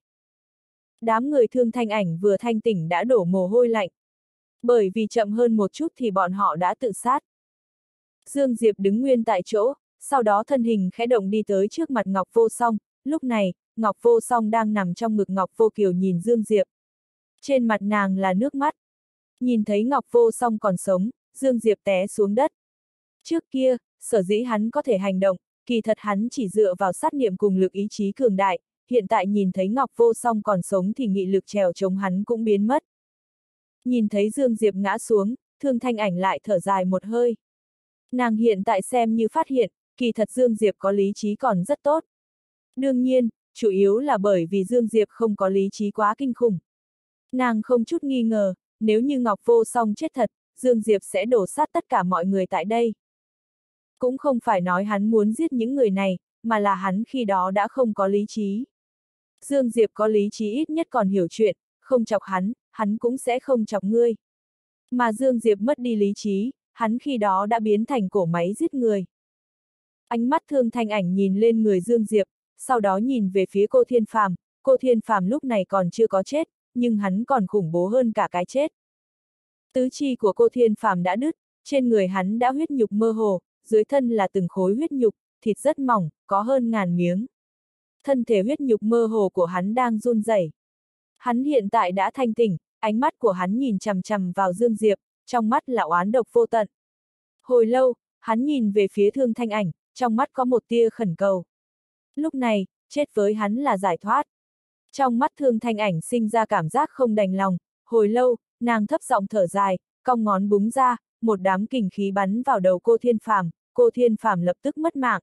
Đám người Thương Thanh Ảnh vừa thanh tỉnh đã đổ mồ hôi lạnh. Bởi vì chậm hơn một chút thì bọn họ đã tự sát. Dương Diệp đứng nguyên tại chỗ, sau đó thân hình khẽ động đi tới trước mặt Ngọc Vô Song, lúc này, Ngọc Vô Song đang nằm trong ngực Ngọc Vô Kiều nhìn Dương Diệp. Trên mặt nàng là nước mắt. Nhìn thấy Ngọc Vô Song còn sống, Dương Diệp té xuống đất. Trước kia, sở dĩ hắn có thể hành động, kỳ thật hắn chỉ dựa vào sát niệm cùng lực ý chí cường đại, hiện tại nhìn thấy Ngọc Vô Song còn sống thì nghị lực trèo chống hắn cũng biến mất. Nhìn thấy Dương Diệp ngã xuống, Thương Thanh Ảnh lại thở dài một hơi. Nàng hiện tại xem như phát hiện, kỳ thật Dương Diệp có lý trí còn rất tốt. Đương nhiên, chủ yếu là bởi vì Dương Diệp không có lý trí quá kinh khủng. Nàng không chút nghi ngờ, nếu như Ngọc Vô Song chết thật, Dương Diệp sẽ đổ sát tất cả mọi người tại đây. Cũng không phải nói hắn muốn giết những người này, mà là hắn khi đó đã không có lý trí. Dương Diệp có lý trí ít nhất còn hiểu chuyện, không chọc hắn cũng sẽ không chọc ngươi. Mà Dương Diệp mất đi lý trí, hắn khi đó đã biến thành cỗ máy giết người. Ánh mắt Thương Thanh Ảnh nhìn lên người Dương Diệp, sau đó nhìn về phía cô Thiên Phàm lúc này còn chưa có chết, nhưng hắn còn khủng bố hơn cả cái chết. Tứ chi của cô Thiên Phàm đã đứt, trên người hắn đã huyết nhục mơ hồ, dưới thân là từng khối huyết nhục, thịt rất mỏng, có hơn 1000 miếng. Thân thể huyết nhục mơ hồ của hắn đang run rẩy. Hắn hiện tại đã thanh tỉnh, ánh mắt của hắn nhìn chằm chằm vào Dương Diệp, trong mắt là oán độc vô tận. Hồi lâu, hắn nhìn về phía Thương Thanh Ảnh, trong mắt có một tia khẩn cầu. Lúc này, chết với hắn là giải thoát. Trong mắt Thương Thanh Ảnh sinh ra cảm giác không đành lòng, hồi lâu, nàng thấp giọng thở dài, cong ngón búng ra, một đám kình khí bắn vào đầu cô Thiên Phàm lập tức mất mạng.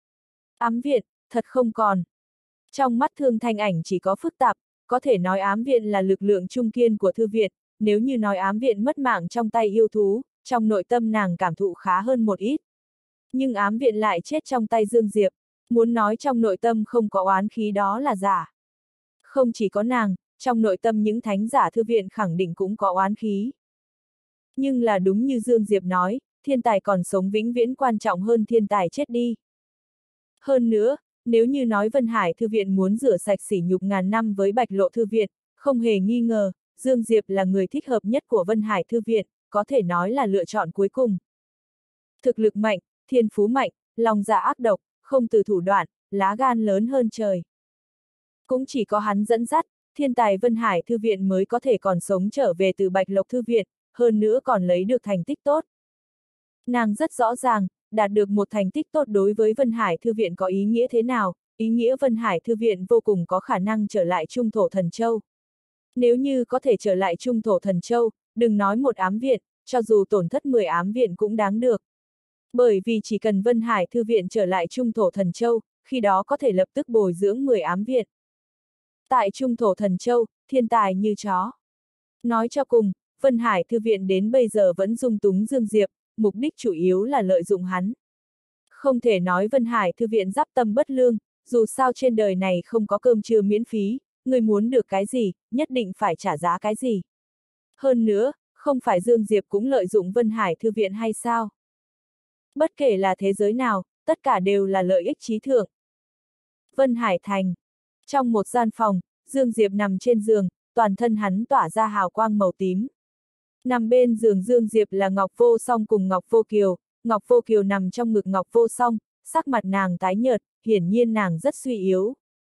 Ám viện, thật không còn. Trong mắt Thương Thanh Ảnh chỉ có phức tạp, có thể nói ám viện là lực lượng trung kiên của thư viện, nếu như nói ám viện mất mạng trong tay yêu thú, trong nội tâm nàng cảm thụ khá hơn một ít. Nhưng ám viện lại chết trong tay Dương Diệp, muốn nói trong nội tâm không có oán khí đó là giả. Không chỉ có nàng, trong nội tâm những thánh giả thư viện khẳng định cũng có oán khí. Nhưng là đúng như Dương Diệp nói, thiên tài còn sống vĩnh viễn quan trọng hơn thiên tài chết đi. Hơn nữa, nếu như nói Vân Hải Thư viện muốn rửa sạch sỉ nhục ngàn năm với Bạch Lộ Thư viện, không hề nghi ngờ, Dương Diệp là người thích hợp nhất của Vân Hải Thư viện, có thể nói là lựa chọn cuối cùng. Thực lực mạnh, thiên phú mạnh, lòng dạ ác độc, không từ thủ đoạn, lá gan lớn hơn trời. Cũng chỉ có hắn dẫn dắt, thiên tài Vân Hải Thư viện mới có thể còn sống trở về từ Bạch Lộc Thư viện, hơn nữa còn lấy được thành tích tốt. Nàng rất rõ ràng, đạt được một thành tích tốt đối với Vân Hải Thư viện có ý nghĩa thế nào, ý nghĩa Vân Hải Thư viện vô cùng có khả năng trở lại Trung Thổ Thần Châu. Nếu như có thể trở lại Trung Thổ Thần Châu, đừng nói một ám viện, cho dù tổn thất 10 ám viện cũng đáng được. Bởi vì chỉ cần Vân Hải Thư viện trở lại Trung Thổ Thần Châu, khi đó có thể lập tức bồi dưỡng 10 ám viện. Tại Trung Thổ Thần Châu, thiên tài như chó. Nói cho cùng, Vân Hải Thư viện đến bây giờ vẫn dung túng Dương Diệp, mục đích chủ yếu là lợi dụng hắn. Không thể nói Vân Hải Thư viện giáp tâm bất lương, dù sao trên đời này không có cơm trưa miễn phí, người muốn được cái gì, nhất định phải trả giá cái gì. Hơn nữa, không phải Dương Diệp cũng lợi dụng Vân Hải Thư viện hay sao? Bất kể là thế giới nào, tất cả đều là lợi ích chí thượng. Vân Hải Thành. Trong một gian phòng, Dương Diệp nằm trên giường, toàn thân hắn tỏa ra hào quang màu tím. Nằm bên giường Dương Diệp là Ngọc Vô Song cùng Ngọc Vô Kiều, Ngọc Vô Kiều nằm trong ngực Ngọc Vô Song, sắc mặt nàng tái nhợt, hiển nhiên nàng rất suy yếu.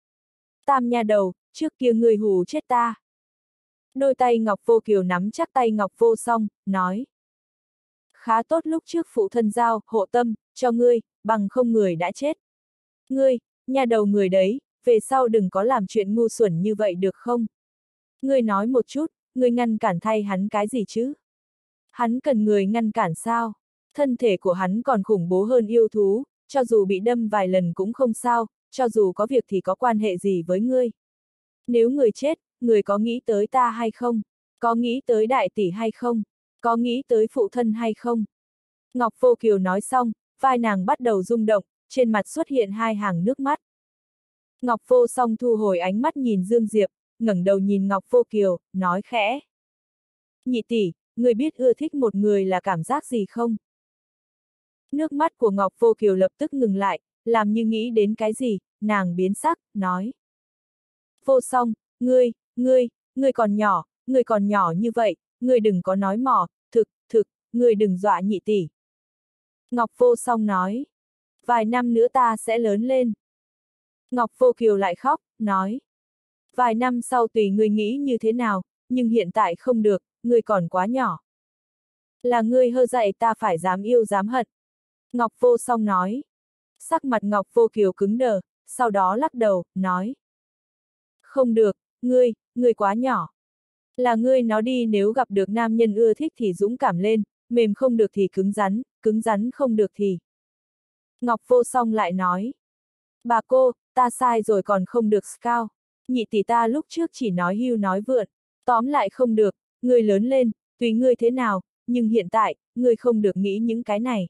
Tam nha đầu, trước kia ngươi hù chết ta. Đôi tay Ngọc Vô Kiều nắm chắc tay Ngọc Vô Song, nói. Khá tốt lúc trước phụ thân giao, hộ tâm, cho ngươi, bằng không người đã chết. Ngươi, nha đầu người đấy, về sau đừng có làm chuyện ngu xuẩn như vậy được không? Ngươi nói một chút, ngươi ngăn cản thay hắn cái gì chứ? Hắn cần người ngăn cản sao? Thân thể của hắn còn khủng bố hơn yêu thú, cho dù bị đâm vài lần cũng không sao, cho dù có việc thì có quan hệ gì với ngươi? Nếu người chết, người có nghĩ tới ta hay không? Có nghĩ tới đại tỷ hay không? Có nghĩ tới phụ thân hay không? Ngọc Vô Kiều nói xong, vai nàng bắt đầu rung động, trên mặt xuất hiện hai hàng nước mắt. Ngọc Vô Song thu hồi ánh mắt nhìn Dương Diệp, ngẩng đầu nhìn Ngọc Vô Kiều, nói khẽ. Nhị tỷ, người biết ưa thích một người là cảm giác gì không? Nước mắt của Ngọc Vô Kiều lập tức ngừng lại, làm như nghĩ đến cái gì, nàng biến sắc, nói. Vô Song, ngươi còn nhỏ như vậy, ngươi đừng có nói mỏ, thực, ngươi đừng dọa nhị tỷ. Ngọc Vô Song nói. Vài năm nữa ta sẽ lớn lên. Ngọc Vô Kiều lại khóc, nói. Vài năm sau tùy ngươi nghĩ như thế nào, nhưng hiện tại không được, ngươi còn quá nhỏ. Là ngươi hơ dạy ta phải dám yêu dám hận. Ngọc Vô Song nói. Sắc mặt Ngọc Vô Kiều cứng đờ, sau đó lắc đầu, nói. Không được, ngươi quá nhỏ. Là ngươi nó đi, nếu gặp được nam nhân ưa thích thì dũng cảm lên, mềm không được thì cứng rắn không được thì. Ngọc Vô Song lại nói. Bà cô, ta sai rồi còn không được scout. Nhị tỷ ta lúc trước chỉ nói hưu nói vượn. Tóm lại không được, ngươi lớn lên, tùy ngươi thế nào, nhưng hiện tại, ngươi không được nghĩ những cái này.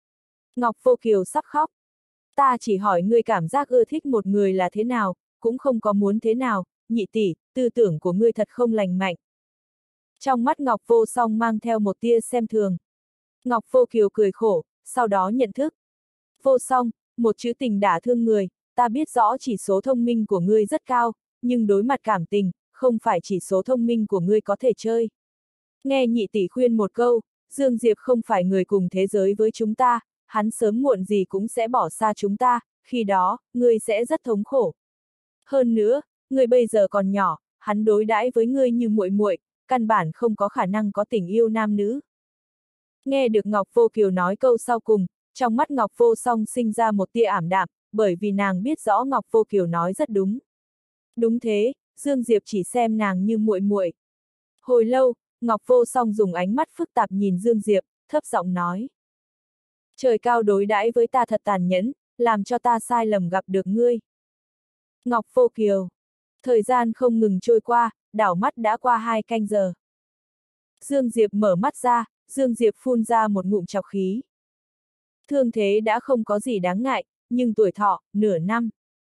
Ngọc Vô Kiều sắp khóc. Ta chỉ hỏi ngươi cảm giác ưa thích một người là thế nào, cũng không có muốn thế nào, nhị tỷ, tư tưởng của ngươi thật không lành mạnh. Trong mắt Ngọc Vô Song mang theo một tia xem thường. Ngọc Vô Kiều cười khổ, sau đó nhận thức. Vô Song, một chữ tình đả thương người, ta biết rõ chỉ số thông minh của ngươi rất cao, nhưng đối mặt cảm tình, không phải chỉ số thông minh của ngươi có thể chơi. Nghe nhị tỷ khuyên một câu, Dương Diệp không phải người cùng thế giới với chúng ta, hắn sớm muộn gì cũng sẽ bỏ xa chúng ta, khi đó, ngươi sẽ rất thống khổ. Hơn nữa, ngươi bây giờ còn nhỏ, hắn đối đãi với ngươi như muội muội, căn bản không có khả năng có tình yêu nam nữ. Nghe được Ngọc Vô Kiều nói câu sau cùng, trong mắt Ngọc Vô Song sinh ra một tia ảm đạm, bởi vì nàng biết rõ Ngọc Vô Kiều nói rất đúng. Đúng thế, Dương Diệp chỉ xem nàng như muội muội. Hồi lâu, Ngọc Vô Song dùng ánh mắt phức tạp nhìn Dương Diệp, thấp giọng nói. Trời cao đối đãi với ta thật tàn nhẫn, làm cho ta sai lầm gặp được ngươi. Ngọc Vô Kiều. Thời gian không ngừng trôi qua, đảo mắt đã qua 2 canh giờ. Dương Diệp mở mắt ra, Dương Diệp phun ra một ngụm trọc khí. Thương thế đã không có gì đáng ngại, nhưng tuổi thọ, nửa năm.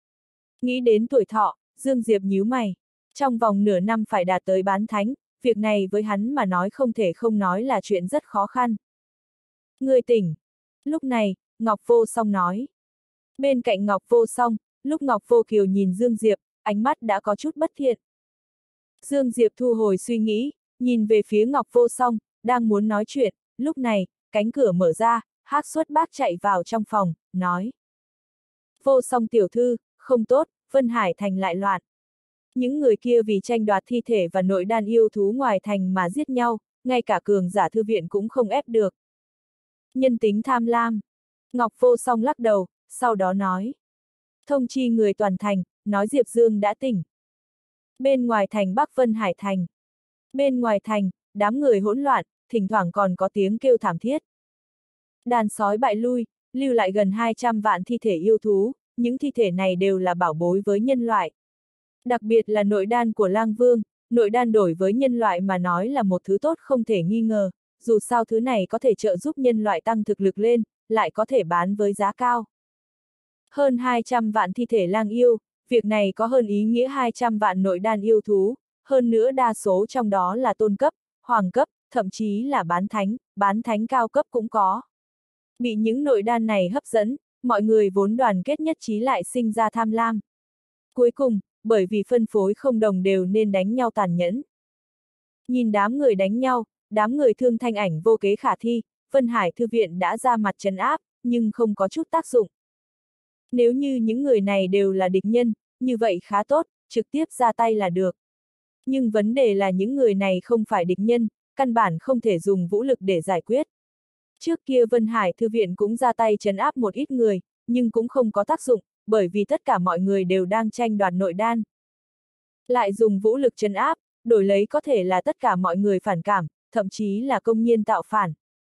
Nghĩ đến tuổi thọ, Dương Diệp nhíu mày. Trong vòng nửa năm phải đạt tới bán thánh, việc này với hắn mà nói không thể không nói là chuyện rất khó khăn. Ngươi tỉnh. Lúc này, Ngọc Vô Song nói. Bên cạnh Ngọc Vô Song, lúc Ngọc Vô Kiều nhìn Dương Diệp, ánh mắt đã có chút bất thiện. Dương Diệp thu hồi suy nghĩ, nhìn về phía Ngọc Vô Song, đang muốn nói chuyện, lúc này, cánh cửa mở ra, Hắc Xuất Bác chạy vào trong phòng, nói. Vô Song tiểu thư, không tốt, Vân Hải thành lại loạn. Những người kia vì tranh đoạt thi thể và nội đan yêu thú ngoài thành mà giết nhau, ngay cả cường giả thư viện cũng không ép được. Nhân tính tham lam. Ngọc Vô Song lắc đầu, sau đó nói. Thông chi người toàn thành, nói Diệp Dương đã tỉnh. Bên ngoài thành Bắc Vân Hải thành. Bên ngoài thành, đám người hỗn loạn, thỉnh thoảng còn có tiếng kêu thảm thiết. Đàn sói bại lui, lưu lại gần 200 vạn thi thể yêu thú, những thi thể này đều là bảo bối với nhân loại. Đặc biệt là nội đan của Lang Vương, nội đan đổi với nhân loại mà nói là một thứ tốt không thể nghi ngờ, dù sao thứ này có thể trợ giúp nhân loại tăng thực lực lên, lại có thể bán với giá cao. Hơn 200 vạn thi thể lang yêu, việc này có hơn ý nghĩa 200 vạn nội đan yêu thú, hơn nữa đa số trong đó là tôn cấp, hoàng cấp, thậm chí là bán thánh cao cấp cũng có. Bị những nội đan này hấp dẫn, mọi người vốn đoàn kết nhất trí lại sinh ra tham lam. Cuối cùng, bởi vì phân phối không đồng đều nên đánh nhau tàn nhẫn. Nhìn đám người đánh nhau, đám người Thương Thanh Ảnh vô kế khả thi, Vân Hải Thư viện đã ra mặt trấn áp, nhưng không có chút tác dụng. Nếu như những người này đều là địch nhân, như vậy khá tốt, trực tiếp ra tay là được. Nhưng vấn đề là những người này không phải địch nhân, căn bản không thể dùng vũ lực để giải quyết. Trước kia Vân Hải Thư viện cũng ra tay trấn áp một ít người, nhưng cũng không có tác dụng, bởi vì tất cả mọi người đều đang tranh đoạt nội đan. Lại dùng vũ lực trấn áp, đổi lấy có thể là tất cả mọi người phản cảm, thậm chí là công nhiên tạo phản.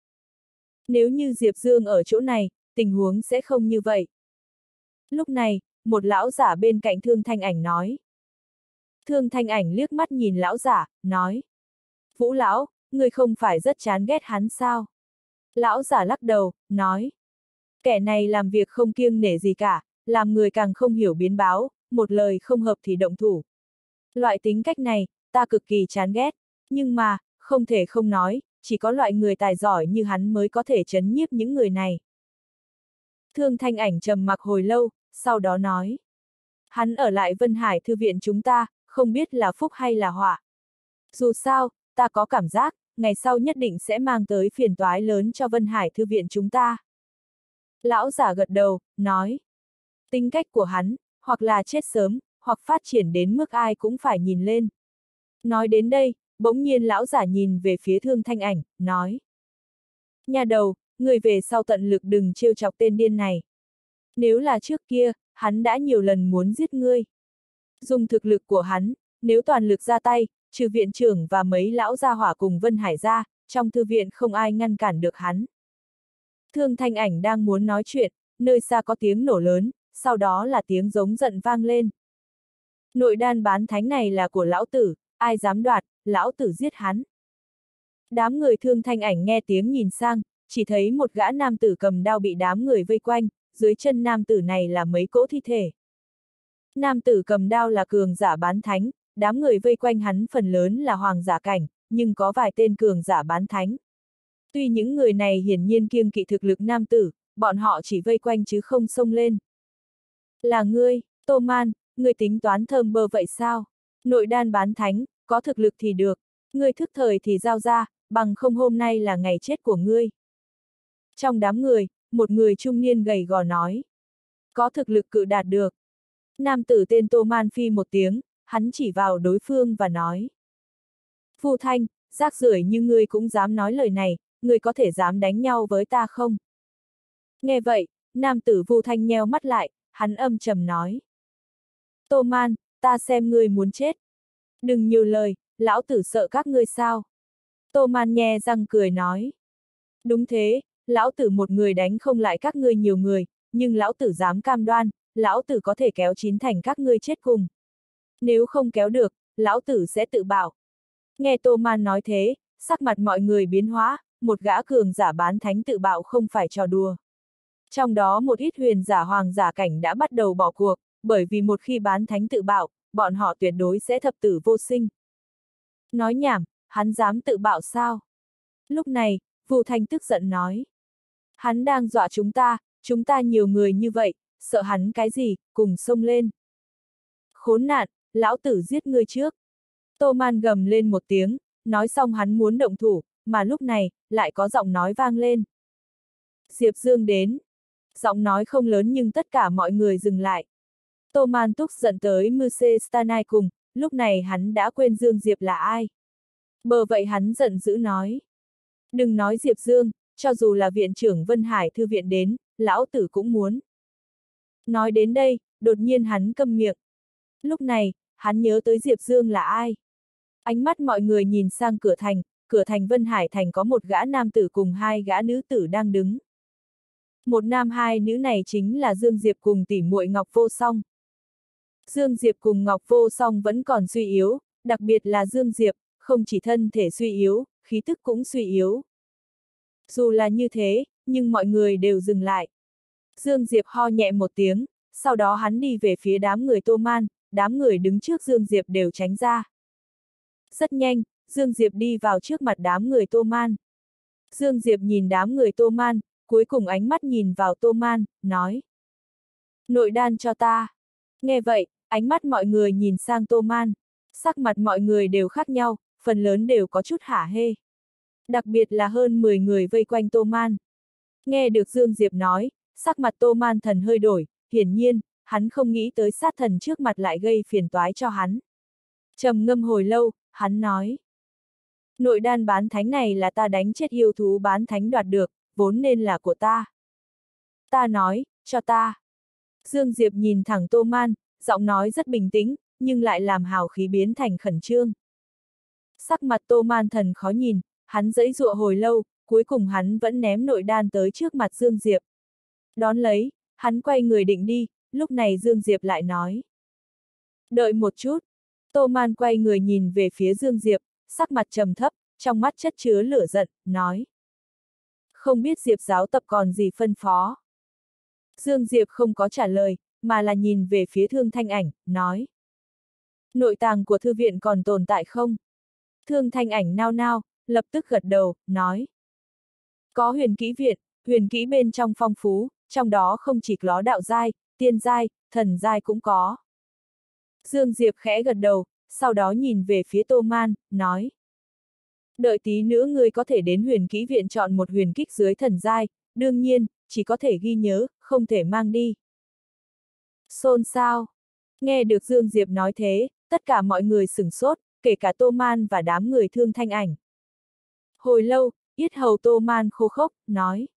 Nếu như Diệp Dương ở chỗ này, tình huống sẽ không như vậy. Lúc này, một lão giả bên cạnh Thương Thanh Ảnh nói. Thương Thanh Ảnh liếc mắt nhìn lão giả, nói. Vũ lão, người không phải rất chán ghét hắn sao? Lão giả lắc đầu, nói. Kẻ này làm việc không kiêng nể gì cả, làm người càng không hiểu biến báo, một lời không hợp thì động thủ. Loại tính cách này, ta cực kỳ chán ghét, nhưng mà, không thể không nói, chỉ có loại người tài giỏi như hắn mới có thể trấn nhiếp những người này. Thương Thanh Ảnh trầm mặc hồi lâu, sau đó nói. Hắn ở lại Vân Hải Thư viện chúng ta, không biết là phúc hay là họa. Dù sao, ta có cảm giác, ngày sau nhất định sẽ mang tới phiền toái lớn cho Vân Hải Thư viện chúng ta. Lão giả gật đầu, nói. Tính cách của hắn, hoặc là chết sớm, hoặc phát triển đến mức ai cũng phải nhìn lên. Nói đến đây, bỗng nhiên lão giả nhìn về phía Thương Thanh Ảnh, nói. Nhà đầu, người về sau tận lực đừng trêu chọc tên điên này. Nếu là trước kia, hắn đã nhiều lần muốn giết ngươi. Dùng thực lực của hắn, nếu toàn lực ra tay, trừ viện trưởng và mấy lão gia hỏa cùng Vân Hải ra, trong thư viện không ai ngăn cản được hắn. Thương Thanh Ảnh đang muốn nói chuyện, nơi xa có tiếng nổ lớn, sau đó là tiếng giống giận vang lên. Nội đan bán thánh này là của lão tử, ai dám đoạt, lão tử giết hắn. Đám người Thương Thanh Ảnh nghe tiếng nhìn sang, chỉ thấy một gã nam tử cầm đao bị đám người vây quanh, dưới chân nam tử này là mấy cỗ thi thể. Nam tử cầm đao là cường giả bán thánh, đám người vây quanh hắn phần lớn là hoàng giả cảnh, nhưng có vài tên cường giả bán thánh. Tuy những người này hiển nhiên kiêng kỵ thực lực nam tử, bọn họ chỉ vây quanh chứ không xông lên. Là ngươi, Tô Man, ngươi tính toán thơm bơ vậy sao? Nội đan bán thánh, có thực lực thì được, ngươi thức thời thì giao ra, bằng không hôm nay là ngày chết của ngươi. Trong đám người, một người trung niên gầy gò nói. Có thực lực cự đạt được. Nam tử tên Tô Man phi một tiếng, hắn chỉ vào đối phương và nói. Vu Thanh, rác rưởi như ngươi cũng dám nói lời này, ngươi có thể dám đánh nhau với ta không? Nghe vậy, nam tử Vu Thanh nheo mắt lại, hắn âm trầm nói. Tô Man, ta xem ngươi muốn chết. Đừng nhiều lời, lão tử sợ các ngươi sao? Tô Man nhe răng cười nói. Đúng thế, lão tử một người đánh không lại các ngươi nhiều người, nhưng lão tử dám cam đoan, lão tử có thể kéo chín thành các ngươi chết cùng. Nếu không kéo được, lão tử sẽ tự bạo. Nghe Tô Man nói thế, sắc mặt mọi người biến hóa, một gã cường giả bán thánh tự bạo không phải trò đùa. Trong đó một ít huyền giả hoàng giả cảnh đã bắt đầu bỏ cuộc, bởi vì một khi bán thánh tự bạo, bọn họ tuyệt đối sẽ thập tử vô sinh. Nói nhảm, hắn dám tự bạo sao? Lúc này, Vu Thanh tức giận nói. Hắn đang dọa chúng ta nhiều người như vậy, sợ hắn cái gì, cùng xông lên. Khốn nạn, lão tử giết ngươi trước. Tô Man gầm lên một tiếng, nói xong hắn muốn động thủ, mà lúc này, lại có giọng nói vang lên. Diệp Dương đến. Giọng nói không lớn nhưng tất cả mọi người dừng lại. Tô Man tức giận tới Muse Stanai cùng, lúc này hắn đã quên Dương Diệp là ai. Bờ vậy hắn giận dữ nói. Đừng nói Diệp Dương, cho dù là viện trưởng Vân Hải Thư viện đến, lão tử cũng muốn. Nói đến đây, đột nhiên hắn câm miệng. Lúc này, hắn nhớ tới Diệp Dương là ai. Ánh mắt mọi người nhìn sang cửa thành Vân Hải Thành có một gã nam tử cùng hai gã nữ tử đang đứng. Một nam hai nữ này chính là Dương Diệp cùng tỷ muội Ngọc Vô Song. Dương Diệp cùng Ngọc Vô Song vẫn còn suy yếu, đặc biệt là Dương Diệp, không chỉ thân thể suy yếu, khí tức cũng suy yếu. Dù là như thế, nhưng mọi người đều dừng lại. Dương Diệp ho nhẹ một tiếng, sau đó hắn đi về phía đám người Tô Man, đám người đứng trước Dương Diệp đều tránh ra. Rất nhanh, Dương Diệp đi vào trước mặt đám người Tô Man. Dương Diệp nhìn đám người Tô Man, cuối cùng ánh mắt nhìn vào Tô Man, nói. Nội đan cho ta. Nghe vậy, ánh mắt mọi người nhìn sang Tô Man. Sắc mặt mọi người đều khác nhau, phần lớn đều có chút hả hê. Đặc biệt là hơn 10 người vây quanh Tô Man. Nghe được Dương Diệp nói, sắc mặt Tô Man thần hơi đổi, hiển nhiên, hắn không nghĩ tới sát thần trước mặt lại gây phiền toái cho hắn. Trầm ngâm hồi lâu, hắn nói. Nội đan bán thánh này là ta đánh chết yêu thú bán thánh đoạt được, vốn nên là của ta. Ta nói, cho ta. Dương Diệp nhìn thẳng Tô Man, giọng nói rất bình tĩnh, nhưng lại làm hào khí biến thành khẩn trương. Sắc mặt Tô Man thần khó nhìn, hắn giãy giụa hồi lâu, cuối cùng hắn vẫn ném nội đan tới trước mặt Dương Diệp. Đón lấy, hắn quay người định đi, lúc này Dương Diệp lại nói. Đợi một chút. Tô Man quay người nhìn về phía Dương Diệp, sắc mặt trầm thấp, trong mắt chất chứa lửa giận, nói. Không biết Diệp giáo tập còn gì phân phó. Dương Diệp không có trả lời, mà là nhìn về phía Thương Thanh Ảnh, nói. Nội tàng của thư viện còn tồn tại không? Thương Thanh Ảnh nao nao, lập tức gật đầu, nói. Có huyền kỹ viện, huyền kỹ bên trong phong phú, trong đó không chỉ có đạo giai, tiên giai, thần giai cũng có. Dương Diệp khẽ gật đầu, sau đó nhìn về phía Tô Man, nói. Đợi tí nữa ngươi có thể đến huyền kỹ viện chọn một huyền kích dưới thần giai, đương nhiên, chỉ có thể ghi nhớ, không thể mang đi. Xôn xao. Nghe được Dương Diệp nói thế, tất cả mọi người sửng sốt, kể cả Tô Man và đám người Thương Thanh Ảnh. Hồi lâu, yết hầu Tô Man khô khốc, nói.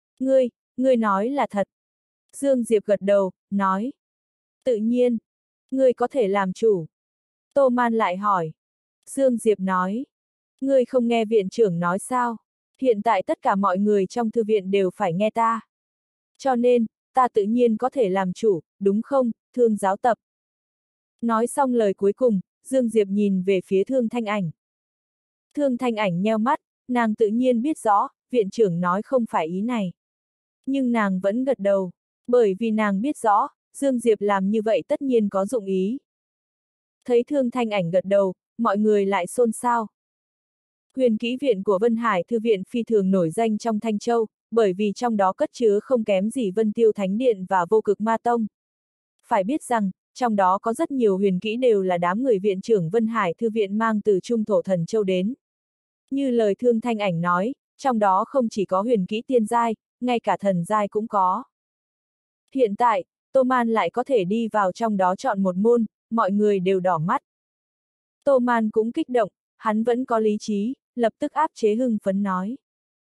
Ngươi nói là thật. Dương Diệp gật đầu, nói. Tự nhiên. Ngươi có thể làm chủ. Tô Man lại hỏi. Dương Diệp nói. Ngươi không nghe viện trưởng nói sao? Hiện tại tất cả mọi người trong thư viện đều phải nghe ta. Cho nên, ta tự nhiên có thể làm chủ, đúng không, Thương giáo tập? Nói xong lời cuối cùng, Dương Diệp nhìn về phía Thương Thanh Ảnh. Thương Thanh Ảnh nheo mắt, nàng tự nhiên biết rõ, viện trưởng nói không phải ý này. Nhưng nàng vẫn gật đầu, bởi vì nàng biết rõ, Dương Diệp làm như vậy tất nhiên có dụng ý. Thấy Thương Thanh Ảnh gật đầu, mọi người lại xôn xao. Huyền kỹ viện của Vân Hải Thư viện phi thường nổi danh trong Thanh Châu, bởi vì trong đó cất chứa không kém gì Vân Tiêu Thánh Điện và Vô Cực Ma Tông. Phải biết rằng, trong đó có rất nhiều huyền kỹ đều là đám người viện trưởng Vân Hải Thư viện mang từ Trung Thổ Thần Châu đến. Như lời Thương Thanh Ảnh nói, trong đó không chỉ có huyền kỹ tiên giai, ngay cả thần giai cũng có. Hiện tại, Tô Man lại có thể đi vào trong đó chọn một môn, mọi người đều đỏ mắt. Tô Man cũng kích động, hắn vẫn có lý trí, lập tức áp chế hưng phấn nói.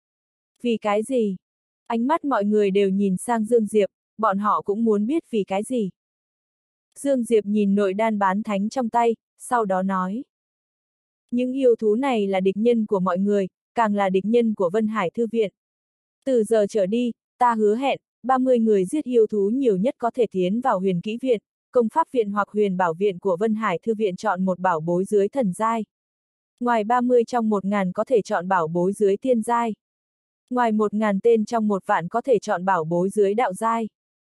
Vì cái gì? Ánh mắt mọi người đều nhìn sang Dương Diệp, bọn họ cũng muốn biết vì cái gì. Dương Diệp nhìn nội đan bán thánh trong tay, sau đó nói. Những yêu thú này là địch nhân của mọi người, càng là địch nhân của Vân Hải Thư viện. Từ giờ trở đi, ta hứa hẹn, 30 người giết yêu thú nhiều nhất có thể tiến vào huyền kỹ viện, công pháp viện hoặc huyền bảo viện của Vân Hải Thư viện chọn một bảo bối dưới thần giai. Ngoài 30 trong 1.000 có thể chọn bảo bối dưới tiên giai. Ngoài 1.000 tên trong 1 vạn có thể chọn bảo bối dưới đạo giai.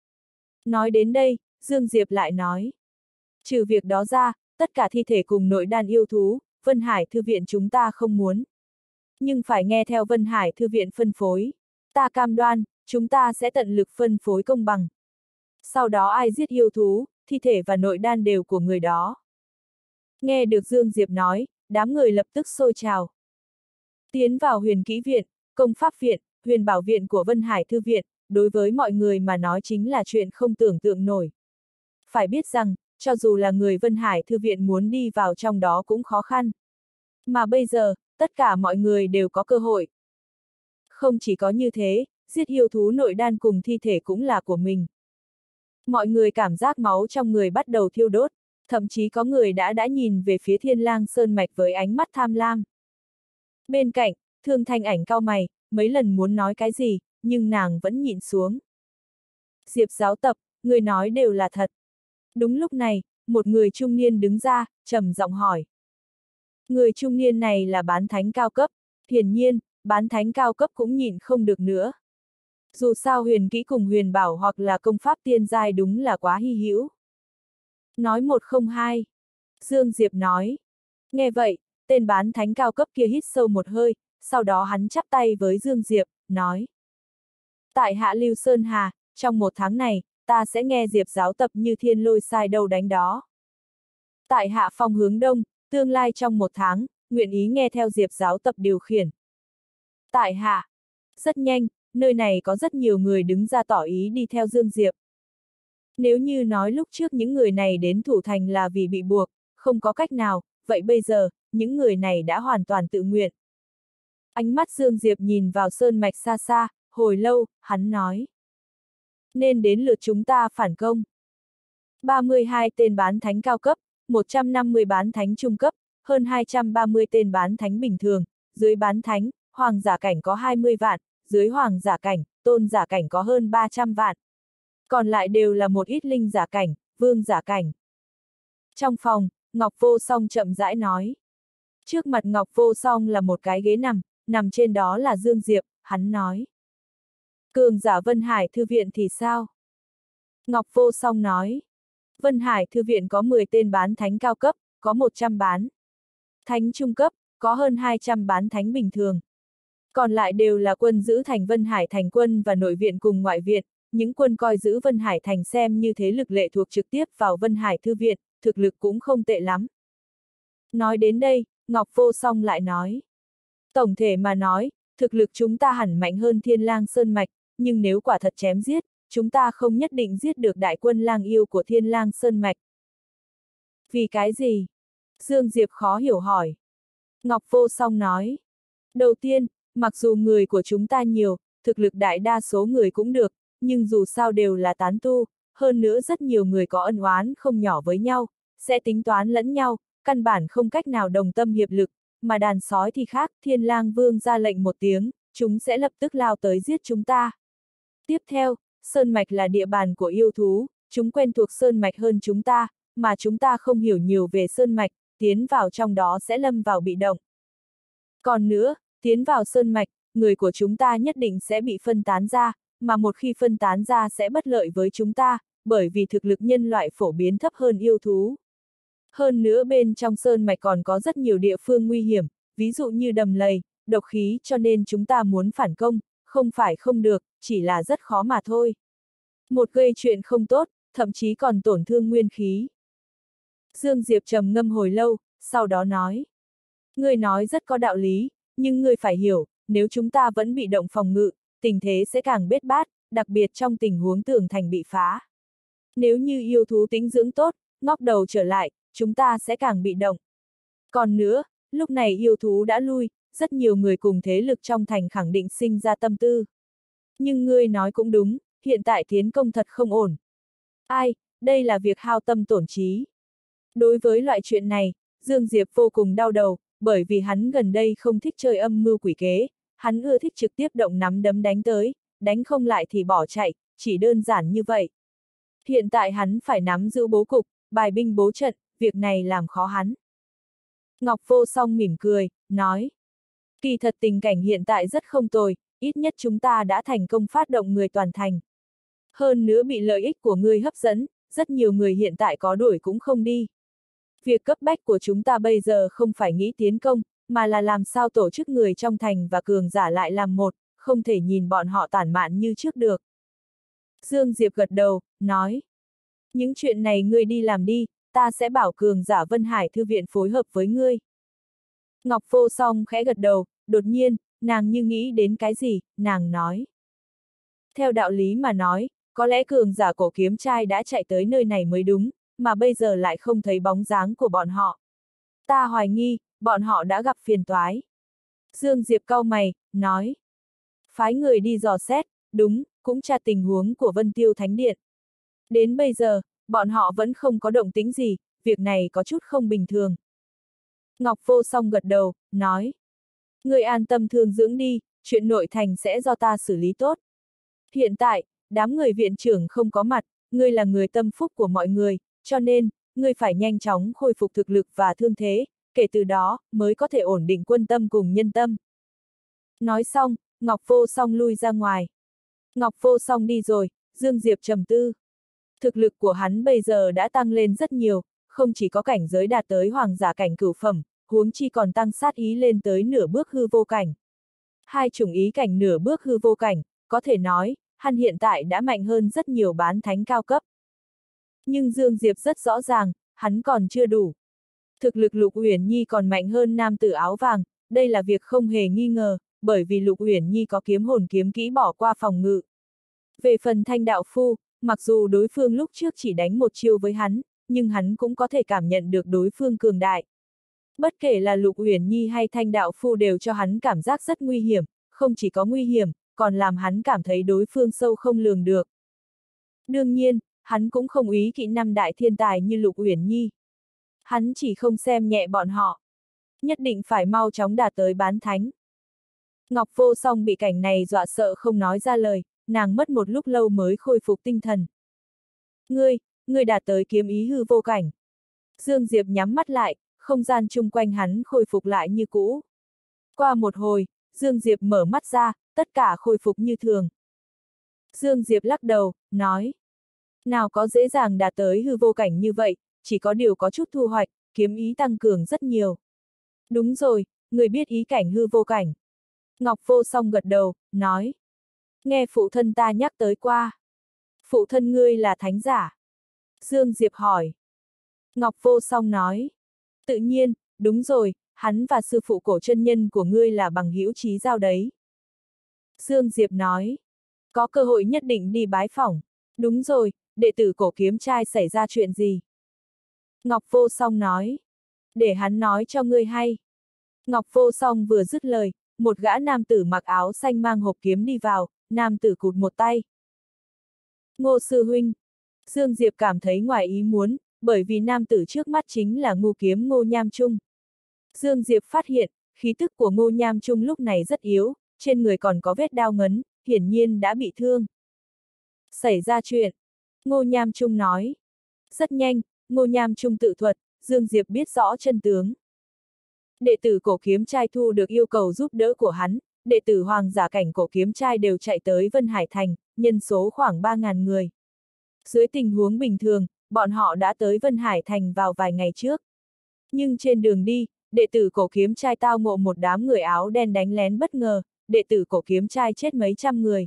Nói đến đây, Dương Diệp lại nói. Trừ việc đó ra, tất cả thi thể cùng nội đan yêu thú, Vân Hải Thư viện chúng ta không muốn. Nhưng phải nghe theo Vân Hải Thư viện phân phối. Ta cam đoan, chúng ta sẽ tận lực phân phối công bằng. Sau đó ai giết yêu thú, thi thể và nội đan đều của người đó. Nghe được Dương Diệp nói, đám người lập tức sôi trào. Tiến vào huyền kỹ viện, công pháp viện, huyền bảo viện của Vân Hải Thư viện, đối với mọi người mà nói chính là chuyện không tưởng tượng nổi. Phải biết rằng, cho dù là người Vân Hải Thư viện muốn đi vào trong đó cũng khó khăn. Mà bây giờ, tất cả mọi người đều có cơ hội. Không chỉ có như thế, giết yêu thú nội đan cùng thi thể cũng là của mình. Mọi người cảm giác máu trong người bắt đầu thiêu đốt, thậm chí có người đã nhìn về phía Thiên Lang Sơn Mạch với ánh mắt tham lam. Bên cạnh, Thương Thanh Ảnh cau mày, mấy lần muốn nói cái gì, nhưng nàng vẫn nhịn xuống. Diệp giáo tập, người nói đều là thật. Đúng lúc này, một người trung niên đứng ra, trầm giọng hỏi. Người trung niên này là bán thánh cao cấp, hiển nhiên, bán thánh cao cấp cũng nhịn không được nữa. Dù sao huyền kỹ cùng huyền bảo hoặc là công pháp tiên giai đúng là quá hy hữu. Nói một không hai. Dương Diệp nói. Nghe vậy, tên bán thánh cao cấp kia hít sâu một hơi, sau đó hắn chắp tay với Dương Diệp, nói. Tại Hạ Lưu Sơn Hà, trong một tháng này, ta sẽ nghe Diệp giáo tập như thiên lôi sai đâu đánh đó. Tại Hạ Phong hướng đông, tương lai trong một tháng, nguyện ý nghe theo Diệp giáo tập điều khiển. Tại Hạ. Rất nhanh, nơi này có rất nhiều người đứng ra tỏ ý đi theo Dương Diệp. Nếu như nói lúc trước những người này đến thủ thành là vì bị buộc, không có cách nào, vậy bây giờ, những người này đã hoàn toàn tự nguyện. Ánh mắt Dương Diệp nhìn vào sơn mạch xa xa, hồi lâu, hắn nói. Nên đến lượt chúng ta phản công. 32 tên bán thánh cao cấp, 150 bán thánh trung cấp, hơn 230 tên bán thánh bình thường, dưới bán thánh, hoàng giả cảnh có 20 vạn, dưới hoàng giả cảnh, tôn giả cảnh có hơn 300 vạn. Còn lại đều là một ít linh giả cảnh, vương giả cảnh. Trong phòng, Ngọc Vô Song chậm rãi nói. Trước mặt Ngọc Vô Song là một cái ghế nằm trên đó là Dương Diệp, hắn nói. Cường giả Vân Hải Thư viện thì sao? Ngọc Vô Song nói. Vân Hải Thư viện có 10 tên bán thánh cao cấp, có 100 bán thánh trung cấp, có hơn 200 bán thánh bình thường. Còn lại đều là quân giữ thành Vân Hải Thành quân và nội viện cùng ngoại viện, những quân coi giữ Vân Hải Thành xem như thế lực lệ thuộc trực tiếp vào Vân Hải Thư viện, thực lực cũng không tệ lắm. Nói đến đây, Ngọc Vô Song lại nói. Tổng thể mà nói, thực lực chúng ta hẳn mạnh hơn Thiên Lang Sơn Mạch, nhưng nếu quả thật chém giết, chúng ta không nhất định giết được đại quân lang yêu của Thiên Lang Sơn Mạch. Vì cái gì? Dương Diệp khó hiểu hỏi. Ngọc Vô Song nói. Đầu tiên, mặc dù người của chúng ta nhiều, thực lực đại đa số người cũng được, nhưng dù sao đều là tán tu, hơn nữa rất nhiều người có ân oán không nhỏ với nhau, sẽ tính toán lẫn nhau, căn bản không cách nào đồng tâm hiệp lực, mà đàn sói thì khác, Thiên Lang Vương ra lệnh một tiếng, chúng sẽ lập tức lao tới giết chúng ta. Tiếp theo, Sơn Mạch là địa bàn của yêu thú, chúng quen thuộc Sơn Mạch hơn chúng ta, mà chúng ta không hiểu nhiều về Sơn Mạch, tiến vào trong đó sẽ lâm vào bị động. Còn nữa, tiến vào Sơn Mạch, người của chúng ta nhất định sẽ bị phân tán ra, mà một khi phân tán ra sẽ bất lợi với chúng ta, bởi vì thực lực nhân loại phổ biến thấp hơn yêu thú. Hơn nữa bên trong Sơn Mạch còn có rất nhiều địa phương nguy hiểm, ví dụ như đầm lầy, độc khí, cho nên chúng ta muốn phản công, không phải không được, chỉ là rất khó mà thôi. Một gây chuyện không tốt, thậm chí còn tổn thương nguyên khí. Dương Diệp trầm ngâm hồi lâu, sau đó nói. Ngươi nói rất có đạo lý, nhưng ngươi phải hiểu, nếu chúng ta vẫn bị động phòng ngự, tình thế sẽ càng bết bát, đặc biệt trong tình huống tường thành bị phá. Nếu như yêu thú tĩnh dưỡng tốt, ngóc đầu trở lại, chúng ta sẽ càng bị động. Còn nữa, lúc này yêu thú đã lui, rất nhiều người cùng thế lực trong thành khẳng định sinh ra tâm tư. Nhưng ngươi nói cũng đúng, hiện tại tiến công thật không ổn. Ai, đây là việc hao tâm tổn trí. Đối với loại chuyện này, Dương Diệp vô cùng đau đầu, bởi vì hắn gần đây không thích chơi âm mưu quỷ kế, hắn ưa thích trực tiếp động nắm đấm đánh tới, đánh không lại thì bỏ chạy, chỉ đơn giản như vậy. Hiện tại hắn phải nắm giữ bố cục, bài binh bố trận, việc này làm khó hắn. Ngọc Vô Song mỉm cười, nói. Kỳ thật tình cảnh hiện tại rất không tồi, ít nhất chúng ta đã thành công phát động người toàn thành. Hơn nữa bị lợi ích của ngươi hấp dẫn, rất nhiều người hiện tại có đuổi cũng không đi. Việc cấp bách của chúng ta bây giờ không phải nghĩ tiến công, mà là làm sao tổ chức người trong thành và cường giả lại làm một, không thể nhìn bọn họ tản mạn như trước được. Dương Diệp gật đầu, nói. Những chuyện này ngươi đi làm đi, ta sẽ bảo cường giả Vân Hải Thư viện phối hợp với ngươi. Ngọc Vô Song khẽ gật đầu, đột nhiên, nàng như nghĩ đến cái gì, nàng nói. Theo đạo lý mà nói, có lẽ cường giả cổ kiếm trai đã chạy tới nơi này mới đúng, mà bây giờ lại không thấy bóng dáng của bọn họ. Ta hoài nghi, bọn họ đã gặp phiền toái. Dương Diệp cau mày, nói. Phái người đi dò xét, đúng, cũng tra tình huống của Vân Tiêu Thánh Điện. Đến bây giờ, bọn họ vẫn không có động tĩnh gì, việc này có chút không bình thường. Ngọc Vô Song gật đầu, nói. Ngươi an tâm thương dưỡng đi, chuyện nội thành sẽ do ta xử lý tốt. Hiện tại, đám người viện trưởng không có mặt, ngươi là người tâm phúc của mọi người, cho nên, ngươi phải nhanh chóng khôi phục thực lực và thương thế, kể từ đó, mới có thể ổn định quân tâm cùng nhân tâm. Nói xong, Ngọc Vô Song lui ra ngoài. Ngọc Vô Song đi rồi, Dương Diệp trầm tư. Thực lực của hắn bây giờ đã tăng lên rất nhiều, không chỉ có cảnh giới đạt tới hoàng giả cảnh cửu phẩm, huống chi còn tăng sát ý lên tới nửa bước hư vô cảnh. Hai chủng ý cảnh nửa bước hư vô cảnh, có thể nói, hắn hiện tại đã mạnh hơn rất nhiều bán thánh cao cấp. Nhưng Dương Diệp rất rõ ràng, hắn còn chưa đủ. Thực lực Lục Uyển Nhi còn mạnh hơn nam tử áo vàng, đây là việc không hề nghi ngờ, bởi vì Lục Uyển Nhi có kiếm hồn kiếm kỹ bỏ qua phòng ngự. Về phần Thanh đạo phu, mặc dù đối phương lúc trước chỉ đánh một chiêu với hắn, nhưng hắn cũng có thể cảm nhận được đối phương cường đại. Bất kể là Lục Uyển Nhi hay Thanh đạo phu đều cho hắn cảm giác rất nguy hiểm, không chỉ có nguy hiểm, còn làm hắn cảm thấy đối phương sâu không lường được. Đương nhiên, hắn cũng không ý kỵ năm đại thiên tài như Lục Uyển Nhi. Hắn chỉ không xem nhẹ bọn họ. Nhất định phải mau chóng đạt tới bán thánh. Ngọc Vô Song bị cảnh này dọa sợ không nói ra lời, nàng mất một lúc lâu mới khôi phục tinh thần. Ngươi đạt tới kiếm ý hư vô cảnh. Dương Diệp nhắm mắt lại, không gian chung quanh hắn khôi phục lại như cũ. Qua một hồi, Dương Diệp mở mắt ra, tất cả khôi phục như thường. Dương Diệp lắc đầu, nói. Nào có dễ dàng đạt tới hư vô cảnh như vậy, chỉ có điều có chút thu hoạch, kiếm ý tăng cường rất nhiều. Đúng rồi, người biết ý cảnh hư vô cảnh. Ngọc Vô Song gật đầu, nói. Nghe phụ thân ta nhắc tới qua. Phụ thân ngươi là thánh giả. Dương Diệp hỏi. Ngọc Vô Song nói. Tự nhiên, đúng rồi, hắn và sư phụ cổ chân nhân của ngươi là bằng hữu chí giao đấy. Dương Diệp nói. Có cơ hội nhất định đi bái phỏng. Đúng rồi, đệ tử cổ kiếm trai xảy ra chuyện gì? Ngọc Vô Song nói. Để hắn nói cho ngươi hay. Ngọc Vô Song vừa dứt lời, một gã nam tử mặc áo xanh mang hộp kiếm đi vào, nam tử cụt một tay. Ngô sư huynh. Dương Diệp cảm thấy ngoài ý muốn, bởi vì nam tử trước mắt chính là ngu kiếm Ngô Nham Trung. Dương Diệp phát hiện, khí tức của Ngô Nham Trung lúc này rất yếu, trên người còn có vết đao ngấn, hiển nhiên đã bị thương. Xảy ra chuyện. Ngô Nham Trung nói. Rất nhanh, Ngô Nham Trung tự thuật, Dương Diệp biết rõ chân tướng. Đệ tử cổ kiếm trai thu được yêu cầu giúp đỡ của hắn, đệ tử hoàng giả cảnh cổ kiếm trai đều chạy tới Vân Hải Thành, nhân số khoảng 3.000 người. Dưới tình huống bình thường, bọn họ đã tới Vân Hải Thành vào vài ngày trước. Nhưng trên đường đi, đệ tử cổ kiếm trai tao ngộ một đám người áo đen đánh lén bất ngờ, đệ tử cổ kiếm trai chết mấy trăm người.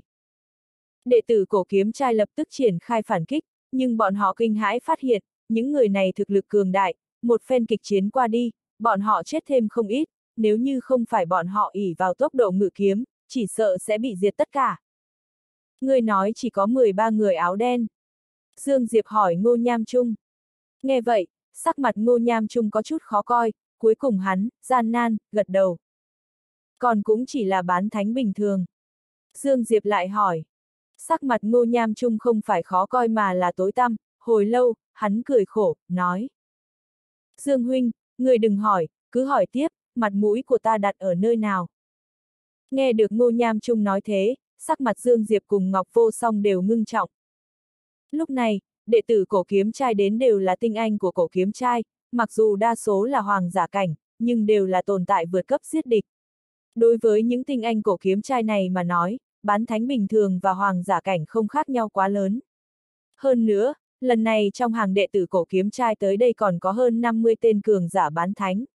Đệ tử cổ kiếm trai lập tức triển khai phản kích, nhưng bọn họ kinh hãi phát hiện, những người này thực lực cường đại, một phen kịch chiến qua đi, bọn họ chết thêm không ít, nếu như không phải bọn họ ỷ vào tốc độ ngự kiếm, chỉ sợ sẽ bị diệt tất cả. Người nói chỉ có 13 người áo đen. Dương Diệp hỏi Ngô Nham Trung. Nghe vậy, sắc mặt Ngô Nham Trung có chút khó coi, cuối cùng hắn, gian nan, gật đầu. Còn cũng chỉ là bán thánh bình thường. Dương Diệp lại hỏi. Sắc mặt Ngô Nham Trung không phải khó coi mà là tối tăm, hồi lâu, hắn cười khổ, nói. Dương huynh, người đừng hỏi, cứ hỏi tiếp, mặt mũi của ta đặt ở nơi nào. Nghe được Ngô Nham Trung nói thế, sắc mặt Dương Diệp cùng Ngọc Vô Song đều ngưng trọng. Lúc này, đệ tử cổ kiếm trai đến đều là tinh anh của cổ kiếm trai, mặc dù đa số là hoàng giả cảnh, nhưng đều là tồn tại vượt cấp giết địch. Đối với những tinh anh cổ kiếm trai này mà nói, bán thánh bình thường và hoàng giả cảnh không khác nhau quá lớn. Hơn nữa, lần này trong hàng đệ tử cổ kiếm trai tới đây còn có hơn 50 tên cường giả bán thánh.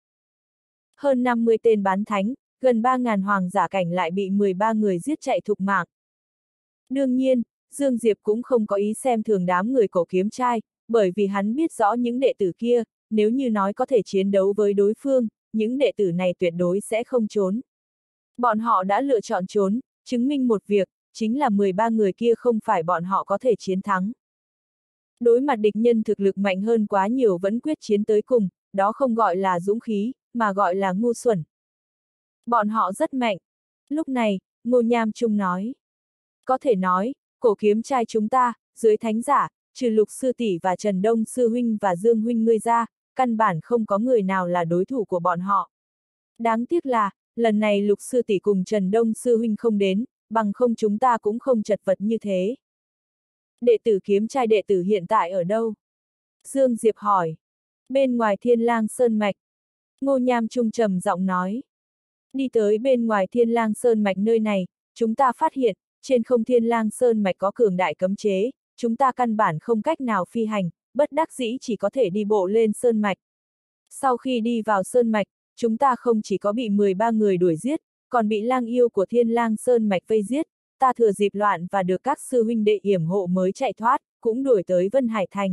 Hơn 50 tên bán thánh, gần 3.000 hoàng giả cảnh lại bị 13 người giết chạy thục mạng. Đương nhiên, Dương Diệp cũng không có ý xem thường đám người cổ kiếm trai, bởi vì hắn biết rõ những đệ tử kia, nếu như nói có thể chiến đấu với đối phương, những đệ tử này tuyệt đối sẽ không trốn. Bọn họ đã lựa chọn trốn, chứng minh một việc, chính là 13 người kia không phải bọn họ có thể chiến thắng. Đối mặt địch nhân thực lực mạnh hơn quá nhiều vẫn quyết chiến tới cùng, đó không gọi là dũng khí, mà gọi là ngu xuẩn. Bọn họ rất mạnh. Lúc này, Ngô Nham Trung nói. Có thể nói, cổ kiếm trai chúng ta, dưới thánh giả, trừ Lục sư tỷ và Trần Đông sư huynh và Dương huynh ngươi ra, căn bản không có người nào là đối thủ của bọn họ. Đáng tiếc là, lần này Lục sư tỷ cùng Trần Đông sư huynh không đến, bằng không chúng ta cũng không chật vật như thế. Đệ tử kiếm trai đệ tử hiện tại ở đâu? Dương Diệp hỏi. Bên ngoài Thiên Lang Sơn Mạch. Ngô Nham Trung trầm giọng nói. Đi tới bên ngoài Thiên Lang Sơn Mạch nơi này, chúng ta phát hiện, trên không Thiên Lang Sơn Mạch có cường đại cấm chế, chúng ta căn bản không cách nào phi hành, bất đắc dĩ chỉ có thể đi bộ lên Sơn Mạch. Sau khi đi vào Sơn Mạch, chúng ta không chỉ có bị 13 người đuổi giết, còn bị lang yêu của Thiên Lang Sơn Mạch vây giết, ta thừa dịp loạn và được các sư huynh đệ yểm hộ mới chạy thoát, cũng đuổi tới Vân Hải Thành.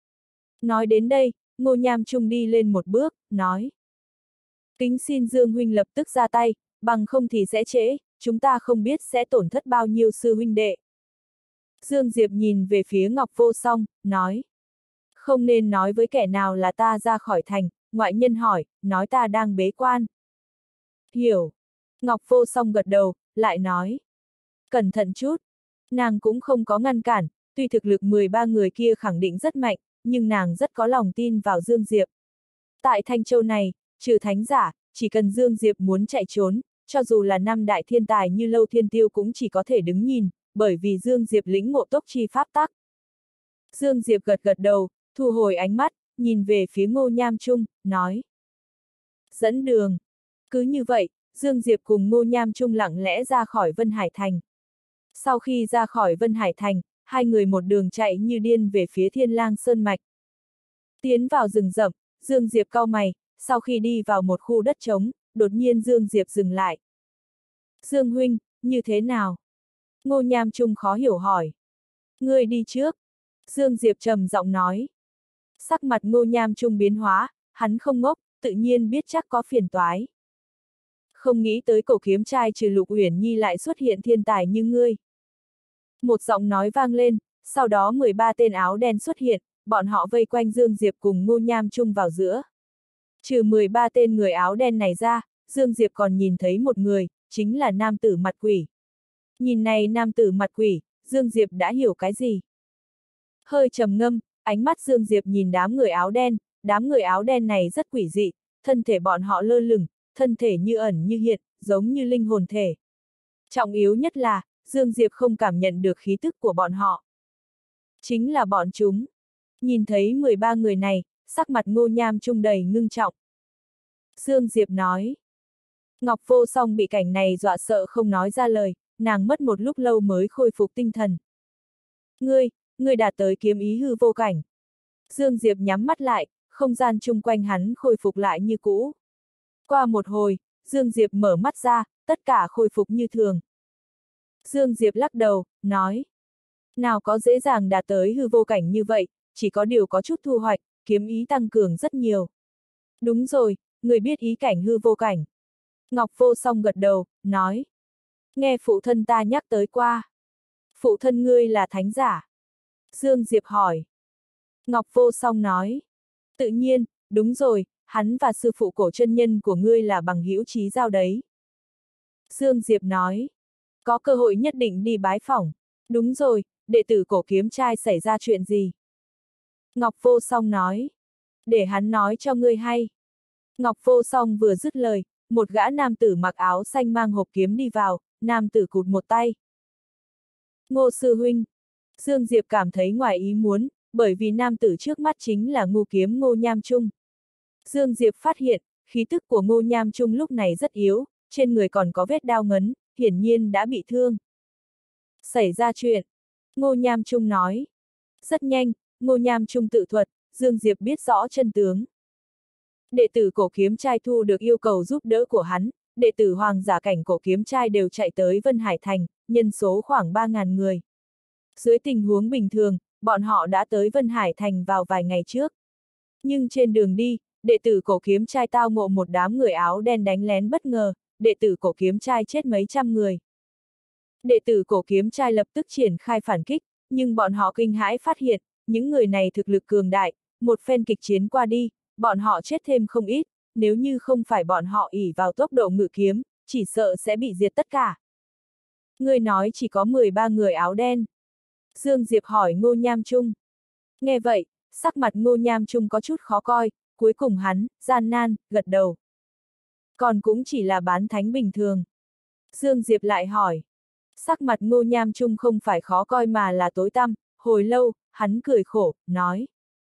Nói đến đây, Ngô Nham Trung đi lên một bước, nói. Kính xin Dương huynh lập tức ra tay, bằng không thì sẽ trễ, chúng ta không biết sẽ tổn thất bao nhiêu sư huynh đệ. Dương Diệp nhìn về phía Ngọc Vô Song, nói. Không nên nói với kẻ nào là ta ra khỏi thành, ngoại nhân hỏi, nói ta đang bế quan. Hiểu. Ngọc Vô Song gật đầu, lại nói. Cẩn thận chút. Nàng cũng không có ngăn cản, tuy thực lực 13 người kia khẳng định rất mạnh, nhưng nàng rất có lòng tin vào Dương Diệp. Tại Thanh Châu này, trừ thánh giả, chỉ cần Dương Diệp muốn chạy trốn, cho dù là năm đại thiên tài như Lâu Thiên Tiêu cũng chỉ có thể đứng nhìn, bởi vì Dương Diệp lĩnh ngộ tốc chi pháp tắc. Dương Diệp gật gật đầu, thu hồi ánh mắt, nhìn về phía Ngô Nham Trung, nói. Dẫn đường. Cứ như vậy, Dương Diệp cùng Ngô Nham Trung lặng lẽ ra khỏi Vân Hải Thành. Sau khi ra khỏi Vân Hải Thành, hai người một đường chạy như điên về phía Thiên Lang Sơn Mạch. Tiến vào rừng rậm, Dương Diệp cau mày, sau khi đi vào một khu đất trống, đột nhiên Dương Diệp dừng lại. Dương huynh, như thế nào? Ngô Nham Trung khó hiểu hỏi. Ngươi đi trước. Dương Diệp trầm giọng nói. Sắc mặt Ngô Nham Trung biến hóa, hắn không ngốc, tự nhiên biết chắc có phiền toái. Không nghĩ tới cổ kiếm trai trừ Lục Uyển Nhi lại xuất hiện thiên tài như ngươi. Một giọng nói vang lên, sau đó 13 tên áo đen xuất hiện, bọn họ vây quanh Dương Diệp cùng Ngô Nham Trung vào giữa. Trừ 13 tên người áo đen này ra, Dương Diệp còn nhìn thấy một người, chính là nam tử mặt quỷ. Nhìn này nam tử mặt quỷ, Dương Diệp đã hiểu cái gì. Hơi trầm ngâm, ánh mắt Dương Diệp nhìn đám người áo đen này rất quỷ dị, thân thể bọn họ lơ lửng, thân thể như ẩn như hiện, giống như linh hồn thể. Trọng yếu nhất là, Dương Diệp không cảm nhận được khí tức của bọn họ. Chính là bọn chúng. Nhìn thấy 13 người này, sắc mặt Ngô Nham Trung đầy ngưng trọng. Dương Diệp nói. Ngọc Vô Song bị cảnh này dọa sợ không nói ra lời, nàng mất một lúc lâu mới khôi phục tinh thần. Ngươi đạt tới kiếm ý hư vô cảnh. Dương Diệp nhắm mắt lại, không gian chung quanh hắn khôi phục lại như cũ. Qua một hồi, Dương Diệp mở mắt ra, tất cả khôi phục như thường. Dương Diệp lắc đầu, nói. Nào có dễ dàng đạt tới hư vô cảnh như vậy, chỉ có điều có chút thu hoạch, kiếm ý tăng cường rất nhiều. Đúng rồi, người biết ý cảnh hư vô cảnh. Ngọc Vô Song gật đầu, nói. Nghe phụ thân ta nhắc tới qua. Phụ thân ngươi là thánh giả. Dương Diệp hỏi. Ngọc Vô Song nói. Tự nhiên, đúng rồi, hắn và sư phụ cổ chân nhân của ngươi là bằng hữu chí giao đấy. Dương Diệp nói. Có cơ hội nhất định đi bái phỏng. Đúng rồi, đệ tử cổ kiếm trai xảy ra chuyện gì? Ngọc Vô Song nói. Để hắn nói cho ngươi hay. Ngọc Vô Song vừa dứt lời, một gã nam tử mặc áo xanh mang hộp kiếm đi vào, nam tử cụt một tay. Ngô sư huynh. Dương Diệp cảm thấy ngoài ý muốn, bởi vì nam tử trước mắt chính là Ngô Kiếm Ngô Nham Trung. Dương Diệp phát hiện, khí tức của Ngô Nham Trung lúc này rất yếu, trên người còn có vết đao ngấn, hiển nhiên đã bị thương. Xảy ra chuyện. Ngô Nham Trung nói. Rất nhanh, Ngô Nham Trung tự thuật, Dương Diệp biết rõ chân tướng. Đệ tử cổ kiếm trai thu được yêu cầu giúp đỡ của hắn, đệ tử hoàng giả cảnh cổ kiếm trai đều chạy tới Vân Hải Thành, nhân số khoảng 3.000 người. Dưới tình huống bình thường, bọn họ đã tới Vân Hải Thành vào vài ngày trước. Nhưng trên đường đi, đệ tử cổ kiếm trai tao ngộ một đám người áo đen đánh lén bất ngờ, đệ tử cổ kiếm trai chết mấy trăm người. Đệ tử cổ kiếm trai lập tức triển khai phản kích, nhưng bọn họ kinh hãi phát hiện, những người này thực lực cường đại, một phen kịch chiến qua đi, bọn họ chết thêm không ít, nếu như không phải bọn họ ỷ vào tốc độ ngự kiếm, chỉ sợ sẽ bị diệt tất cả. Ngươi nói chỉ có 13 người áo đen. Dương Diệp hỏi Ngô Nham Trung. Nghe vậy, sắc mặt Ngô Nham Trung có chút khó coi, cuối cùng hắn, gian nan, gật đầu. Còn cũng chỉ là bán thánh bình thường. Dương Diệp lại hỏi. Sắc mặt Ngô Nham Trung không phải khó coi mà là tối tăm, hồi lâu, hắn cười khổ, nói.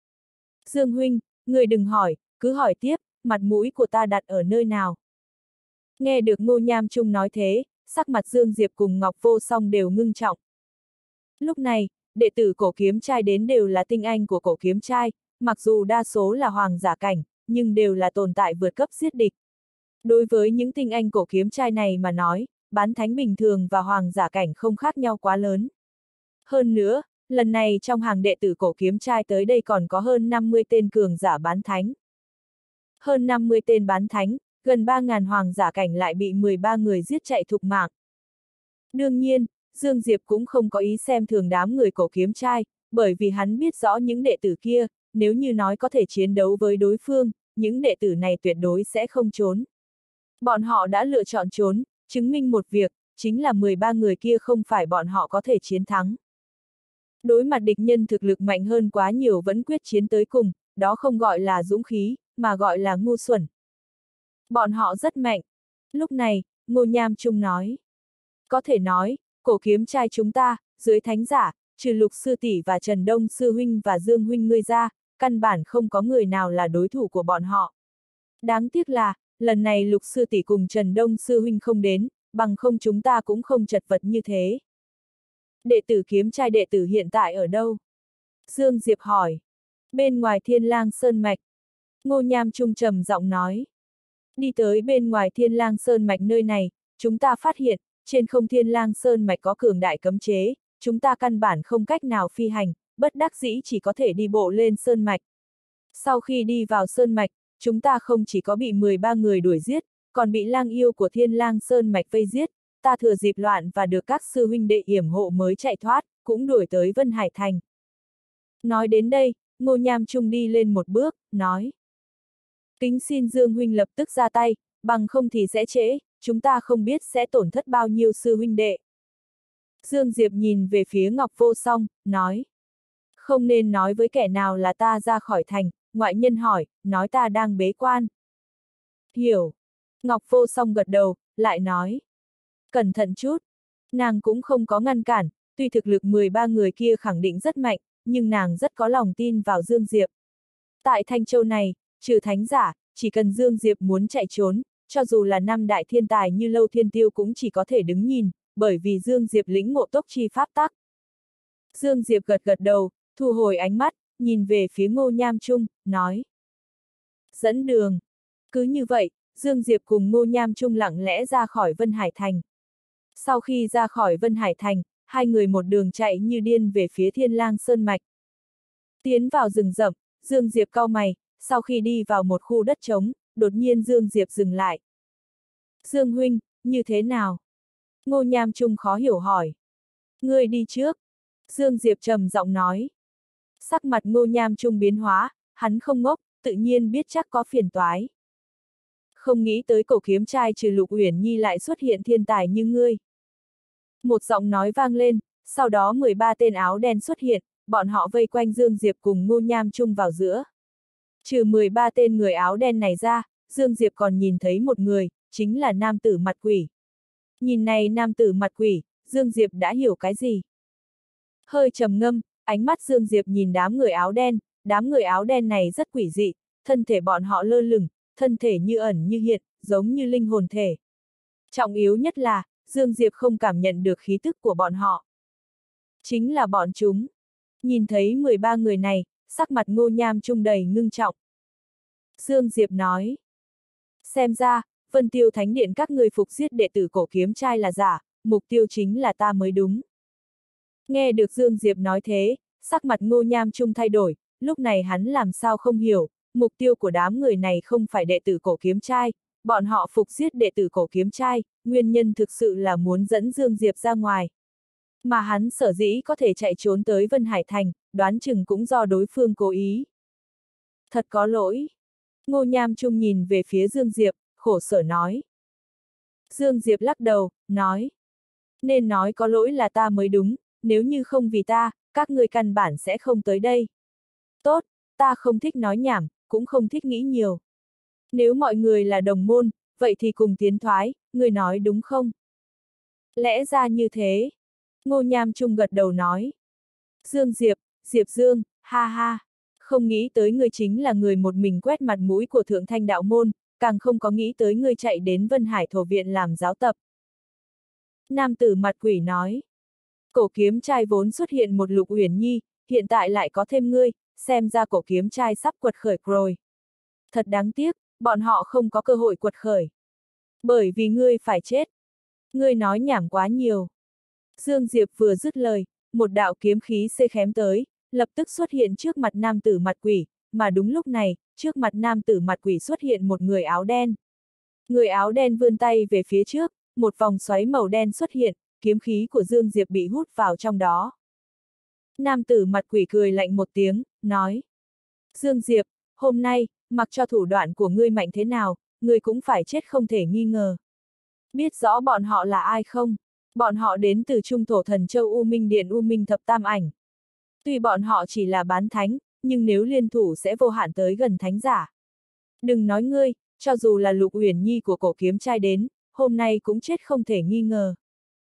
Dương huynh, người đừng hỏi, cứ hỏi tiếp, mặt mũi của ta đặt ở nơi nào. Nghe được Ngô Nham Trung nói thế, sắc mặt Dương Diệp cùng Ngọc Vô Song đều ngưng trọng. Lúc này, đệ tử cổ kiếm trai đến đều là tinh anh của cổ kiếm trai, mặc dù đa số là hoàng giả cảnh, nhưng đều là tồn tại vượt cấp giết địch. Đối với những tinh anh cổ kiếm trai này mà nói, bán thánh bình thường và hoàng giả cảnh không khác nhau quá lớn. Hơn nữa, lần này trong hàng đệ tử cổ kiếm trai tới đây còn có hơn 50 tên cường giả bán thánh. Hơn 50 tên bán thánh, gần 3.000 hoàng giả cảnh lại bị 13 người giết chạy thục mạng. Đương nhiên, Dương Diệp cũng không có ý xem thường đám người cổ kiếm trai, bởi vì hắn biết rõ những đệ tử kia, nếu như nói có thể chiến đấu với đối phương, những đệ tử này tuyệt đối sẽ không trốn. Bọn họ đã lựa chọn trốn, chứng minh một việc, chính là 13 người kia không phải bọn họ có thể chiến thắng. Đối mặt địch nhân thực lực mạnh hơn quá nhiều vẫn quyết chiến tới cùng, đó không gọi là dũng khí, mà gọi là ngu xuẩn. Bọn họ rất mạnh. Lúc này, Ngô Nham Trung nói. Có thể nói, cổ kiếm trai chúng ta, dưới thánh giả, trừ Lục sư tỷ và Trần Đông sư huynh và Dương huynh ngươi ra, căn bản không có người nào là đối thủ của bọn họ. Đáng tiếc là, lần này Lục sư tỷ cùng Trần Đông sư huynh không đến, bằng không chúng ta cũng không chật vật như thế. Đệ tử kiếm trai đệ tử hiện tại ở đâu? Dương Diệp hỏi. Bên ngoài Thiên Lang Sơn Mạch. Ngô Nham Trung trầm giọng nói. Đi tới bên ngoài Thiên Lang Sơn Mạch nơi này, chúng ta phát hiện, trên không Thiên Lang Sơn Mạch có cường đại cấm chế, chúng ta căn bản không cách nào phi hành, bất đắc dĩ chỉ có thể đi bộ lên Sơn Mạch. Sau khi đi vào Sơn Mạch, chúng ta không chỉ có bị 13 người đuổi giết, còn bị lang yêu của Thiên Lang Sơn Mạch vây giết, ta thừa dịp loạn và được các sư huynh đệ yểm hộ mới chạy thoát, cũng đuổi tới Vân Hải Thành. Nói đến đây, Ngô Nham Trung đi lên một bước, nói. Kính xin Dương huynh lập tức ra tay, bằng không thì sẽ trễ, chúng ta không biết sẽ tổn thất bao nhiêu sư huynh đệ. Dương Diệp nhìn về phía Ngọc Vô Song, nói. Không nên nói với kẻ nào là ta ra khỏi thành, ngoại nhân hỏi, nói ta đang bế quan. Hiểu. Ngọc Vô Song gật đầu, lại nói. Cẩn thận chút. Nàng cũng không có ngăn cản, tuy thực lực 13 người kia khẳng định rất mạnh, nhưng nàng rất có lòng tin vào Dương Diệp. Tại Thanh Châu này, trừ thánh giả, chỉ cần Dương Diệp muốn chạy trốn, cho dù là năm đại thiên tài như Lâu Thiên Tiêu cũng chỉ có thể đứng nhìn, bởi vì Dương Diệp lĩnh ngộ tốc chi pháp tắc. Dương Diệp gật gật đầu, thu hồi ánh mắt, nhìn về phía Ngô Nham Trung, nói. Dẫn đường. Cứ như vậy, Dương Diệp cùng Ngô Nham Trung lặng lẽ ra khỏi Vân Hải Thành. Sau khi ra khỏi Vân Hải Thành, hai người một đường chạy như điên về phía Thiên Lang Sơn Mạch. Tiến vào rừng rậm, Dương Diệp cau mày, sau khi đi vào một khu đất trống, đột nhiên Dương Diệp dừng lại. Dương huynh, như thế nào? Ngô Nham Trung khó hiểu hỏi. Ngươi đi trước. Dương Diệp trầm giọng nói. Sắc mặt Ngô Nham Trung biến hóa, hắn không ngốc, tự nhiên biết chắc có phiền toái. Không nghĩ tới cổ kiếm trai trừ Lục Uyển Nhi lại xuất hiện thiên tài như ngươi. Một giọng nói vang lên, sau đó 13 tên áo đen xuất hiện, bọn họ vây quanh Dương Diệp cùng Ngô Nham Trung vào giữa. Trừ 13 tên người áo đen này ra, Dương Diệp còn nhìn thấy một người, chính là nam tử mặt quỷ. Nhìn này nam tử mặt quỷ, Dương Diệp đã hiểu cái gì. Hơi trầm ngâm, ánh mắt Dương Diệp nhìn đám người áo đen này rất quỷ dị, thân thể bọn họ lơ lửng, thân thể như ẩn như hiện, giống như linh hồn thể. Trọng yếu nhất là, Dương Diệp không cảm nhận được khí tức của bọn họ. Chính là bọn chúng. Nhìn thấy 13 người này, sắc mặt Ngô Nham Trung đầy ngưng trọng. Dương Diệp nói. Xem ra, Vân Tiêu Thánh Điện các người phục giết đệ tử cổ kiếm trai là giả, mục tiêu chính là ta mới đúng. Nghe được Dương Diệp nói thế, sắc mặt Ngô Nham Trung thay đổi, lúc này hắn làm sao không hiểu, mục tiêu của đám người này không phải đệ tử cổ kiếm trai, bọn họ phục giết đệ tử cổ kiếm trai, nguyên nhân thực sự là muốn dẫn Dương Diệp ra ngoài. Mà hắn sở dĩ có thể chạy trốn tới Vân Hải Thành, đoán chừng cũng do đối phương cố ý. Thật có lỗi. Ngô Nham Trung nhìn về phía Dương Diệp, khổ sở nói. Dương Diệp lắc đầu, nói. Nên nói có lỗi là ta mới đúng, nếu như không vì ta, các ngươi căn bản sẽ không tới đây. Tốt, ta không thích nói nhảm, cũng không thích nghĩ nhiều. Nếu mọi người là đồng môn, vậy thì cùng tiến thoái, ngươi nói đúng không? Lẽ ra như thế. Ngô Nham Trung gật đầu nói. Dương Diệp, Diệp Dương, ha ha. Không nghĩ tới ngươi chính là người một mình quét mặt mũi của Thượng Thanh đạo môn, càng không có nghĩ tới ngươi chạy đến Vân Hải Thổ Viện làm giáo tập. Nam tử mặt quỷ nói. Cổ kiếm trai vốn xuất hiện một Lục Uyển Nhi, hiện tại lại có thêm ngươi, xem ra cổ kiếm trai sắp quật khởi rồi. Thật đáng tiếc, bọn họ không có cơ hội quật khởi. Bởi vì ngươi phải chết. Ngươi nói nhảm quá nhiều. Dương Diệp vừa dứt lời, một đạo kiếm khí xê khém tới, lập tức xuất hiện trước mặt nam tử mặt quỷ, mà đúng lúc này, trước mặt nam tử mặt quỷ xuất hiện một người áo đen. Người áo đen vươn tay về phía trước, một vòng xoáy màu đen xuất hiện, kiếm khí của Dương Diệp bị hút vào trong đó. Nam tử mặt quỷ cười lạnh một tiếng, nói. Dương Diệp, hôm nay, mặc cho thủ đoạn của ngươi mạnh thế nào, ngươi cũng phải chết không thể nghi ngờ. Biết rõ bọn họ là ai không? Bọn họ đến từ Trung Thổ Thần Châu U Minh Điện U Minh Thập Tam Ảnh. Tuy bọn họ chỉ là bán thánh, nhưng nếu liên thủ sẽ vô hạn tới gần thánh giả. Đừng nói ngươi, cho dù là Lục Uyển Nhi của cổ kiếm trai đến, hôm nay cũng chết không thể nghi ngờ.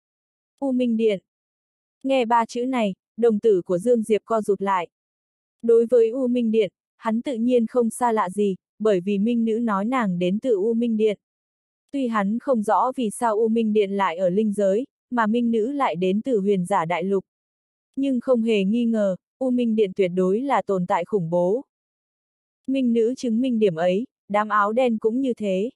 U Minh Điện. Nghe ba chữ này, đồng tử của Dương Diệp co rụt lại. Đối với U Minh Điện, hắn tự nhiên không xa lạ gì, bởi vì Minh Nữ nói nàng đến từ U Minh Điện. Tuy hắn không rõ vì sao U Minh Điện lại ở linh giới, mà Minh Nữ lại đến từ Huyền Giả Đại Lục. Nhưng không hề nghi ngờ, U Minh Điện tuyệt đối là tồn tại khủng bố. Minh Nữ chứng minh điểm ấy, đám áo đen cũng như thế.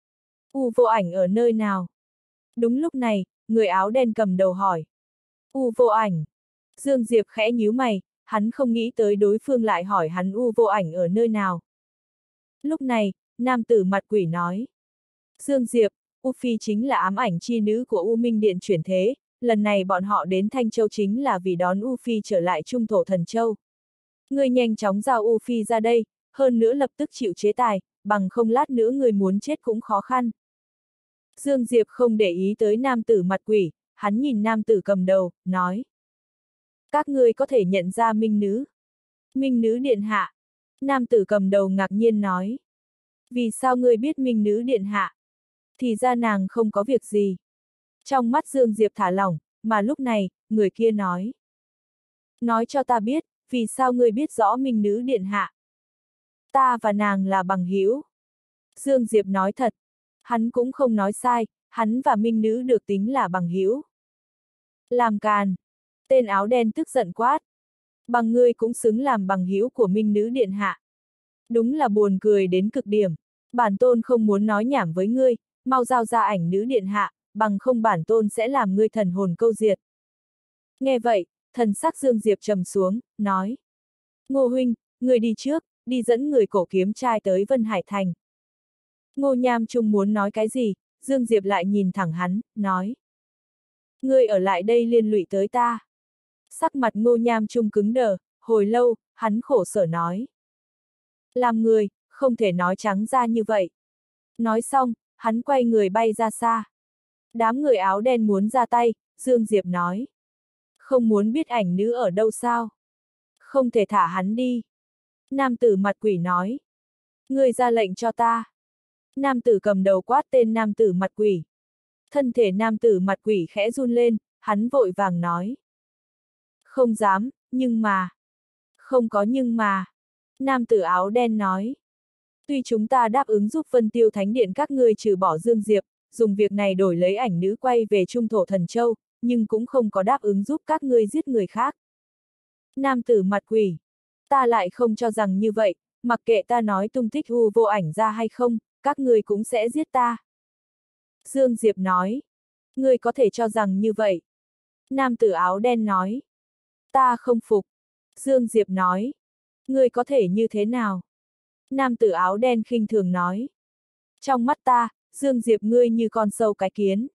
U Vô Ảnh ở nơi nào? Đúng lúc này, người áo đen cầm đầu hỏi. U Vô Ảnh. Dương Diệp khẽ nhíu mày, hắn không nghĩ tới đối phương lại hỏi hắn U Vô Ảnh ở nơi nào. Lúc này, nam tử mặt quỷ nói. Dương Diệp, U Phi chính là ám ảnh chi nữ của U Minh Điện chuyển thế, lần này bọn họ đến Thanh Châu chính là vì đón U Phi trở lại Trung Thổ Thần Châu. Ngươi nhanh chóng giao U Phi ra đây, hơn nữa lập tức chịu chế tài, bằng không lát nữa người muốn chết cũng khó khăn. Dương Diệp không để ý tới nam tử mặt quỷ, hắn nhìn nam tử cầm đầu, nói. Các ngươi có thể nhận ra Minh Nữ. Minh Nữ điện hạ. Nam tử cầm đầu ngạc nhiên nói. Vì sao ngươi biết Minh Nữ điện hạ? Thì ra nàng không có việc gì. Trong mắt Dương Diệp thả lỏng, mà lúc này, người kia nói. Nói cho ta biết, vì sao ngươi biết rõ Minh Nữ điện hạ? Ta và nàng là bằng hữu. Dương Diệp nói thật. Hắn cũng không nói sai, hắn và Minh Nữ được tính là bằng hữu. Làm càn. Tên áo đen tức giận quát. Bằng ngươi cũng xứng làm bằng hữu của Minh Nữ điện hạ. Đúng là buồn cười đến cực điểm. Bản tôn không muốn nói nhảm với ngươi, mau giao ra ảnh nữ điện hạ, bằng không bản tôn sẽ làm ngươi thần hồn câu diệt. Nghe vậy, thần sắc Dương Diệp trầm xuống, nói. Ngô huynh, ngươi đi trước, đi dẫn người cổ kiếm trai tới Vân Hải Thành. Ngô Nham Trung muốn nói cái gì, Dương Diệp lại nhìn thẳng hắn, nói. Ngươi ở lại đây liên lụy tới ta. Sắc mặt Ngô Nham Trung cứng đờ, hồi lâu, hắn khổ sở nói. Làm người, không thể nói trắng ra như vậy. Nói xong, hắn quay người bay ra xa. Đám người áo đen muốn ra tay, Dương Diệp nói. Không muốn biết ảnh nữ ở đâu sao? Không thể thả hắn đi. Nam tử mặt quỷ nói. Ngươi ra lệnh cho ta. Nam tử cầm đầu quát tên nam tử mặt quỷ. Thân thể nam tử mặt quỷ khẽ run lên, hắn vội vàng nói. Không dám, nhưng mà. Không có nhưng mà. Nam tử áo đen nói. Tuy chúng ta đáp ứng giúp Vân Tiêu Thánh Điện các ngươi trừ bỏ Dương Diệp, dùng việc này đổi lấy ảnh nữ quay về Trung Thổ Thần Châu, nhưng cũng không có đáp ứng giúp các ngươi giết người khác. Nam tử mặt quỷ. Ta lại không cho rằng như vậy, mặc kệ ta nói tung tích U Vô Ảnh ra hay không, các ngươi cũng sẽ giết ta. Dương Diệp nói. Ngươi có thể cho rằng như vậy. Nam tử áo đen nói. Ta không phục. Dương Diệp nói. Ngươi có thể như thế nào? Nam tử áo đen khinh thường nói. Trong mắt ta, Dương Diệp ngươi như con sâu cái kiến.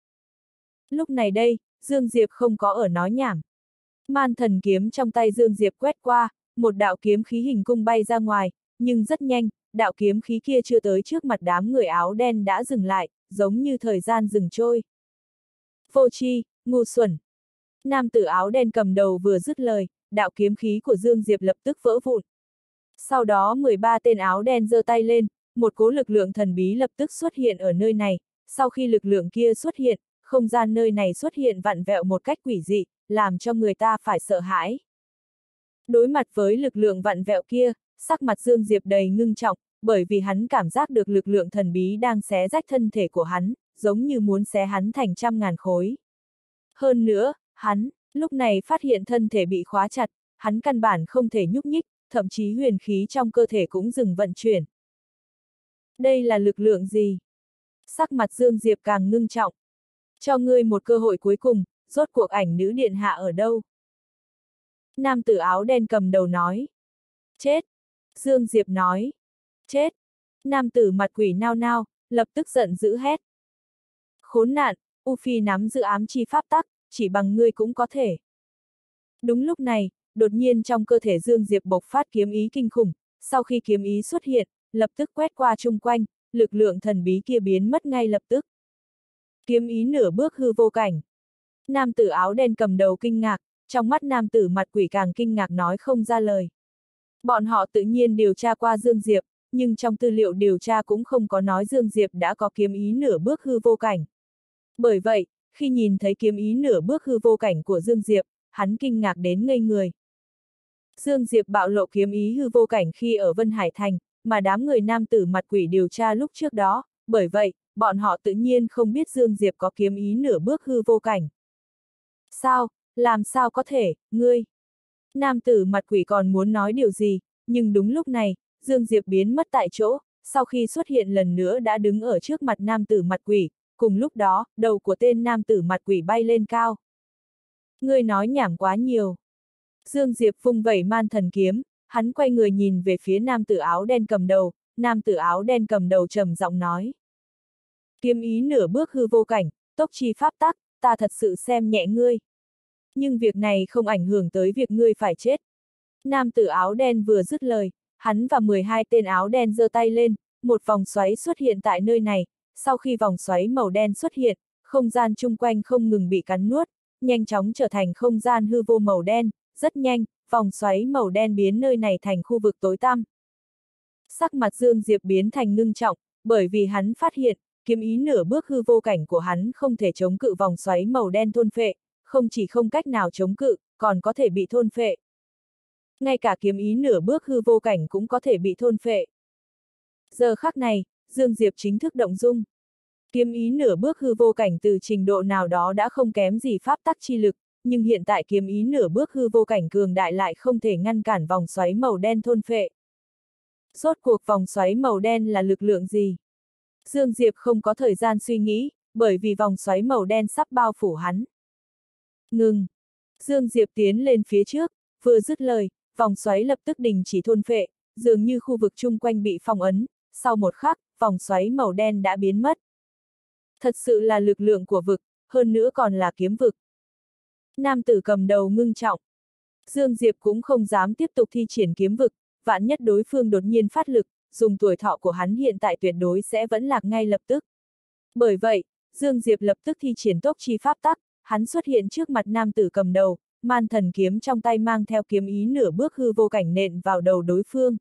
Lúc này đây, Dương Diệp không có ở nói nhảm. Man thần kiếm trong tay Dương Diệp quét qua, một đạo kiếm khí hình cung bay ra ngoài, nhưng rất nhanh, đạo kiếm khí kia chưa tới trước mặt đám người áo đen đã dừng lại, giống như thời gian dừng trôi. Vô tri, ngu xuẩn. Nam tử áo đen cầm đầu vừa dứt lời, đạo kiếm khí của Dương Diệp lập tức vỡ vụn. Sau đó 13 tên áo đen giơ tay lên, một cỗ lực lượng thần bí lập tức xuất hiện ở nơi này, sau khi lực lượng kia xuất hiện, không gian nơi này xuất hiện vặn vẹo một cách quỷ dị, làm cho người ta phải sợ hãi. Đối mặt với lực lượng vặn vẹo kia, sắc mặt Dương Diệp đầy ngưng trọng, bởi vì hắn cảm giác được lực lượng thần bí đang xé rách thân thể của hắn, giống như muốn xé hắn thành trăm ngàn khối. Hơn nữa, hắn, lúc này phát hiện thân thể bị khóa chặt, hắn căn bản không thể nhúc nhích, thậm chí huyền khí trong cơ thể cũng dừng vận chuyển. Đây là lực lượng gì? Sắc mặt Dương Diệp càng ngưng trọng. Cho ngươi một cơ hội cuối cùng, rốt cuộc ảnh nữ điện hạ ở đâu? Nam tử áo đen cầm đầu nói. Chết! Dương Diệp nói. Chết! Nam tử mặt quỷ nao nao, lập tức giận dữ hét. Khốn nạn, U Phi nắm giữ ám chi pháp tắc, chỉ bằng ngươi cũng có thể. Đúng lúc này, đột nhiên trong cơ thể Dương Diệp bộc phát kiếm ý kinh khủng, sau khi kiếm ý xuất hiện, lập tức quét qua chung quanh, lực lượng thần bí kia biến mất ngay lập tức. Kiếm ý nửa bước hư vô cảnh. Nam tử áo đen cầm đầu kinh ngạc, trong mắt nam tử mặt quỷ càng kinh ngạc nói không ra lời. Bọn họ tự nhiên điều tra qua Dương Diệp, nhưng trong tư liệu điều tra cũng không có nói Dương Diệp đã có kiếm ý nửa bước hư vô cảnh. Bởi vậy, khi nhìn thấy kiếm ý nửa bước hư vô cảnh của Dương Diệp, hắn kinh ngạc đến ngây người. Dương Diệp bạo lộ kiếm ý hư vô cảnh khi ở Vân Hải Thành, mà đám người nam tử mặt quỷ điều tra lúc trước đó, bởi vậy, bọn họ tự nhiên không biết Dương Diệp có kiếm ý nửa bước hư vô cảnh. Sao, làm sao có thể, ngươi? Nam tử mặt quỷ còn muốn nói điều gì, nhưng đúng lúc này, Dương Diệp biến mất tại chỗ, sau khi xuất hiện lần nữa đã đứng ở trước mặt nam tử mặt quỷ, cùng lúc đó, đầu của tên nam tử mặt quỷ bay lên cao. Ngươi nói nhảm quá nhiều. Dương Diệp vung vẩy man thần kiếm, hắn quay người nhìn về phía nam tử áo đen cầm đầu, nam tử áo đen cầm đầu trầm giọng nói. Kiếm ý nửa bước hư vô cảnh, tốc chi pháp tắc, ta thật sự xem nhẹ ngươi. Nhưng việc này không ảnh hưởng tới việc ngươi phải chết. Nam tử áo đen vừa dứt lời, hắn và 12 tên áo đen giơ tay lên, một vòng xoáy xuất hiện tại nơi này, sau khi vòng xoáy màu đen xuất hiện, không gian chung quanh không ngừng bị cắn nuốt, nhanh chóng trở thành không gian hư vô màu đen, rất nhanh, vòng xoáy màu đen biến nơi này thành khu vực tối tăm. Sắc mặt Dương Diệp biến thành ngưng trọng, bởi vì hắn phát hiện, kiếm ý nửa bước hư vô cảnh của hắn không thể chống cự vòng xoáy màu đen thôn phệ, không chỉ không cách nào chống cự, còn có thể bị thôn phệ. Ngay cả kiếm ý nửa bước hư vô cảnh cũng có thể bị thôn phệ. Giờ khắc này, Dương Diệp chính thức động dung. Kiếm ý nửa bước hư vô cảnh từ trình độ nào đó đã không kém gì pháp tắc chi lực, nhưng hiện tại kiếm ý nửa bước hư vô cảnh cường đại lại không thể ngăn cản vòng xoáy màu đen thôn phệ. Rốt cuộc vòng xoáy màu đen là lực lượng gì? Dương Diệp không có thời gian suy nghĩ, bởi vì vòng xoáy màu đen sắp bao phủ hắn. Ngừng! Dương Diệp tiến lên phía trước, vừa dứt lời, vòng xoáy lập tức đình chỉ thôn phệ, dường như khu vực chung quanh bị phong ấn, sau một khắc, vòng xoáy màu đen đã biến mất. Thật sự là lực lượng của vực, hơn nữa còn là kiếm vực. Nam tử cầm đầu ngưng trọng. Dương Diệp cũng không dám tiếp tục thi triển kiếm vực, vạn nhất đối phương đột nhiên phát lực, dùng tuổi thọ của hắn hiện tại tuyệt đối sẽ vẫn lạc ngay lập tức. Bởi vậy, Dương Diệp lập tức thi triển tốc chi pháp tắc, hắn xuất hiện trước mặt nam tử cầm đầu, man thần kiếm trong tay mang theo kiếm ý nửa bước hư vô cảnh nện vào đầu đối phương.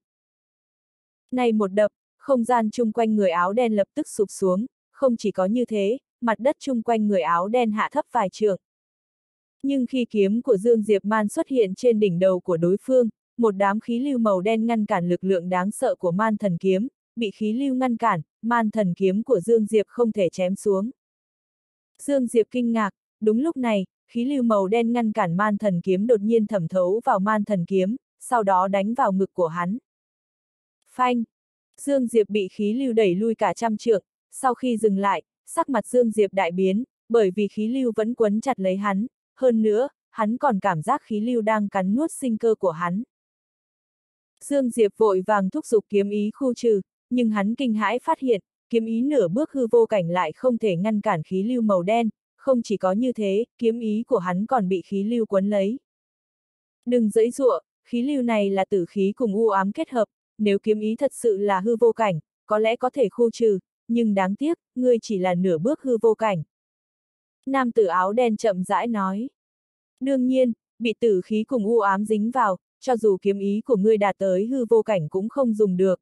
Này một đập, không gian chung quanh người áo đen lập tức sụp xuống, không chỉ có như thế, mặt đất chung quanh người áo đen hạ thấp vài trượng. Nhưng khi kiếm của Dương Diệp man xuất hiện trên đỉnh đầu của đối phương, một đám khí lưu màu đen ngăn cản lực lượng đáng sợ của man thần kiếm, bị khí lưu ngăn cản, man thần kiếm của Dương Diệp không thể chém xuống. Dương Diệp kinh ngạc, đúng lúc này, khí lưu màu đen ngăn cản man thần kiếm đột nhiên thẩm thấu vào man thần kiếm, sau đó đánh vào ngực của hắn. Phanh! Dương Diệp bị khí lưu đẩy lui cả trăm trượng, sau khi dừng lại, sắc mặt Dương Diệp đại biến, bởi vì khí lưu vẫn quấn chặt lấy hắn, hơn nữa, hắn còn cảm giác khí lưu đang cắn nuốt sinh cơ của hắn. Dương Diệp vội vàng thúc giục kiếm ý khu trừ, nhưng hắn kinh hãi phát hiện, kiếm ý nửa bước hư vô cảnh lại không thể ngăn cản khí lưu màu đen, không chỉ có như thế, kiếm ý của hắn còn bị khí lưu quấn lấy. Đừng giãy giụa, khí lưu này là tử khí cùng u ám kết hợp, nếu kiếm ý thật sự là hư vô cảnh, có lẽ có thể khu trừ, nhưng đáng tiếc, ngươi chỉ là nửa bước hư vô cảnh. Nam tử áo đen chậm rãi nói. Đương nhiên, bị tử khí cùng u ám dính vào, cho dù kiếm ý của ngươi đạt tới hư vô cảnh cũng không dùng được.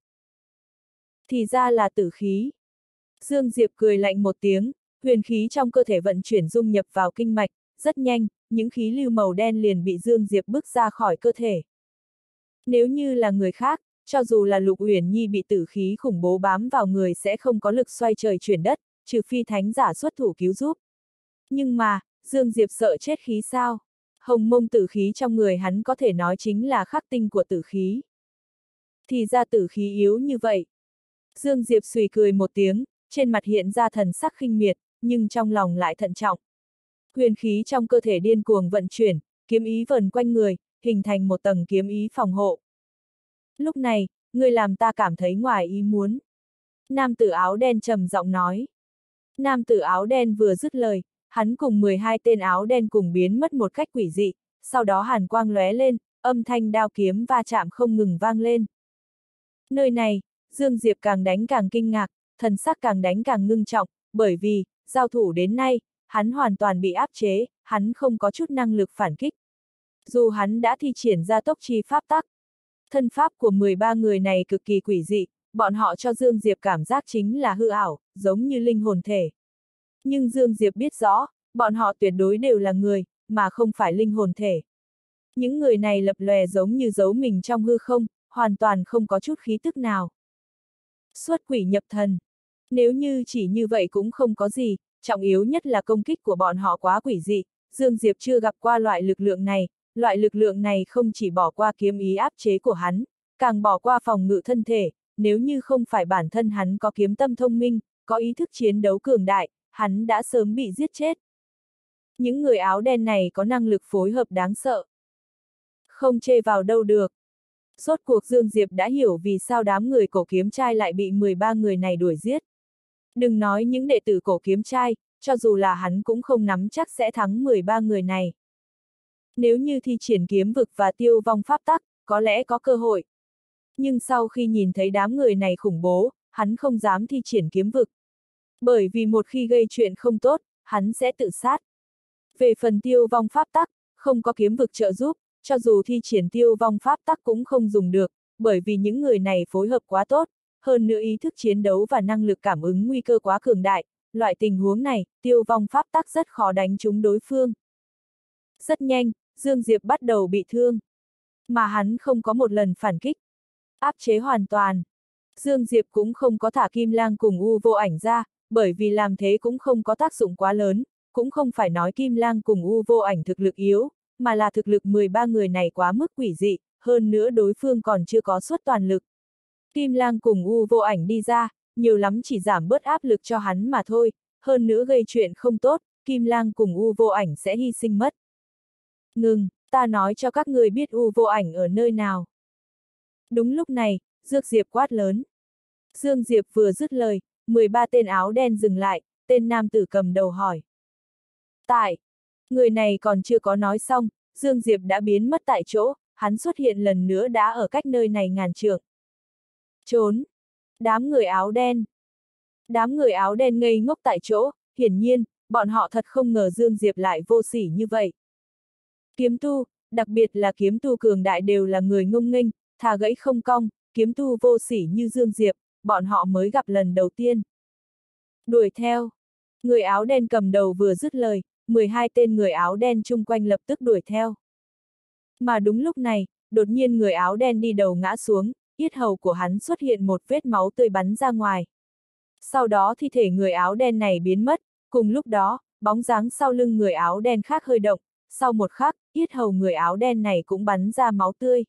Thì ra là tử khí. Dương Diệp cười lạnh một tiếng, huyền khí trong cơ thể vận chuyển dung nhập vào kinh mạch, rất nhanh, những khí lưu màu đen liền bị Dương Diệp bức ra khỏi cơ thể. Nếu như là người khác, cho dù là Lục Uyển Nhi bị tử khí khủng bố bám vào người sẽ không có lực xoay trời chuyển đất, trừ phi thánh giả xuất thủ cứu giúp. Nhưng mà, Dương Diệp sợ chết khí sao? Hồng mông tử khí trong người hắn có thể nói chính là khắc tinh của tử khí. Thì ra tử khí yếu như vậy. Dương Diệp xùy cười một tiếng, trên mặt hiện ra thần sắc khinh miệt, nhưng trong lòng lại thận trọng. Huyền khí trong cơ thể điên cuồng vận chuyển, kiếm ý vờn quanh người, hình thành một tầng kiếm ý phòng hộ. Lúc này, ngươi làm ta cảm thấy ngoài ý muốn. Nam tử áo đen trầm giọng nói. Nam tử áo đen vừa dứt lời, hắn cùng 12 tên áo đen cùng biến mất một cách quỷ dị, sau đó hàn quang lóe lên, âm thanh đao kiếm va chạm không ngừng vang lên. Nơi này, Dương Diệp càng đánh càng kinh ngạc, thần sắc càng đánh càng ngưng trọng, bởi vì, giao thủ đến nay, hắn hoàn toàn bị áp chế, hắn không có chút năng lực phản kích. Dù hắn đã thi triển ra tốc chi pháp tắc, thân pháp của 13 người này cực kỳ quỷ dị, bọn họ cho Dương Diệp cảm giác chính là hư ảo, giống như linh hồn thể. Nhưng Dương Diệp biết rõ, bọn họ tuyệt đối đều là người, mà không phải linh hồn thể. Những người này lập lòe giống như giấu mình trong hư không, hoàn toàn không có chút khí tức nào. Xuất quỷ nhập thần. Nếu như chỉ như vậy cũng không có gì, trọng yếu nhất là công kích của bọn họ quá quỷ dị, Dương Diệp chưa gặp qua loại lực lượng này không chỉ bỏ qua kiếm ý áp chế của hắn, càng bỏ qua phòng ngự thân thể, nếu như không phải bản thân hắn có kiếm tâm thông minh, có ý thức chiến đấu cường đại, hắn đã sớm bị giết chết. Những người áo đen này có năng lực phối hợp đáng sợ. Không chê vào đâu được. Rốt cuộc Dương Diệp đã hiểu vì sao đám người cổ kiếm trai lại bị 13 người này đuổi giết. Đừng nói những đệ tử cổ kiếm trai, cho dù là hắn cũng không nắm chắc sẽ thắng 13 người này. Nếu như thi triển kiếm vực và tiêu vong pháp tắc, có lẽ có cơ hội. Nhưng sau khi nhìn thấy đám người này khủng bố, hắn không dám thi triển kiếm vực. Bởi vì một khi gây chuyện không tốt, hắn sẽ tự sát. Về phần tiêu vong pháp tắc, không có kiếm vực trợ giúp, cho dù thi triển tiêu vong pháp tắc cũng không dùng được, bởi vì những người này phối hợp quá tốt, hơn nữa ý thức chiến đấu và năng lực cảm ứng nguy cơ quá cường đại, loại tình huống này, tiêu vong pháp tắc rất khó đánh trúng đối phương. Rất nhanh, Dương Diệp bắt đầu bị thương. Mà hắn không có một lần phản kích. Áp chế hoàn toàn. Dương Diệp cũng không có thả Kim Lang cùng U Vô Ảnh ra, bởi vì làm thế cũng không có tác dụng quá lớn, cũng không phải nói Kim Lang cùng U Vô Ảnh thực lực yếu, mà là thực lực 13 người này quá mức quỷ dị, hơn nữa đối phương còn chưa có suất toàn lực. Kim Lang cùng U Vô Ảnh đi ra, nhiều lắm chỉ giảm bớt áp lực cho hắn mà thôi, hơn nữa gây chuyện không tốt, Kim Lang cùng U Vô Ảnh sẽ hy sinh mất. Ngừng, ta nói cho các người biết U Vô Ảnh ở nơi nào. Đúng lúc này, Dương Diệp quát lớn. Dương Diệp vừa dứt lời, 13 tên áo đen dừng lại, tên nam tử cầm đầu hỏi. Tại, người này còn chưa có nói xong, Dương Diệp đã biến mất tại chỗ, hắn xuất hiện lần nữa đã ở cách nơi này ngàn trượng. Trốn! Đám người áo đen! Đám người áo đen ngây ngốc tại chỗ, hiển nhiên, bọn họ thật không ngờ Dương Diệp lại vô sỉ như vậy. Kiếm tu, đặc biệt là kiếm tu cường đại đều là người ngông nghênh, thà gãy không cong, kiếm tu vô sỉ như Dương Diệp, bọn họ mới gặp lần đầu tiên. Đuổi theo! Người áo đen cầm đầu vừa dứt lời, 12 tên người áo đen chung quanh lập tức đuổi theo. Mà đúng lúc này, đột nhiên người áo đen đi đầu ngã xuống, yết hầu của hắn xuất hiện một vết máu tươi bắn ra ngoài. Sau đó thi thể người áo đen này biến mất, cùng lúc đó, bóng dáng sau lưng người áo đen khác hơi động, sau một khắc, yết hầu người áo đen này cũng bắn ra máu tươi.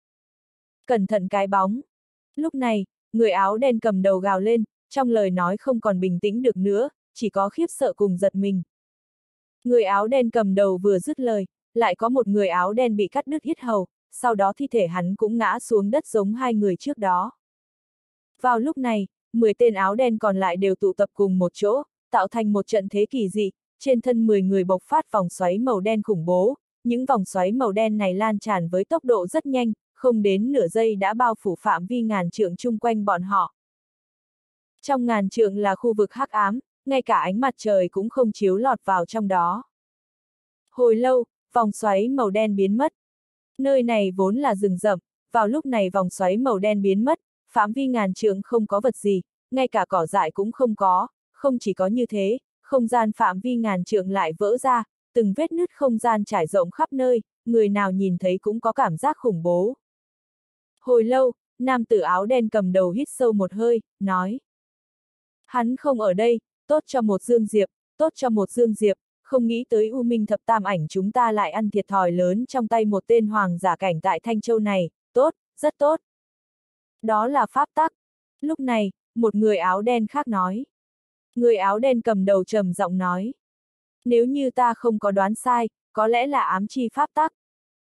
Cẩn thận cái bóng! Lúc này, người áo đen cầm đầu gào lên, trong lời nói không còn bình tĩnh được nữa, chỉ có khiếp sợ cùng giật mình. Người áo đen cầm đầu vừa dứt lời, lại có một người áo đen bị cắt đứt yết hầu, sau đó thi thể hắn cũng ngã xuống đất giống hai người trước đó. Vào lúc này, 10 tên áo đen còn lại đều tụ tập cùng một chỗ, tạo thành một trận thế kỳ dị, trên thân 10 người bộc phát vòng xoáy màu đen khủng bố, những vòng xoáy màu đen này lan tràn với tốc độ rất nhanh, không đến nửa giây đã bao phủ phạm vi ngàn trượng chung quanh bọn họ. Trong ngàn trượng là khu vực hắc ám, ngay cả ánh mặt trời cũng không chiếu lọt vào trong đó. Hồi lâu, vòng xoáy màu đen biến mất. Nơi này vốn là rừng rậm, vào lúc này vòng xoáy màu đen biến mất, phạm vi ngàn trượng không có vật gì, ngay cả cỏ dại cũng không có, không chỉ có như thế, không gian phạm vi ngàn trượng lại vỡ ra, từng vết nứt không gian trải rộng khắp nơi, người nào nhìn thấy cũng có cảm giác khủng bố. Hồi lâu, nam tử áo đen cầm đầu hít sâu một hơi, nói. Hắn không ở đây, tốt cho một Dương Diệp, tốt cho một Dương Diệp, không nghĩ tới U Minh thập tam ảnh chúng ta lại ăn thiệt thòi lớn trong tay một tên hoàng giả cảnh tại Thanh Châu này, tốt, rất tốt. Đó là pháp tắc. Lúc này, một người áo đen khác nói. Người áo đen cầm đầu trầm giọng nói. Nếu như ta không có đoán sai, có lẽ là ám chi pháp tắc.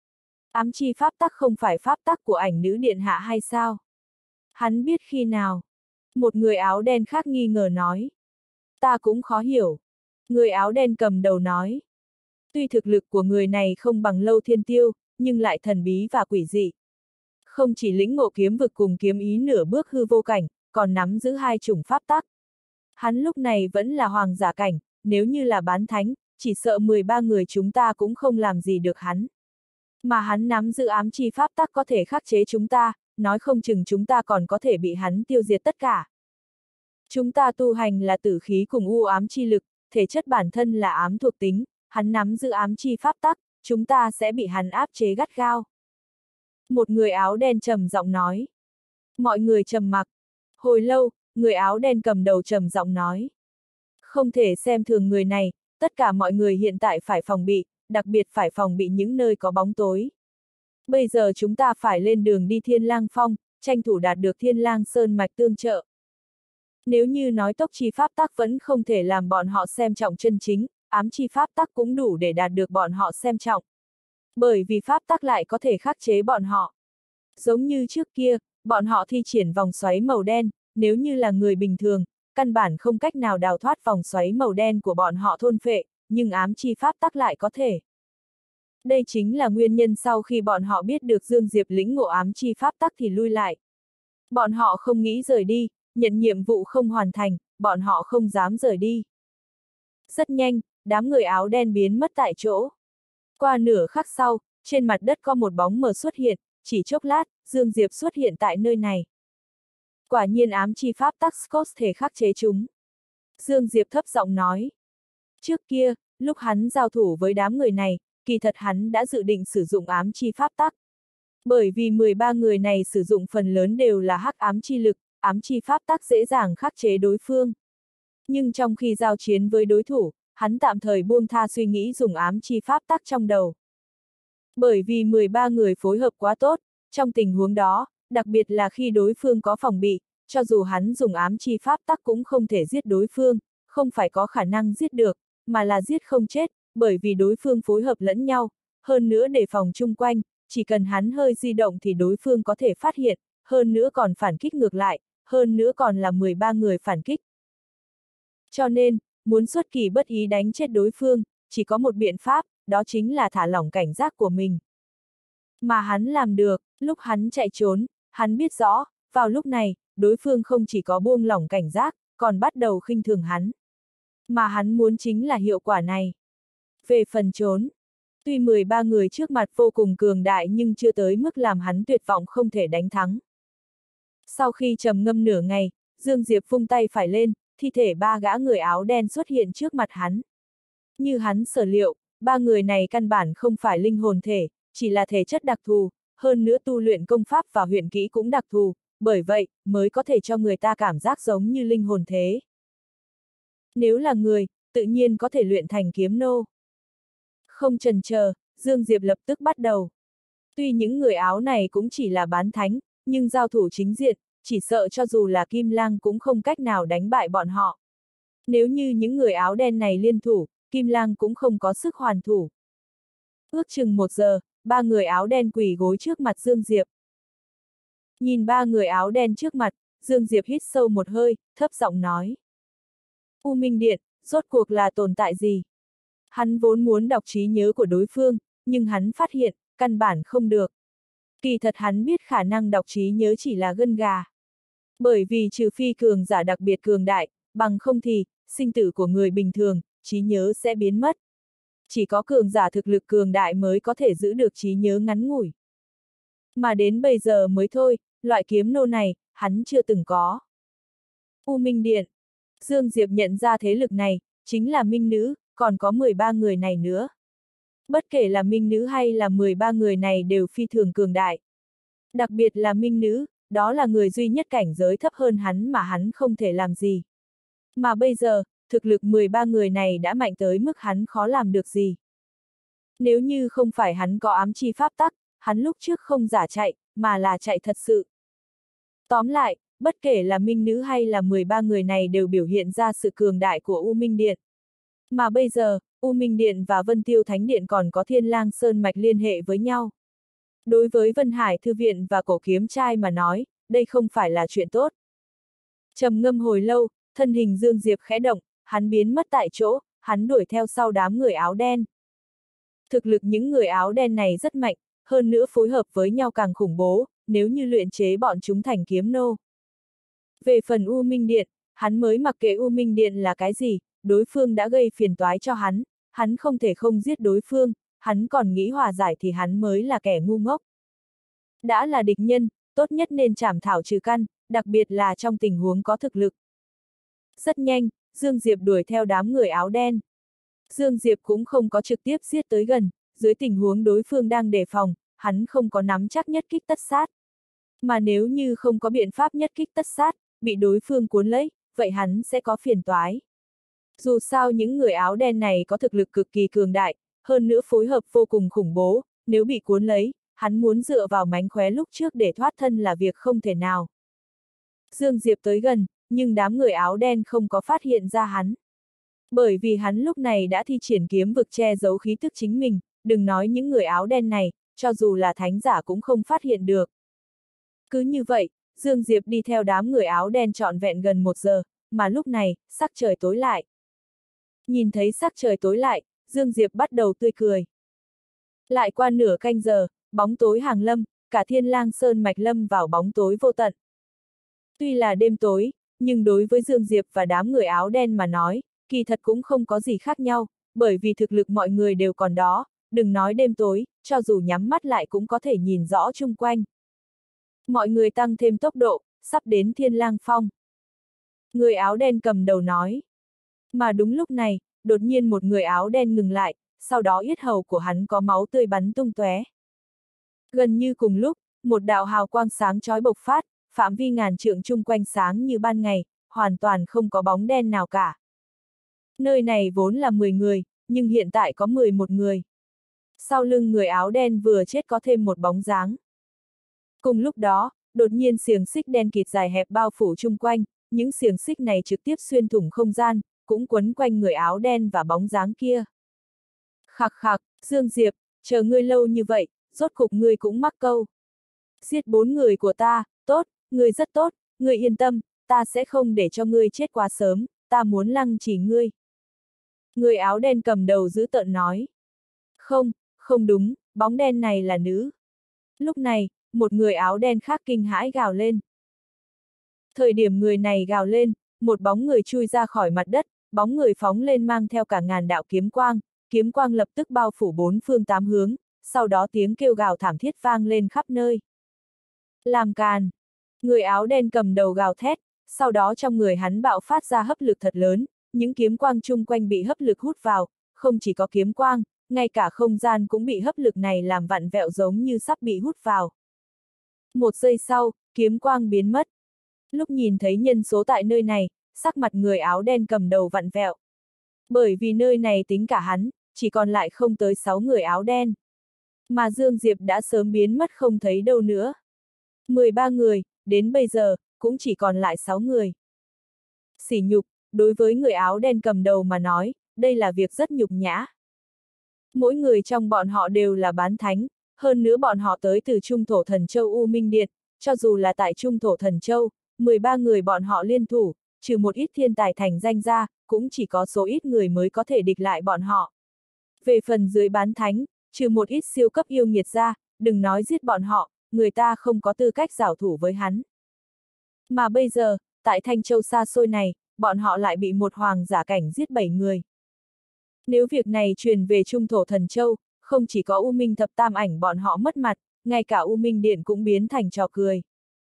Ám chi pháp tắc không phải pháp tắc của ảnh nữ điện hạ hay sao? Hắn biết khi nào? Một người áo đen khác nghi ngờ nói. Ta cũng khó hiểu. Người áo đen cầm đầu nói. Tuy thực lực của người này không bằng Lâu Thiên Tiêu, nhưng lại thần bí và quỷ dị. Không chỉ lĩnh ngộ kiếm vực cùng kiếm ý nửa bước hư vô cảnh, còn nắm giữ hai chủng pháp tắc. Hắn lúc này vẫn là hoàng giả cảnh, nếu như là bán thánh, chỉ sợ 13 người chúng ta cũng không làm gì được hắn. Mà hắn nắm giữ ám chi pháp tắc có thể khắc chế chúng ta, nói không chừng chúng ta còn có thể bị hắn tiêu diệt tất cả. Chúng ta tu hành là tử khí cùng u ám chi lực, thể chất bản thân là ám thuộc tính, hắn nắm giữ ám chi pháp tắc, chúng ta sẽ bị hắn áp chế gắt gao. Một người áo đen trầm giọng nói. Mọi người trầm mặc. Hồi lâu, người áo đen cầm đầu trầm giọng nói. Không thể xem thường người này, tất cả mọi người hiện tại phải phòng bị, đặc biệt phải phòng bị những nơi có bóng tối. Bây giờ chúng ta phải lên đường đi Thiên Lang Phong, tranh thủ đạt được Thiên Lang Sơn mạch tương trợ. Nếu như nói tốc chi pháp tắc vẫn không thể làm bọn họ xem trọng chân chính, ám chi pháp tắc cũng đủ để đạt được bọn họ xem trọng. Bởi vì pháp tắc lại có thể khắc chế bọn họ. Giống như trước kia, bọn họ thi triển vòng xoáy màu đen, nếu như là người bình thường, căn bản không cách nào đào thoát vòng xoáy màu đen của bọn họ thôn phệ, nhưng ám chi pháp tắc lại có thể. Đây chính là nguyên nhân sau khi bọn họ biết được Dương Diệp lĩnh ngộ ám chi pháp tắc thì lui lại. Bọn họ không nghĩ rời đi, nhận nhiệm vụ không hoàn thành, bọn họ không dám rời đi. Rất nhanh, đám người áo đen biến mất tại chỗ. Qua nửa khắc sau, trên mặt đất có một bóng mờ xuất hiện, chỉ chốc lát, Dương Diệp xuất hiện tại nơi này. Quả nhiên ám chi pháp tắc Scott thể khắc chế chúng. Dương Diệp thấp giọng nói. Trước kia, lúc hắn giao thủ với đám người này, kỳ thật hắn đã dự định sử dụng ám chi pháp tắc. Bởi vì 13 người này sử dụng phần lớn đều là hắc ám chi lực, ám chi pháp tắc dễ dàng khắc chế đối phương. Nhưng trong khi giao chiến với đối thủ, hắn tạm thời buông tha suy nghĩ dùng ám chi pháp tắc trong đầu. Bởi vì 13 người phối hợp quá tốt, trong tình huống đó, đặc biệt là khi đối phương có phòng bị, cho dù hắn dùng ám chi pháp tắc cũng không thể giết đối phương, không phải có khả năng giết được, mà là giết không chết, bởi vì đối phương phối hợp lẫn nhau, hơn nữa đề phòng chung quanh, chỉ cần hắn hơi di động thì đối phương có thể phát hiện, hơn nữa còn phản kích ngược lại, hơn nữa còn là 13 người phản kích. Cho nên, muốn xuất kỳ bất ý đánh chết đối phương, chỉ có một biện pháp, đó chính là thả lỏng cảnh giác của mình. Mà hắn làm được, lúc hắn chạy trốn, hắn biết rõ, vào lúc này, đối phương không chỉ có buông lỏng cảnh giác, còn bắt đầu khinh thường hắn. Mà hắn muốn chính là hiệu quả này. Về phần trốn, tuy 13 người trước mặt vô cùng cường đại nhưng chưa tới mức làm hắn tuyệt vọng không thể đánh thắng. Sau khi trầm ngâm nửa ngày, Dương Diệp vung tay phải lên, thi thể ba gã người áo đen xuất hiện trước mặt hắn. Như hắn sở liệu, ba người này căn bản không phải linh hồn thể, chỉ là thể chất đặc thù, hơn nữa tu luyện công pháp và huyền kỹ cũng đặc thù, bởi vậy, mới có thể cho người ta cảm giác giống như linh hồn thế. Nếu là người, tự nhiên có thể luyện thành kiếm nô. Không chần chờ, Dương Diệp lập tức bắt đầu. Tuy những người áo này cũng chỉ là bán thánh, nhưng giao thủ chính diện, chỉ sợ cho dù là Kim Lang cũng không cách nào đánh bại bọn họ. Nếu như những người áo đen này liên thủ, Kim Lang cũng không có sức hoàn thủ. Ước chừng 1 giờ, ba người áo đen quỳ gối trước mặt Dương Diệp. Nhìn ba người áo đen trước mặt, Dương Diệp hít sâu một hơi, thấp giọng nói. U Minh Điện, rốt cuộc là tồn tại gì? Hắn vốn muốn đọc trí nhớ của đối phương, nhưng hắn phát hiện, căn bản không được. Kỳ thật hắn biết khả năng đọc trí nhớ chỉ là gân gà. Bởi vì trừ phi cường giả đặc biệt cường đại, bằng không thì, sinh tử của người bình thường, trí nhớ sẽ biến mất. Chỉ có cường giả thực lực cường đại mới có thể giữ được trí nhớ ngắn ngủi. Mà đến bây giờ mới thôi, loại kiếm nô này, hắn chưa từng có. U Minh Điện. Dương Diệp nhận ra thế lực này, chính là Minh Nữ, còn có 13 người này nữa. Bất kể là Minh Nữ hay là 13 người này đều phi thường cường đại. Đặc biệt là Minh Nữ, đó là người duy nhất cảnh giới thấp hơn hắn mà hắn không thể làm gì. Mà bây giờ, thực lực 13 người này đã mạnh tới mức hắn khó làm được gì. Nếu như không phải hắn có ám chi pháp tắc, hắn lúc trước không giả chạy, mà là chạy thật sự. Tóm lại, bất kể là Minh Nữ hay là 13 người này đều biểu hiện ra sự cường đại của U Minh Điện. Mà bây giờ, U Minh Điện và Vân Tiêu Thánh Điện còn có Thiên Lang Sơn Mạch liên hệ với nhau. Đối với Vân Hải Thư Viện và Cổ Kiếm Trai mà nói, đây không phải là chuyện tốt. Trầm ngâm hồi lâu, thân hình Dương Diệp khẽ động, hắn biến mất tại chỗ, hắn đuổi theo sau đám người áo đen. Thực lực những người áo đen này rất mạnh, hơn nữa phối hợp với nhau càng khủng bố, nếu như luyện chế bọn chúng thành kiếm nô. Về phần U Minh Điện, hắn mới mặc kệ U Minh Điện là cái gì, đối phương đã gây phiền toái cho hắn không thể không giết đối phương, hắn còn nghĩ hòa giải thì hắn mới là kẻ ngu ngốc. Đã là địch nhân, tốt nhất nên trảm thảo trừ căn, đặc biệt là trong tình huống có thực lực. Rất nhanh, Dương Diệp đuổi theo đám người áo đen. Dương Diệp cũng không có trực tiếp giết tới gần, dưới tình huống đối phương đang đề phòng, hắn không có nắm chắc nhất kích tất sát. Mà nếu như không có biện pháp nhất kích tất sát, bị đối phương cuốn lấy, vậy hắn sẽ có phiền toái. Dù sao những người áo đen này có thực lực cực kỳ cường đại, hơn nữa phối hợp vô cùng khủng bố, nếu bị cuốn lấy, hắn muốn dựa vào mánh khóe lúc trước để thoát thân là việc không thể nào. Dương Diệp tới gần, nhưng đám người áo đen không có phát hiện ra hắn. Bởi vì hắn lúc này đã thi triển kiếm vực che giấu khí tức chính mình, đừng nói những người áo đen này, cho dù là thánh giả cũng không phát hiện được. Cứ như vậy, Dương Diệp đi theo đám người áo đen trọn vẹn gần 1 giờ, mà lúc này, sắc trời tối lại. Nhìn thấy sắc trời tối lại, Dương Diệp bắt đầu tươi cười. Lại qua nửa canh giờ, bóng tối hàng lâm, cả Thiên Lang Sơn Mạch lâm vào bóng tối vô tận. Tuy là đêm tối, nhưng đối với Dương Diệp và đám người áo đen mà nói, kỳ thật cũng không có gì khác nhau, bởi vì thực lực mọi người đều còn đó, đừng nói đêm tối, cho dù nhắm mắt lại cũng có thể nhìn rõ chung quanh. Mọi người tăng thêm tốc độ, sắp đến Thiên Lang Phong. Người áo đen cầm đầu nói. Mà đúng lúc này, đột nhiên một người áo đen ngừng lại, sau đó yết hầu của hắn có máu tươi bắn tung tóe. Gần như cùng lúc, một đạo hào quang sáng chói bộc phát, phạm vi ngàn trượng chung quanh sáng như ban ngày, hoàn toàn không có bóng đen nào cả. Nơi này vốn là 10 người, nhưng hiện tại có 11 người. Sau lưng người áo đen vừa chết có thêm một bóng dáng. Cùng lúc đó, đột nhiên xiềng xích đen kịt dài hẹp bao phủ chung quanh, những xiềng xích này trực tiếp xuyên thủng không gian, cũng quấn quanh người áo đen và bóng dáng kia. Khặc khặc, Dương Diệp, chờ ngươi lâu như vậy, rốt cục ngươi cũng mắc câu. Giết 4 người của ta, tốt, ngươi rất tốt, ngươi yên tâm, ta sẽ không để cho ngươi chết quá sớm, ta muốn lăng trì ngươi. Người áo đen cầm đầu dữ tợn nói. Không, không đúng, bóng đen này là nữ. Lúc này, một người áo đen khác kinh hãi gào lên. Thời điểm người này gào lên, một bóng người chui ra khỏi mặt đất, bóng người phóng lên mang theo cả ngàn đạo kiếm quang lập tức bao phủ 4 phương 8 hướng, sau đó tiếng kêu gào thảm thiết vang lên khắp nơi. Làm càn! Người áo đen cầm đầu gào thét, sau đó trong người hắn bạo phát ra hấp lực thật lớn, những kiếm quang chung quanh bị hấp lực hút vào, không chỉ có kiếm quang, ngay cả không gian cũng bị hấp lực này làm vặn vẹo giống như sắp bị hút vào. 1 giây sau, kiếm quang biến mất. Lúc nhìn thấy nhân số tại nơi này, sắc mặt người áo đen cầm đầu vặn vẹo. Bởi vì nơi này tính cả hắn, chỉ còn lại không tới 6 người áo đen. Mà Dương Diệp đã sớm biến mất không thấy đâu nữa. 13 người, đến bây giờ, cũng chỉ còn lại 6 người. Sỉ nhục, đối với người áo đen cầm đầu mà nói, đây là việc rất nhục nhã. Mỗi người trong bọn họ đều là bán thánh, hơn nữa bọn họ tới từ Trung Thổ Thần Châu U Minh Điện, cho dù là tại Trung Thổ Thần Châu, 13 người bọn họ liên thủ, trừ một ít thiên tài thành danh ra, cũng chỉ có số ít người mới có thể địch lại bọn họ. Về phần dưới bán thánh, trừ một ít siêu cấp yêu nghiệt ra, đừng nói giết bọn họ, người ta không có tư cách giảo thủ với hắn. Mà bây giờ, tại Thanh Châu xa xôi này, bọn họ lại bị một hoàng giả cảnh giết 7 người. Nếu việc này truyền về Trung Thổ Thần Châu, không chỉ có U Minh Thập Tam Ảnh bọn họ mất mặt, ngay cả U Minh Điện cũng biến thành trò cười.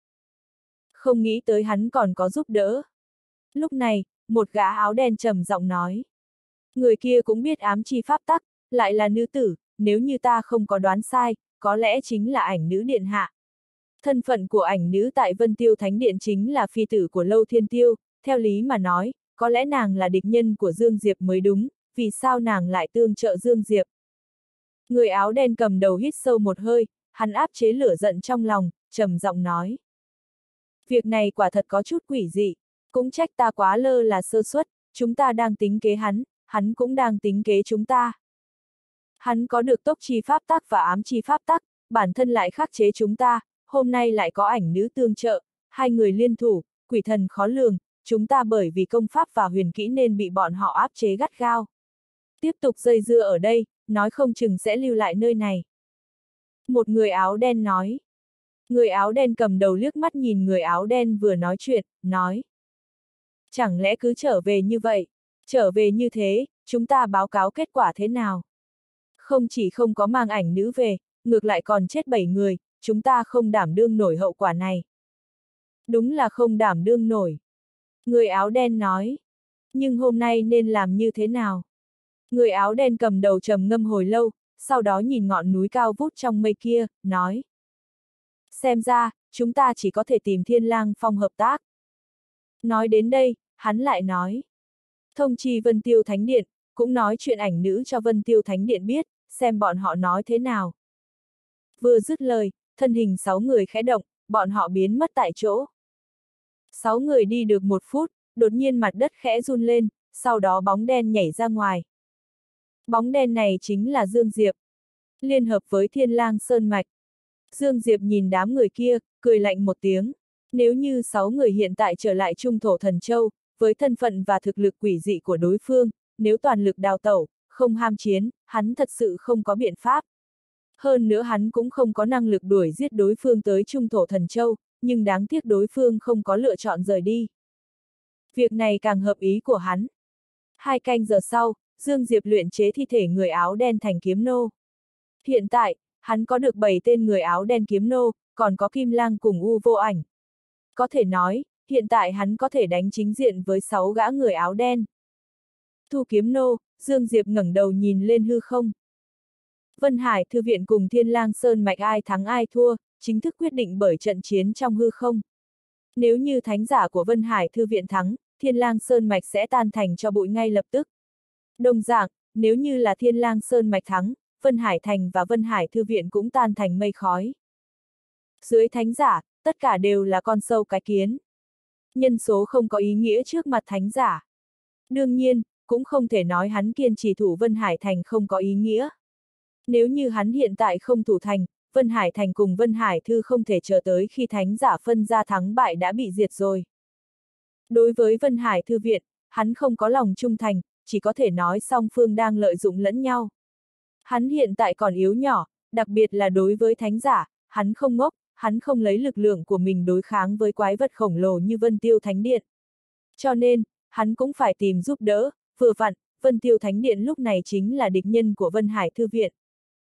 Không nghĩ tới hắn còn có giúp đỡ. Lúc này, một gã áo đen trầm giọng nói. Người kia cũng biết ám chi pháp tắc, lại là nữ tử, nếu như ta không có đoán sai, có lẽ chính là ảnh nữ điện hạ. Thân phận của ảnh nữ tại Vân Tiêu Thánh Điện chính là phi tử của Lâu Thiên Tiêu, theo lý mà nói, có lẽ nàng là địch nhân của Dương Diệp mới đúng, vì sao nàng lại tương trợ Dương Diệp? Người áo đen cầm đầu hít sâu một hơi, hắn áp chế lửa giận trong lòng, trầm giọng nói. Việc này quả thật có chút quỷ dị, cũng trách ta quá lơ là sơ suất, chúng ta đang tính kế hắn cũng đang tính kế chúng ta. Hắn có được tốc chi pháp tắc và ám chi pháp tắc, bản thân lại khắc chế chúng ta, hôm nay lại có ảnh nữ tương trợ, hai người liên thủ, quỷ thần khó lường, chúng ta bởi vì công pháp và huyền kỹ nên bị bọn họ áp chế gắt gao. Tiếp tục dây dưa ở đây, nói không chừng sẽ lưu lại nơi này. Một người áo đen nói. Người áo đen cầm đầu liếc mắt nhìn người áo đen vừa nói chuyện, nói. Chẳng lẽ cứ trở về như vậy? Trở về như thế, chúng ta báo cáo kết quả thế nào? Không chỉ không có mang ảnh nữ về, ngược lại còn chết 7 người, chúng ta không đảm đương nổi hậu quả này. Đúng là không đảm đương nổi. Người áo đen nói. Nhưng hôm nay nên làm như thế nào? Người áo đen cầm đầu trầm ngâm hồi lâu, sau đó nhìn ngọn núi cao vút trong mây kia, nói. Xem ra, chúng ta chỉ có thể tìm Thiên Lang Phong hợp tác. Nói đến đây, hắn lại nói. Thông chi Vân Tiêu Thánh Điện, cũng nói chuyện ảnh nữ cho Vân Tiêu Thánh Điện biết, xem bọn họ nói thế nào. Vừa dứt lời, thân hình 6 người khẽ động, bọn họ biến mất tại chỗ. 6 người đi được 1 phút, đột nhiên mặt đất khẽ run lên, sau đó bóng đen nhảy ra ngoài. Bóng đen này chính là Dương Diệp, liên hợp với Thiên Lang Sơn Mạch. Dương Diệp nhìn đám người kia, cười lạnh một tiếng. Nếu như 6 người hiện tại trở lại Trung Thổ Thần Châu, với thân phận và thực lực quỷ dị của đối phương, nếu toàn lực đào tẩu, không ham chiến, hắn thật sự không có biện pháp. Hơn nữa hắn cũng không có năng lực đuổi giết đối phương tới Trung Thổ Thần Châu, nhưng đáng tiếc đối phương không có lựa chọn rời đi. Việc này càng hợp ý của hắn. 2 canh giờ sau, Dương Diệp luyện chế thi thể người áo đen thành kiếm nô. Hiện tại, hắn có được 7 tên người áo đen kiếm nô, còn có Kim Lang cùng U Vô Ảnh. Có thể nói, hiện tại hắn có thể đánh chính diện với 6 gã người áo đen. Thu kiếm nô, Dương Diệp ngẩng đầu nhìn lên hư không. Vân Hải Thư Viện cùng Thiên Lang Sơn Mạch ai thắng ai thua, chính thức quyết định bởi trận chiến trong hư không. Nếu như thánh giả của Vân Hải Thư Viện thắng, Thiên Lang Sơn Mạch sẽ tan thành cho bụi ngay lập tức. Đồng dạng, nếu như là Thiên Lang Sơn Mạch thắng, Vân Hải Thành và Vân Hải Thư Viện cũng tan thành mây khói. Dưới thánh giả, tất cả đều là con sâu cái kiến. Nhân số không có ý nghĩa trước mặt thánh giả. Đương nhiên, cũng không thể nói hắn kiên trì thủ Vân Hải Thành không có ý nghĩa. Nếu như hắn hiện tại không thủ thành, Vân Hải Thành cùng Vân Hải Thư không thể chờ tới khi thánh giả phân ra thắng bại đã bị diệt rồi. Đối với Vân Hải Thư Viện, hắn không có lòng trung thành, chỉ có thể nói song phương đang lợi dụng lẫn nhau. Hắn hiện tại còn yếu nhỏ, đặc biệt là đối với thánh giả, hắn không ngốc, hắn không lấy lực lượng của mình đối kháng với quái vật khổng lồ như Vân Tiêu Thánh Điện. Cho nên, hắn cũng phải tìm giúp đỡ, vừa vặn, Vân Tiêu Thánh Điện lúc này chính là địch nhân của Vân Hải Thư Viện.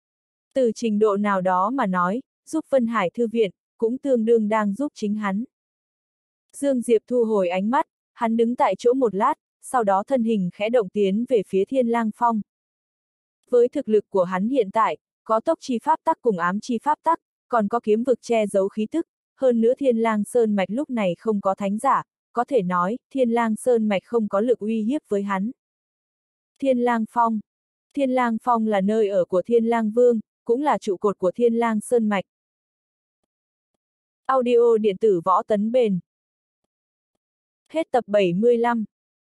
Từ trình độ nào đó mà nói, giúp Vân Hải Thư Viện, cũng tương đương đang giúp chính hắn. Dương Diệp thu hồi ánh mắt, hắn đứng tại chỗ một lát, sau đó thân hình khẽ động tiến về phía Thiên Lang Phong. Với thực lực của hắn hiện tại, có tốc chi pháp tắc cùng ám chi pháp tắc, còn có kiếm vực che giấu khí tức, hơn nữa Thiên Lang Sơn Mạch lúc này không có thánh giả, có thể nói, Thiên Lang Sơn Mạch không có lực uy hiếp với hắn. Thiên Lang Phong. Thiên Lang Phong là nơi ở của Thiên Lang Vương, cũng là trụ cột của Thiên Lang Sơn Mạch. Audio điện tử Võ Tấn Bền. Hết tập 75.